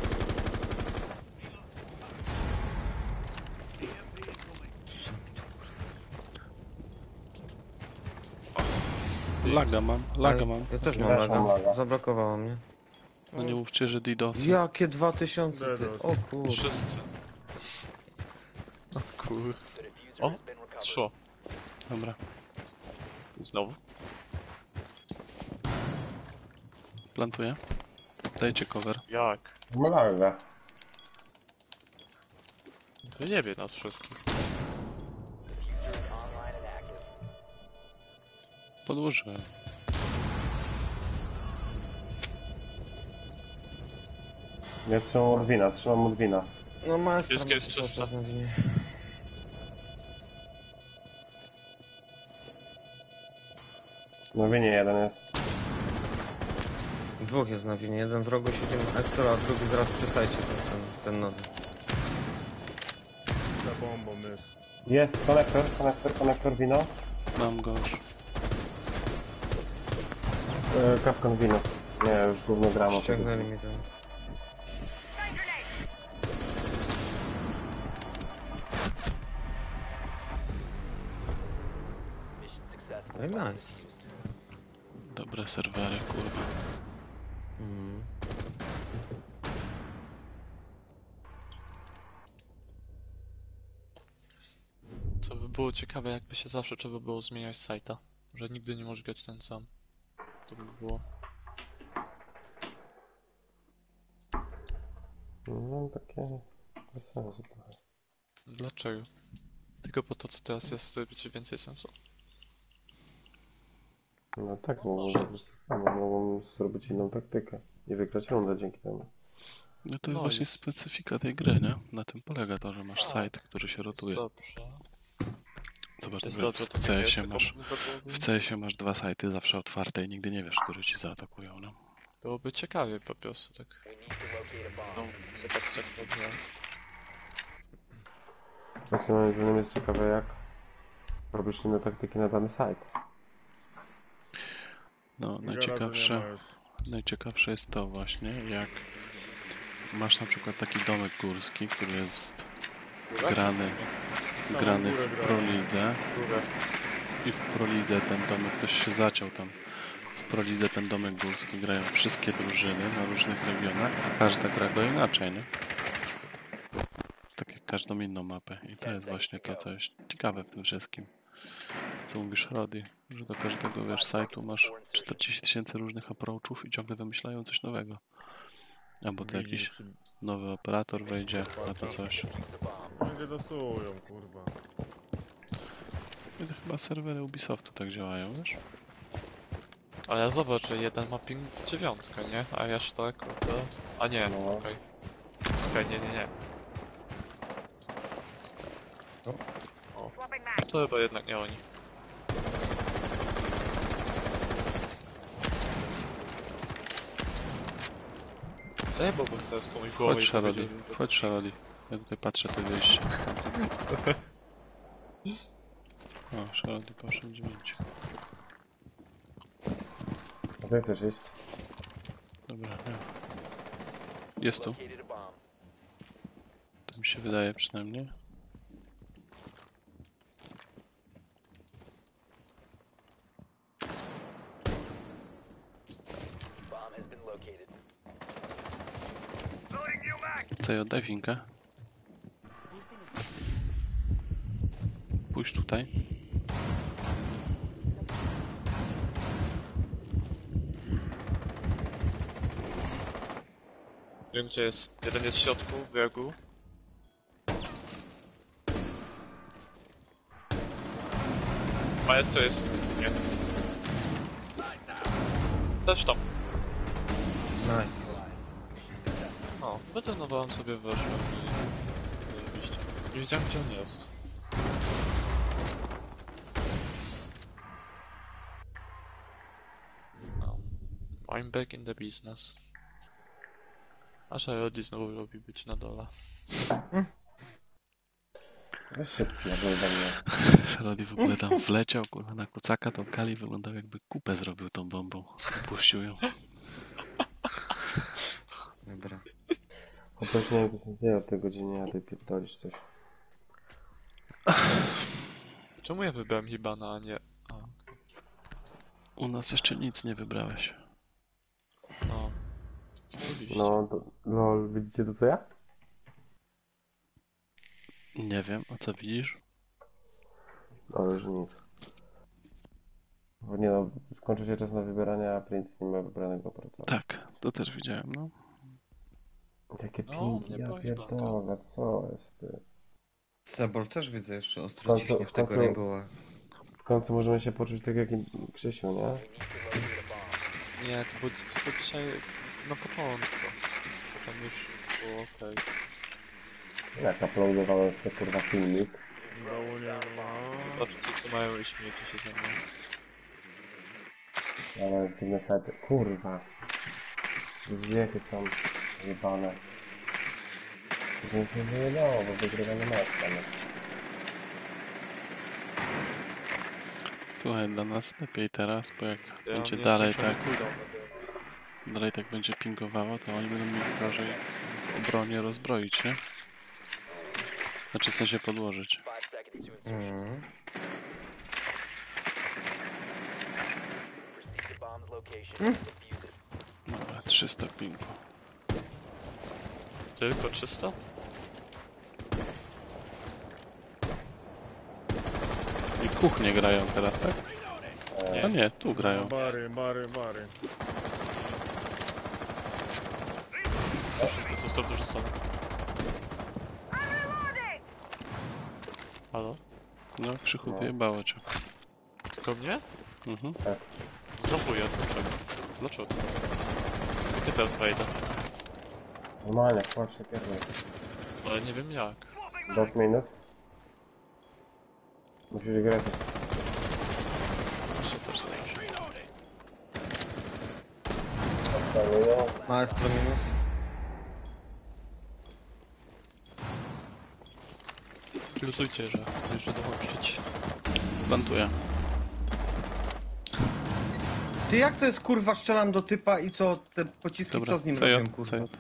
Speaker 1: Laga mam.
Speaker 4: Ja też mam
Speaker 5: Ja
Speaker 4: laga.
Speaker 5: mam laga.
Speaker 4: Zablokowało mnie.
Speaker 1: No nie mówcie, że DDoS.
Speaker 4: Jakie 2000 ty?
Speaker 2: Dedos.
Speaker 4: O kur...
Speaker 3: Wszyscy. O kur...
Speaker 6: The diffuser
Speaker 3: O,
Speaker 6: has been recovered.
Speaker 3: szło.
Speaker 1: Dobra.
Speaker 3: Znowu.
Speaker 1: Plantuję. Dajcie cover.
Speaker 3: Jak?
Speaker 5: Malaga.
Speaker 3: Wyjebie nas wszystkich.
Speaker 6: Diffuser is online and active.
Speaker 1: Podłożyłem.
Speaker 5: Ja trzymam od wina.
Speaker 4: No maestra
Speaker 3: Wszystkie jest
Speaker 4: cały
Speaker 3: czyste.
Speaker 4: czas na winie.
Speaker 5: No winie jeden jest.
Speaker 4: Dwóch jest na winie. Jeden w rogu siedzi Ektora, a drugi zaraz przy sajcie. Ten nowy.
Speaker 2: Za bombą jest.
Speaker 5: Jest, konektor wino.
Speaker 1: Mam go już.
Speaker 5: Kapkan wino. Nie, już gówno gramo.
Speaker 4: Ściągnęli mi ten.
Speaker 6: Mission successful.
Speaker 4: No i nice.
Speaker 1: Dobre serwery, kurwa.
Speaker 4: Mhm.
Speaker 3: Co by było ciekawe, jakby się zawsze trzeba było zmieniać sajta. Że nigdy nie możesz grać ten sam. To by było...
Speaker 5: No takie... bez sensu trochę.
Speaker 3: Dlaczego? Tylko po to, co teraz jest, będzie więcej sensu.
Speaker 5: No tak, mogą
Speaker 3: Może.
Speaker 5: zrobić to samo. Mogą zrobić inną taktykę. I wygrać rundę dzięki temu.
Speaker 1: No to jest
Speaker 3: No
Speaker 1: właśnie
Speaker 3: jest.
Speaker 1: specyfika tej gry, nie? Na tym polega to, że masz
Speaker 3: Tak.
Speaker 1: site, który się rotuje.
Speaker 3: Dobrze.
Speaker 1: Zobacz,
Speaker 3: Jest
Speaker 1: w
Speaker 3: dobrze, to nie jest
Speaker 1: CS-ie
Speaker 3: tylko
Speaker 1: masz,
Speaker 3: zabawy.
Speaker 1: w CS-ie masz dwa sajty zawsze otwarte i nigdy nie wiesz, który ci zaatakują, no.
Speaker 3: Byłoby ciekawie po prostu, tak.
Speaker 6: We need to locate a bomb.
Speaker 3: No, zobaczcie jak to działa.
Speaker 5: Właśnie moim zdaniem jest ciekawe, jak robisz inne taktyki na dany site.
Speaker 1: No,
Speaker 2: Garażu nie ma już.
Speaker 1: najciekawsze jest to właśnie, jak masz na przykład taki domek górski, który jest grany
Speaker 2: górę
Speaker 1: w
Speaker 2: grają.
Speaker 1: Prolidze i w Prolidze ten domek, ktoś się zaciął tam. W Prolidze ten domek górski grają wszystkie drużyny na różnych regionach, a każda gra go inaczej, nie? Tak jak każdą inną mapę. I to jest właśnie to, co jest ciekawe w tym wszystkim. Co mówisz, Rodi, że do każdego, wiesz, sajtu masz 40 000 różnych approachów i ciągle wymyślają coś nowego. Albo to
Speaker 2: Widzi,
Speaker 1: jakiś nowy operator wejdzie, a to coś.
Speaker 2: Ludzie dosują, kurwa.
Speaker 1: I to chyba serwery Ubisoftu tak działają, wiesz?
Speaker 3: Ale zobacz, że jeden ma ping 9, nie? A reszta, kurde... A nie,
Speaker 5: No.
Speaker 3: okej. Okej, nie.
Speaker 8: Swapping mag.
Speaker 3: To chyba jednak nie oni. Zajebałbym teraz po mój głowie
Speaker 1: Chodź,
Speaker 3: i
Speaker 1: Szarodi,
Speaker 3: powiedziałbym,
Speaker 1: chodź, Szarodi. Ja tutaj patrzę, ty wyjście. O, Szarodi poszedł 9.
Speaker 5: A ty chcesz iść?
Speaker 1: Dobra, nie. Jest tu,
Speaker 6: Located a bomb.
Speaker 1: to mi się wydaje przynajmniej.
Speaker 6: Bomb has been located.
Speaker 7: Loading new mag.
Speaker 1: Co, oddaj winkę. Pójdź tutaj.
Speaker 3: Wiem gdzie jest. Jeden jest w środku, w biegu. A jest to jest. Nie. Też tam.
Speaker 4: Nice.
Speaker 3: No, wydenowałem sobie, weszłem i... Zajebiście. Nie wiedziałem gdzie on jest. No. I'm back in the business. A Shirley znowu lubi być na dole.
Speaker 5: Weź się pierdol do mnie.
Speaker 1: Szarodi w ogóle tam wleciał, kurwa, na kucaka, tą Kali wyglądał jakby kupę zrobił tą bombą. Opuścił ją.
Speaker 4: Dobra.
Speaker 5: Chociaż nie wiem, co się dzieje o tej godzinie, a ty pierdolisz coś.
Speaker 3: Czemu ja wybrałem Hibana, a nie... A,
Speaker 1: U nas jeszcze nic nie wybrałeś.
Speaker 3: no. Co zrobiliście?
Speaker 5: No, lol, widzicie to co ja?
Speaker 1: Nie wiem, a co widzisz?
Speaker 5: No, już nic. Bo nie no, skończył się czas na wybieranie, a Prince nie ma wybranego operatora.
Speaker 1: Tak, to też widziałem, no.
Speaker 5: Jakie
Speaker 3: No,
Speaker 5: pingi,
Speaker 3: mnie
Speaker 5: ja
Speaker 3: boi
Speaker 5: pierdolę, co jest ty?
Speaker 4: Sebol też widzę jeszcze ostro
Speaker 5: Końcu-
Speaker 4: ciśnie w tego
Speaker 5: końcu-
Speaker 4: Rainbowa.
Speaker 5: W końcu możemy się poczuć tak jak i Krzysiu, nie?
Speaker 6: We need to locate a bomb.
Speaker 3: Nie, to było tylko dzisiaj na początku. Potem już było okej.
Speaker 5: Jak uploadowałem sobie kurwa filmik.
Speaker 2: Dołu nie ma.
Speaker 3: Zobaczcie co mają i śmiejcie się ze mną.
Speaker 5: Ale te niestety, kurwa. Zwiechy są jebane. Więc nie wyjebało, bo wygrywamy mecz tam.
Speaker 1: Słuchaj, dla nas lepiej teraz, bo jak
Speaker 3: Ja
Speaker 1: będzie
Speaker 3: mam
Speaker 1: dalej
Speaker 3: nieskończony
Speaker 1: tak,
Speaker 3: cooldown na
Speaker 1: dalej tak będzie pingowało, to oni będą mieli gorzej w obronie rozbroić, nie? Znaczy w sensie podłożyć.
Speaker 6: 5 seconds to insertion.
Speaker 4: Mhm.
Speaker 6: Proceed to bomb's location and defuse it.
Speaker 1: Dobra, 300 pingu.
Speaker 3: Tylko 300?
Speaker 1: I kuchnie grają teraz, tak?
Speaker 3: Nie.
Speaker 1: A nie, tu grają.
Speaker 2: Bary.
Speaker 3: To wszystko zostało dorzucone. Halo?
Speaker 1: No, Krzychu wyjebało cię.
Speaker 3: Tylko mnie?
Speaker 1: Mhm.
Speaker 3: Zrąbuję, dlaczego? Dlaczego? Jakie teraz wejdę?
Speaker 5: Normalnie, chodź się pierdol.
Speaker 3: Ale nie wiem jak.
Speaker 5: Dot minus. Musisz grać.
Speaker 3: Co się też zależy.
Speaker 4: Maestro minus.
Speaker 3: Luzujcie, że chcę jeszcze dołączyć.
Speaker 1: Plantuję.
Speaker 4: Ty jak to jest kurwa, strzelam do typa i co, te pociski
Speaker 1: Dobra,
Speaker 4: co z nim
Speaker 1: CJ,
Speaker 4: robią kurwa?
Speaker 1: CJ.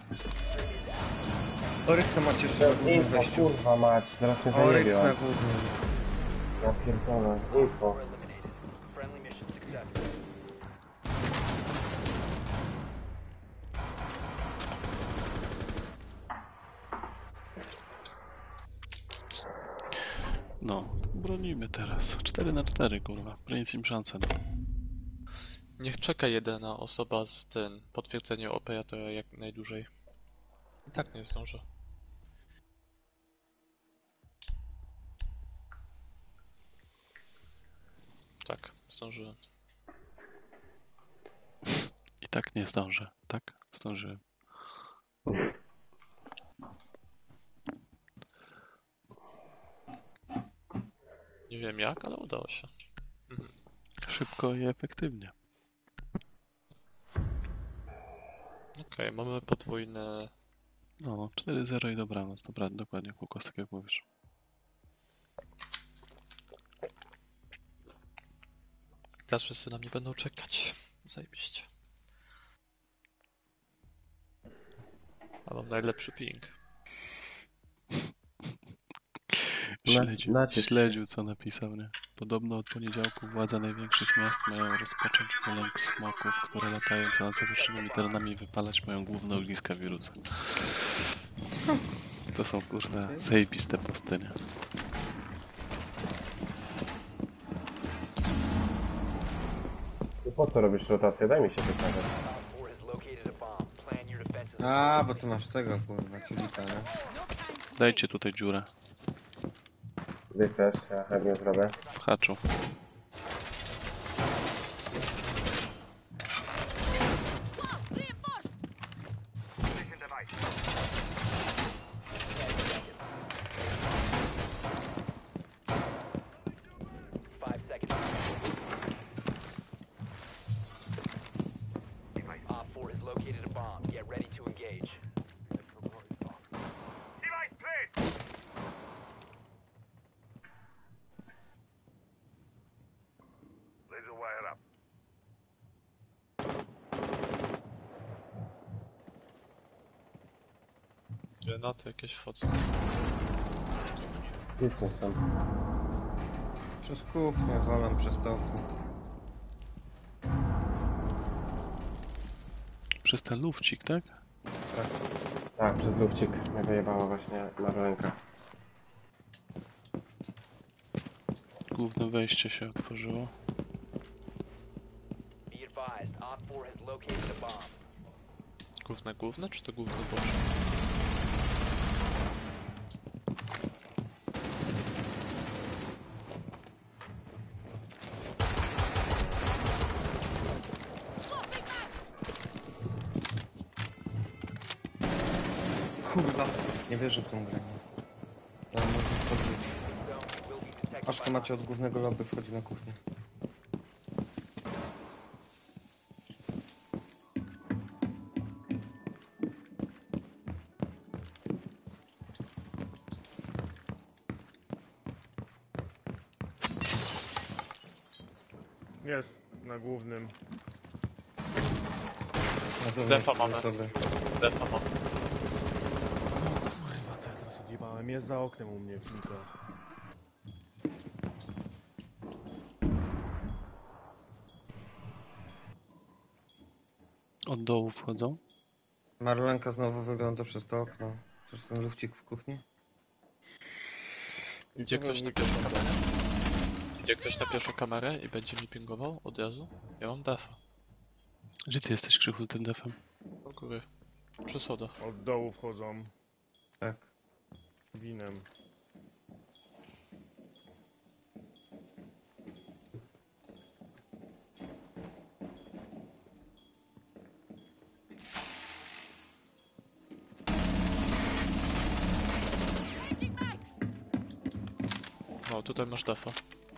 Speaker 4: Oryxa macie jeszcze na głównym
Speaker 5: Info,
Speaker 4: wejściu.
Speaker 5: kurwa mać, zaraz mnie
Speaker 4: Oryx
Speaker 5: zajebie.
Speaker 4: na głównym.
Speaker 5: Ja pierdolę, info.
Speaker 6: Eliminated. Friendly mission successful.
Speaker 1: No, bronimy teraz. 4-4, kurwa. Bronić im szansę. No.
Speaker 3: Niech czeka jedna osoba z tym potwierdzeniem operatora jak najdłużej. I tak nie zdążę. Tak, zdążyłem.
Speaker 1: I tak nie zdążę. Tak? Zdążyłem.
Speaker 3: Nie wiem jak, ale udało się.
Speaker 1: Szybko i efektywnie.
Speaker 3: Okej, mamy podwójne...
Speaker 1: No, 4-0 i dobranoc. Dobra, dokładnie, Kukos, tak jak mówisz.
Speaker 3: Teraz wszyscy na mnie będą czekać. Zajebiście. A mam najlepszy ping.
Speaker 1: Śledził, co napisał, nie? Podobno od poniedziałku władze największych miast mają rozpocząć wylęk smoków, które latając nad zawietrzonymi terenami wypalać mają główne ogniska wirusa. To są, kurde, zajebiste posty, nie?
Speaker 5: Po co robisz rotację? Daj mi się wykazać.
Speaker 6: Op 4 has located a bomb. Plan your defenses.
Speaker 4: A, bo ty masz tego kurwa, ciulika, nie?
Speaker 1: Dajcie tutaj dziurę
Speaker 5: Ty też, ja chętnie zrobię.
Speaker 1: w haczu.
Speaker 7: Position device.
Speaker 6: 5 seconds. Op 4 has located a bomb. Get ready to engage.
Speaker 7: Device placed. Laser wire up.
Speaker 3: Granaty jakieś wchodzą.
Speaker 5: Nic nie są.
Speaker 4: Przez kuchnię walam przez toku.
Speaker 1: Przez ten lufcik, tak?
Speaker 5: Tak, przez lufcik mnie wyjebało właśnie na rękę.
Speaker 1: Główne wejście się otworzyło.
Speaker 6: Be advised, Op 4 has located a bomb.
Speaker 3: Główne czy to główne boczne?
Speaker 4: Kurwa, nie wierzę w tą grę. Ja może wchodzić.
Speaker 6: Zone will be detected
Speaker 4: Aż to
Speaker 6: by
Speaker 4: macie od głównego lobby wchodzi na kuchnię.
Speaker 2: Jest, na głównym.
Speaker 4: Na zewnątrz
Speaker 3: Defa mamy.
Speaker 4: osoby.
Speaker 3: Defa mam.
Speaker 2: Kurwa, co ja teraz odjebałem? Jest za oknem u mnie, Finka.
Speaker 1: Od dołu wchodzą.
Speaker 4: Marlenka znowu wygląda przez to okno. Przez ten lufcik w kuchni.
Speaker 3: Idzie ktoś na pierwszą kamerę? Idzie ktoś na pierwszą kamerę i będzie mi pingował od razu? Ja mam defa.
Speaker 1: Gdzie ty jesteś, Krzychu, z tym defem?
Speaker 3: Do góry. Przy schodach.
Speaker 2: Od dołu wchodzą.
Speaker 4: Tak.
Speaker 2: Winem.
Speaker 3: No, tutaj masz defa.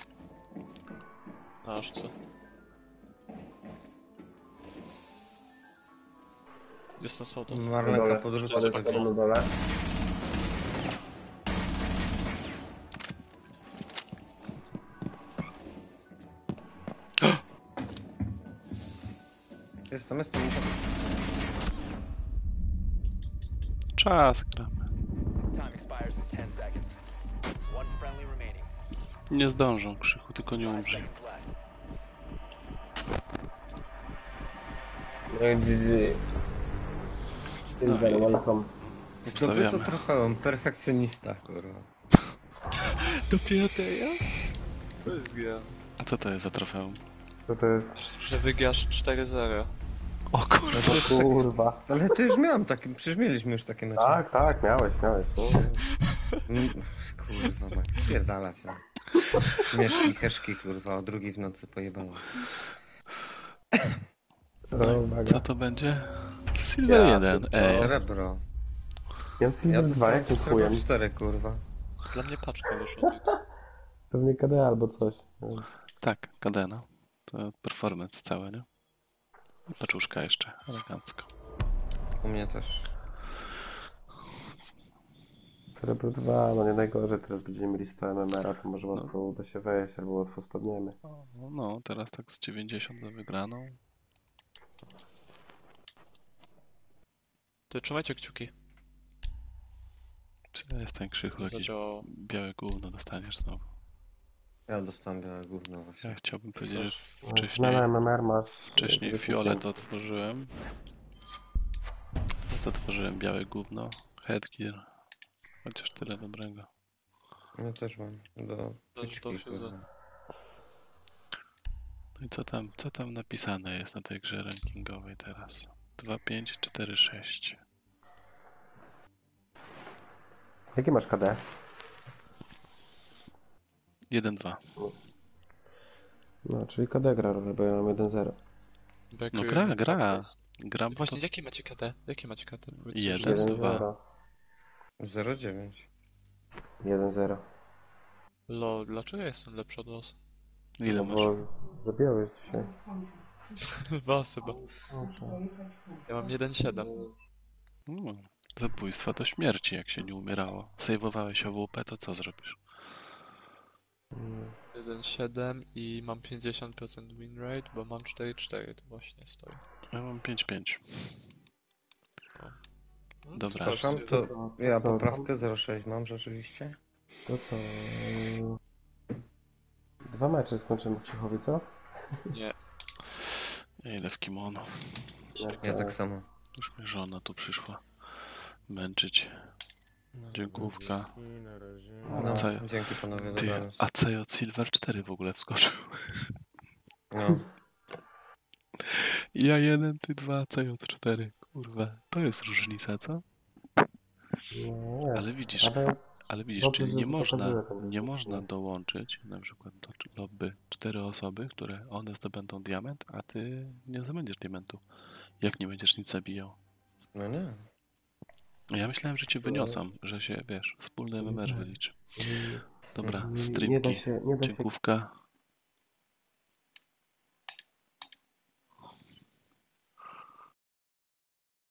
Speaker 3: Aż co? Jest na soda.
Speaker 4: Marlenka
Speaker 5: dole.
Speaker 4: podrzuca
Speaker 3: Jest
Speaker 4: tego.
Speaker 5: Jeden na dole.
Speaker 4: Jestem.
Speaker 1: Czas gramy.
Speaker 6: Time expires in 10 seconds. One friendly remaining.
Speaker 1: Nie zdążą, Krzychu, tylko nie
Speaker 6: 5
Speaker 1: umrzyj.
Speaker 6: seconds left.
Speaker 5: No i GG. Silver, welcome.
Speaker 4: Zdobyto
Speaker 1: Obstawiamy.
Speaker 4: trofeum, perfekcjonista, kurwa.
Speaker 3: Dopiero ja? To jest gra.
Speaker 1: A co to jest za trofeum?
Speaker 5: Co to jest?
Speaker 3: Że wygrasz 4-0.
Speaker 1: O kurwa.
Speaker 5: Kurwa.
Speaker 4: Ale to już miałem takie, przecież mieliśmy już takie mecze.
Speaker 5: Tak, miałeś. No.
Speaker 4: Kurwa, mać, spierdala się. Śmieszki, heszki, kurwa, o 2 w nocy pojebało.
Speaker 1: Co to będzie? Silver 1, ej.
Speaker 4: Srebro.
Speaker 5: Ja mam Silver 2, jakim chujem?
Speaker 4: Srebro 4, kurwa.
Speaker 3: Dla mnie paczka wyszła tylko.
Speaker 5: Pewnie KD albo coś.
Speaker 1: Tak, Kadena. To performance całe, nie? I paczuszka jeszcze, elegancko.
Speaker 4: U mnie też.
Speaker 5: Srebro 2, no nie najgorzej, teraz będziemy mieli 100 MMR-a, to może łatwo uda się wejść, albo łatwo spadniemy.
Speaker 1: No, teraz tak z 90 za wygraną.
Speaker 3: To trzymajcie kciuki.
Speaker 1: Jest ten Krzychu, jakiś
Speaker 3: Zadziałało.
Speaker 1: białe gówno dostaniesz znowu.
Speaker 4: Ja dostałem białe gówno właśnie.
Speaker 1: Ja chciałbym powiedzieć, że
Speaker 5: Zmiana
Speaker 1: wcześniej,
Speaker 5: MMR masz...
Speaker 1: wcześniej fiolet otworzyłem. Teraz otworzyłem białe gówno, headgear. Chociaż tyle dobrego.
Speaker 4: Ja też mam. Do piczki,
Speaker 3: to się
Speaker 4: kurwa.
Speaker 1: No i co tam napisane jest na tej grze rankingowej teraz? 2, 5, 4, 6.
Speaker 5: Jaki masz KD?
Speaker 1: 1, 2.
Speaker 5: No, czyli KD gra, bo ja mam 1-0.
Speaker 1: No gra. Gram to
Speaker 3: Właśnie, jakie macie KD? Jakie macie KD? Powiedzcie,
Speaker 1: Jeden.
Speaker 3: że-
Speaker 5: 1-0.
Speaker 4: 0,9.
Speaker 5: 1-0.
Speaker 3: Lol, dlaczego ja jestem lepszy od was?
Speaker 1: Ile
Speaker 5: No
Speaker 1: masz?
Speaker 5: bo zabiłeś dzisiaj.
Speaker 3: Was chyba. Ja mam 1,7.
Speaker 1: Zabójstwa do śmierci, jak się nie umierało. Sejwowałeś AWP, to co zrobisz?
Speaker 3: 1,7 i mam 50% win rate, bo mam 4,4, to właśnie stoi.
Speaker 1: Ja mam 5-5.
Speaker 3: No,
Speaker 1: Dobra.
Speaker 3: to
Speaker 4: Przepraszam,
Speaker 3: też-
Speaker 4: to ja poprawkę 0,6 mam rzeczywiście.
Speaker 5: To co? 2 mecze skończymy w Krzychowie, co?
Speaker 3: Nie,
Speaker 1: Ja idę w kimono.
Speaker 4: Ja tak samo.
Speaker 1: Już mi żona tu przyszła męczyć. Dziękówka.
Speaker 2: Na razie.
Speaker 4: No,
Speaker 1: co ja-
Speaker 4: dzięki panowie,
Speaker 1: Ty,
Speaker 4: dobranoc.
Speaker 1: a CJ Silver 4 w ogóle wskoczył.
Speaker 4: No,
Speaker 1: Ja 1, ty 2, CJ 4. Kurwa, to jest różnica, co?
Speaker 5: Nie,
Speaker 1: Ale widzisz,
Speaker 5: dobrze,
Speaker 1: czyli
Speaker 5: że
Speaker 1: nie
Speaker 5: to
Speaker 1: można,
Speaker 5: pokazuje ten
Speaker 1: nie
Speaker 5: wynik,
Speaker 1: można
Speaker 5: nie?
Speaker 1: dołączyć na przykład do lobby 4 osoby, które one zdobędą diament, a ty nie zdobędziesz diamentu. Jak nie będziesz nic zabijał?
Speaker 4: no nie.
Speaker 1: Ja myślałem, że cię wyniosą, że się, wiesz, wspólny MMR wyliczy. Dobra,
Speaker 5: nie da
Speaker 1: stripki,
Speaker 5: się, nie da się
Speaker 1: dziękówka.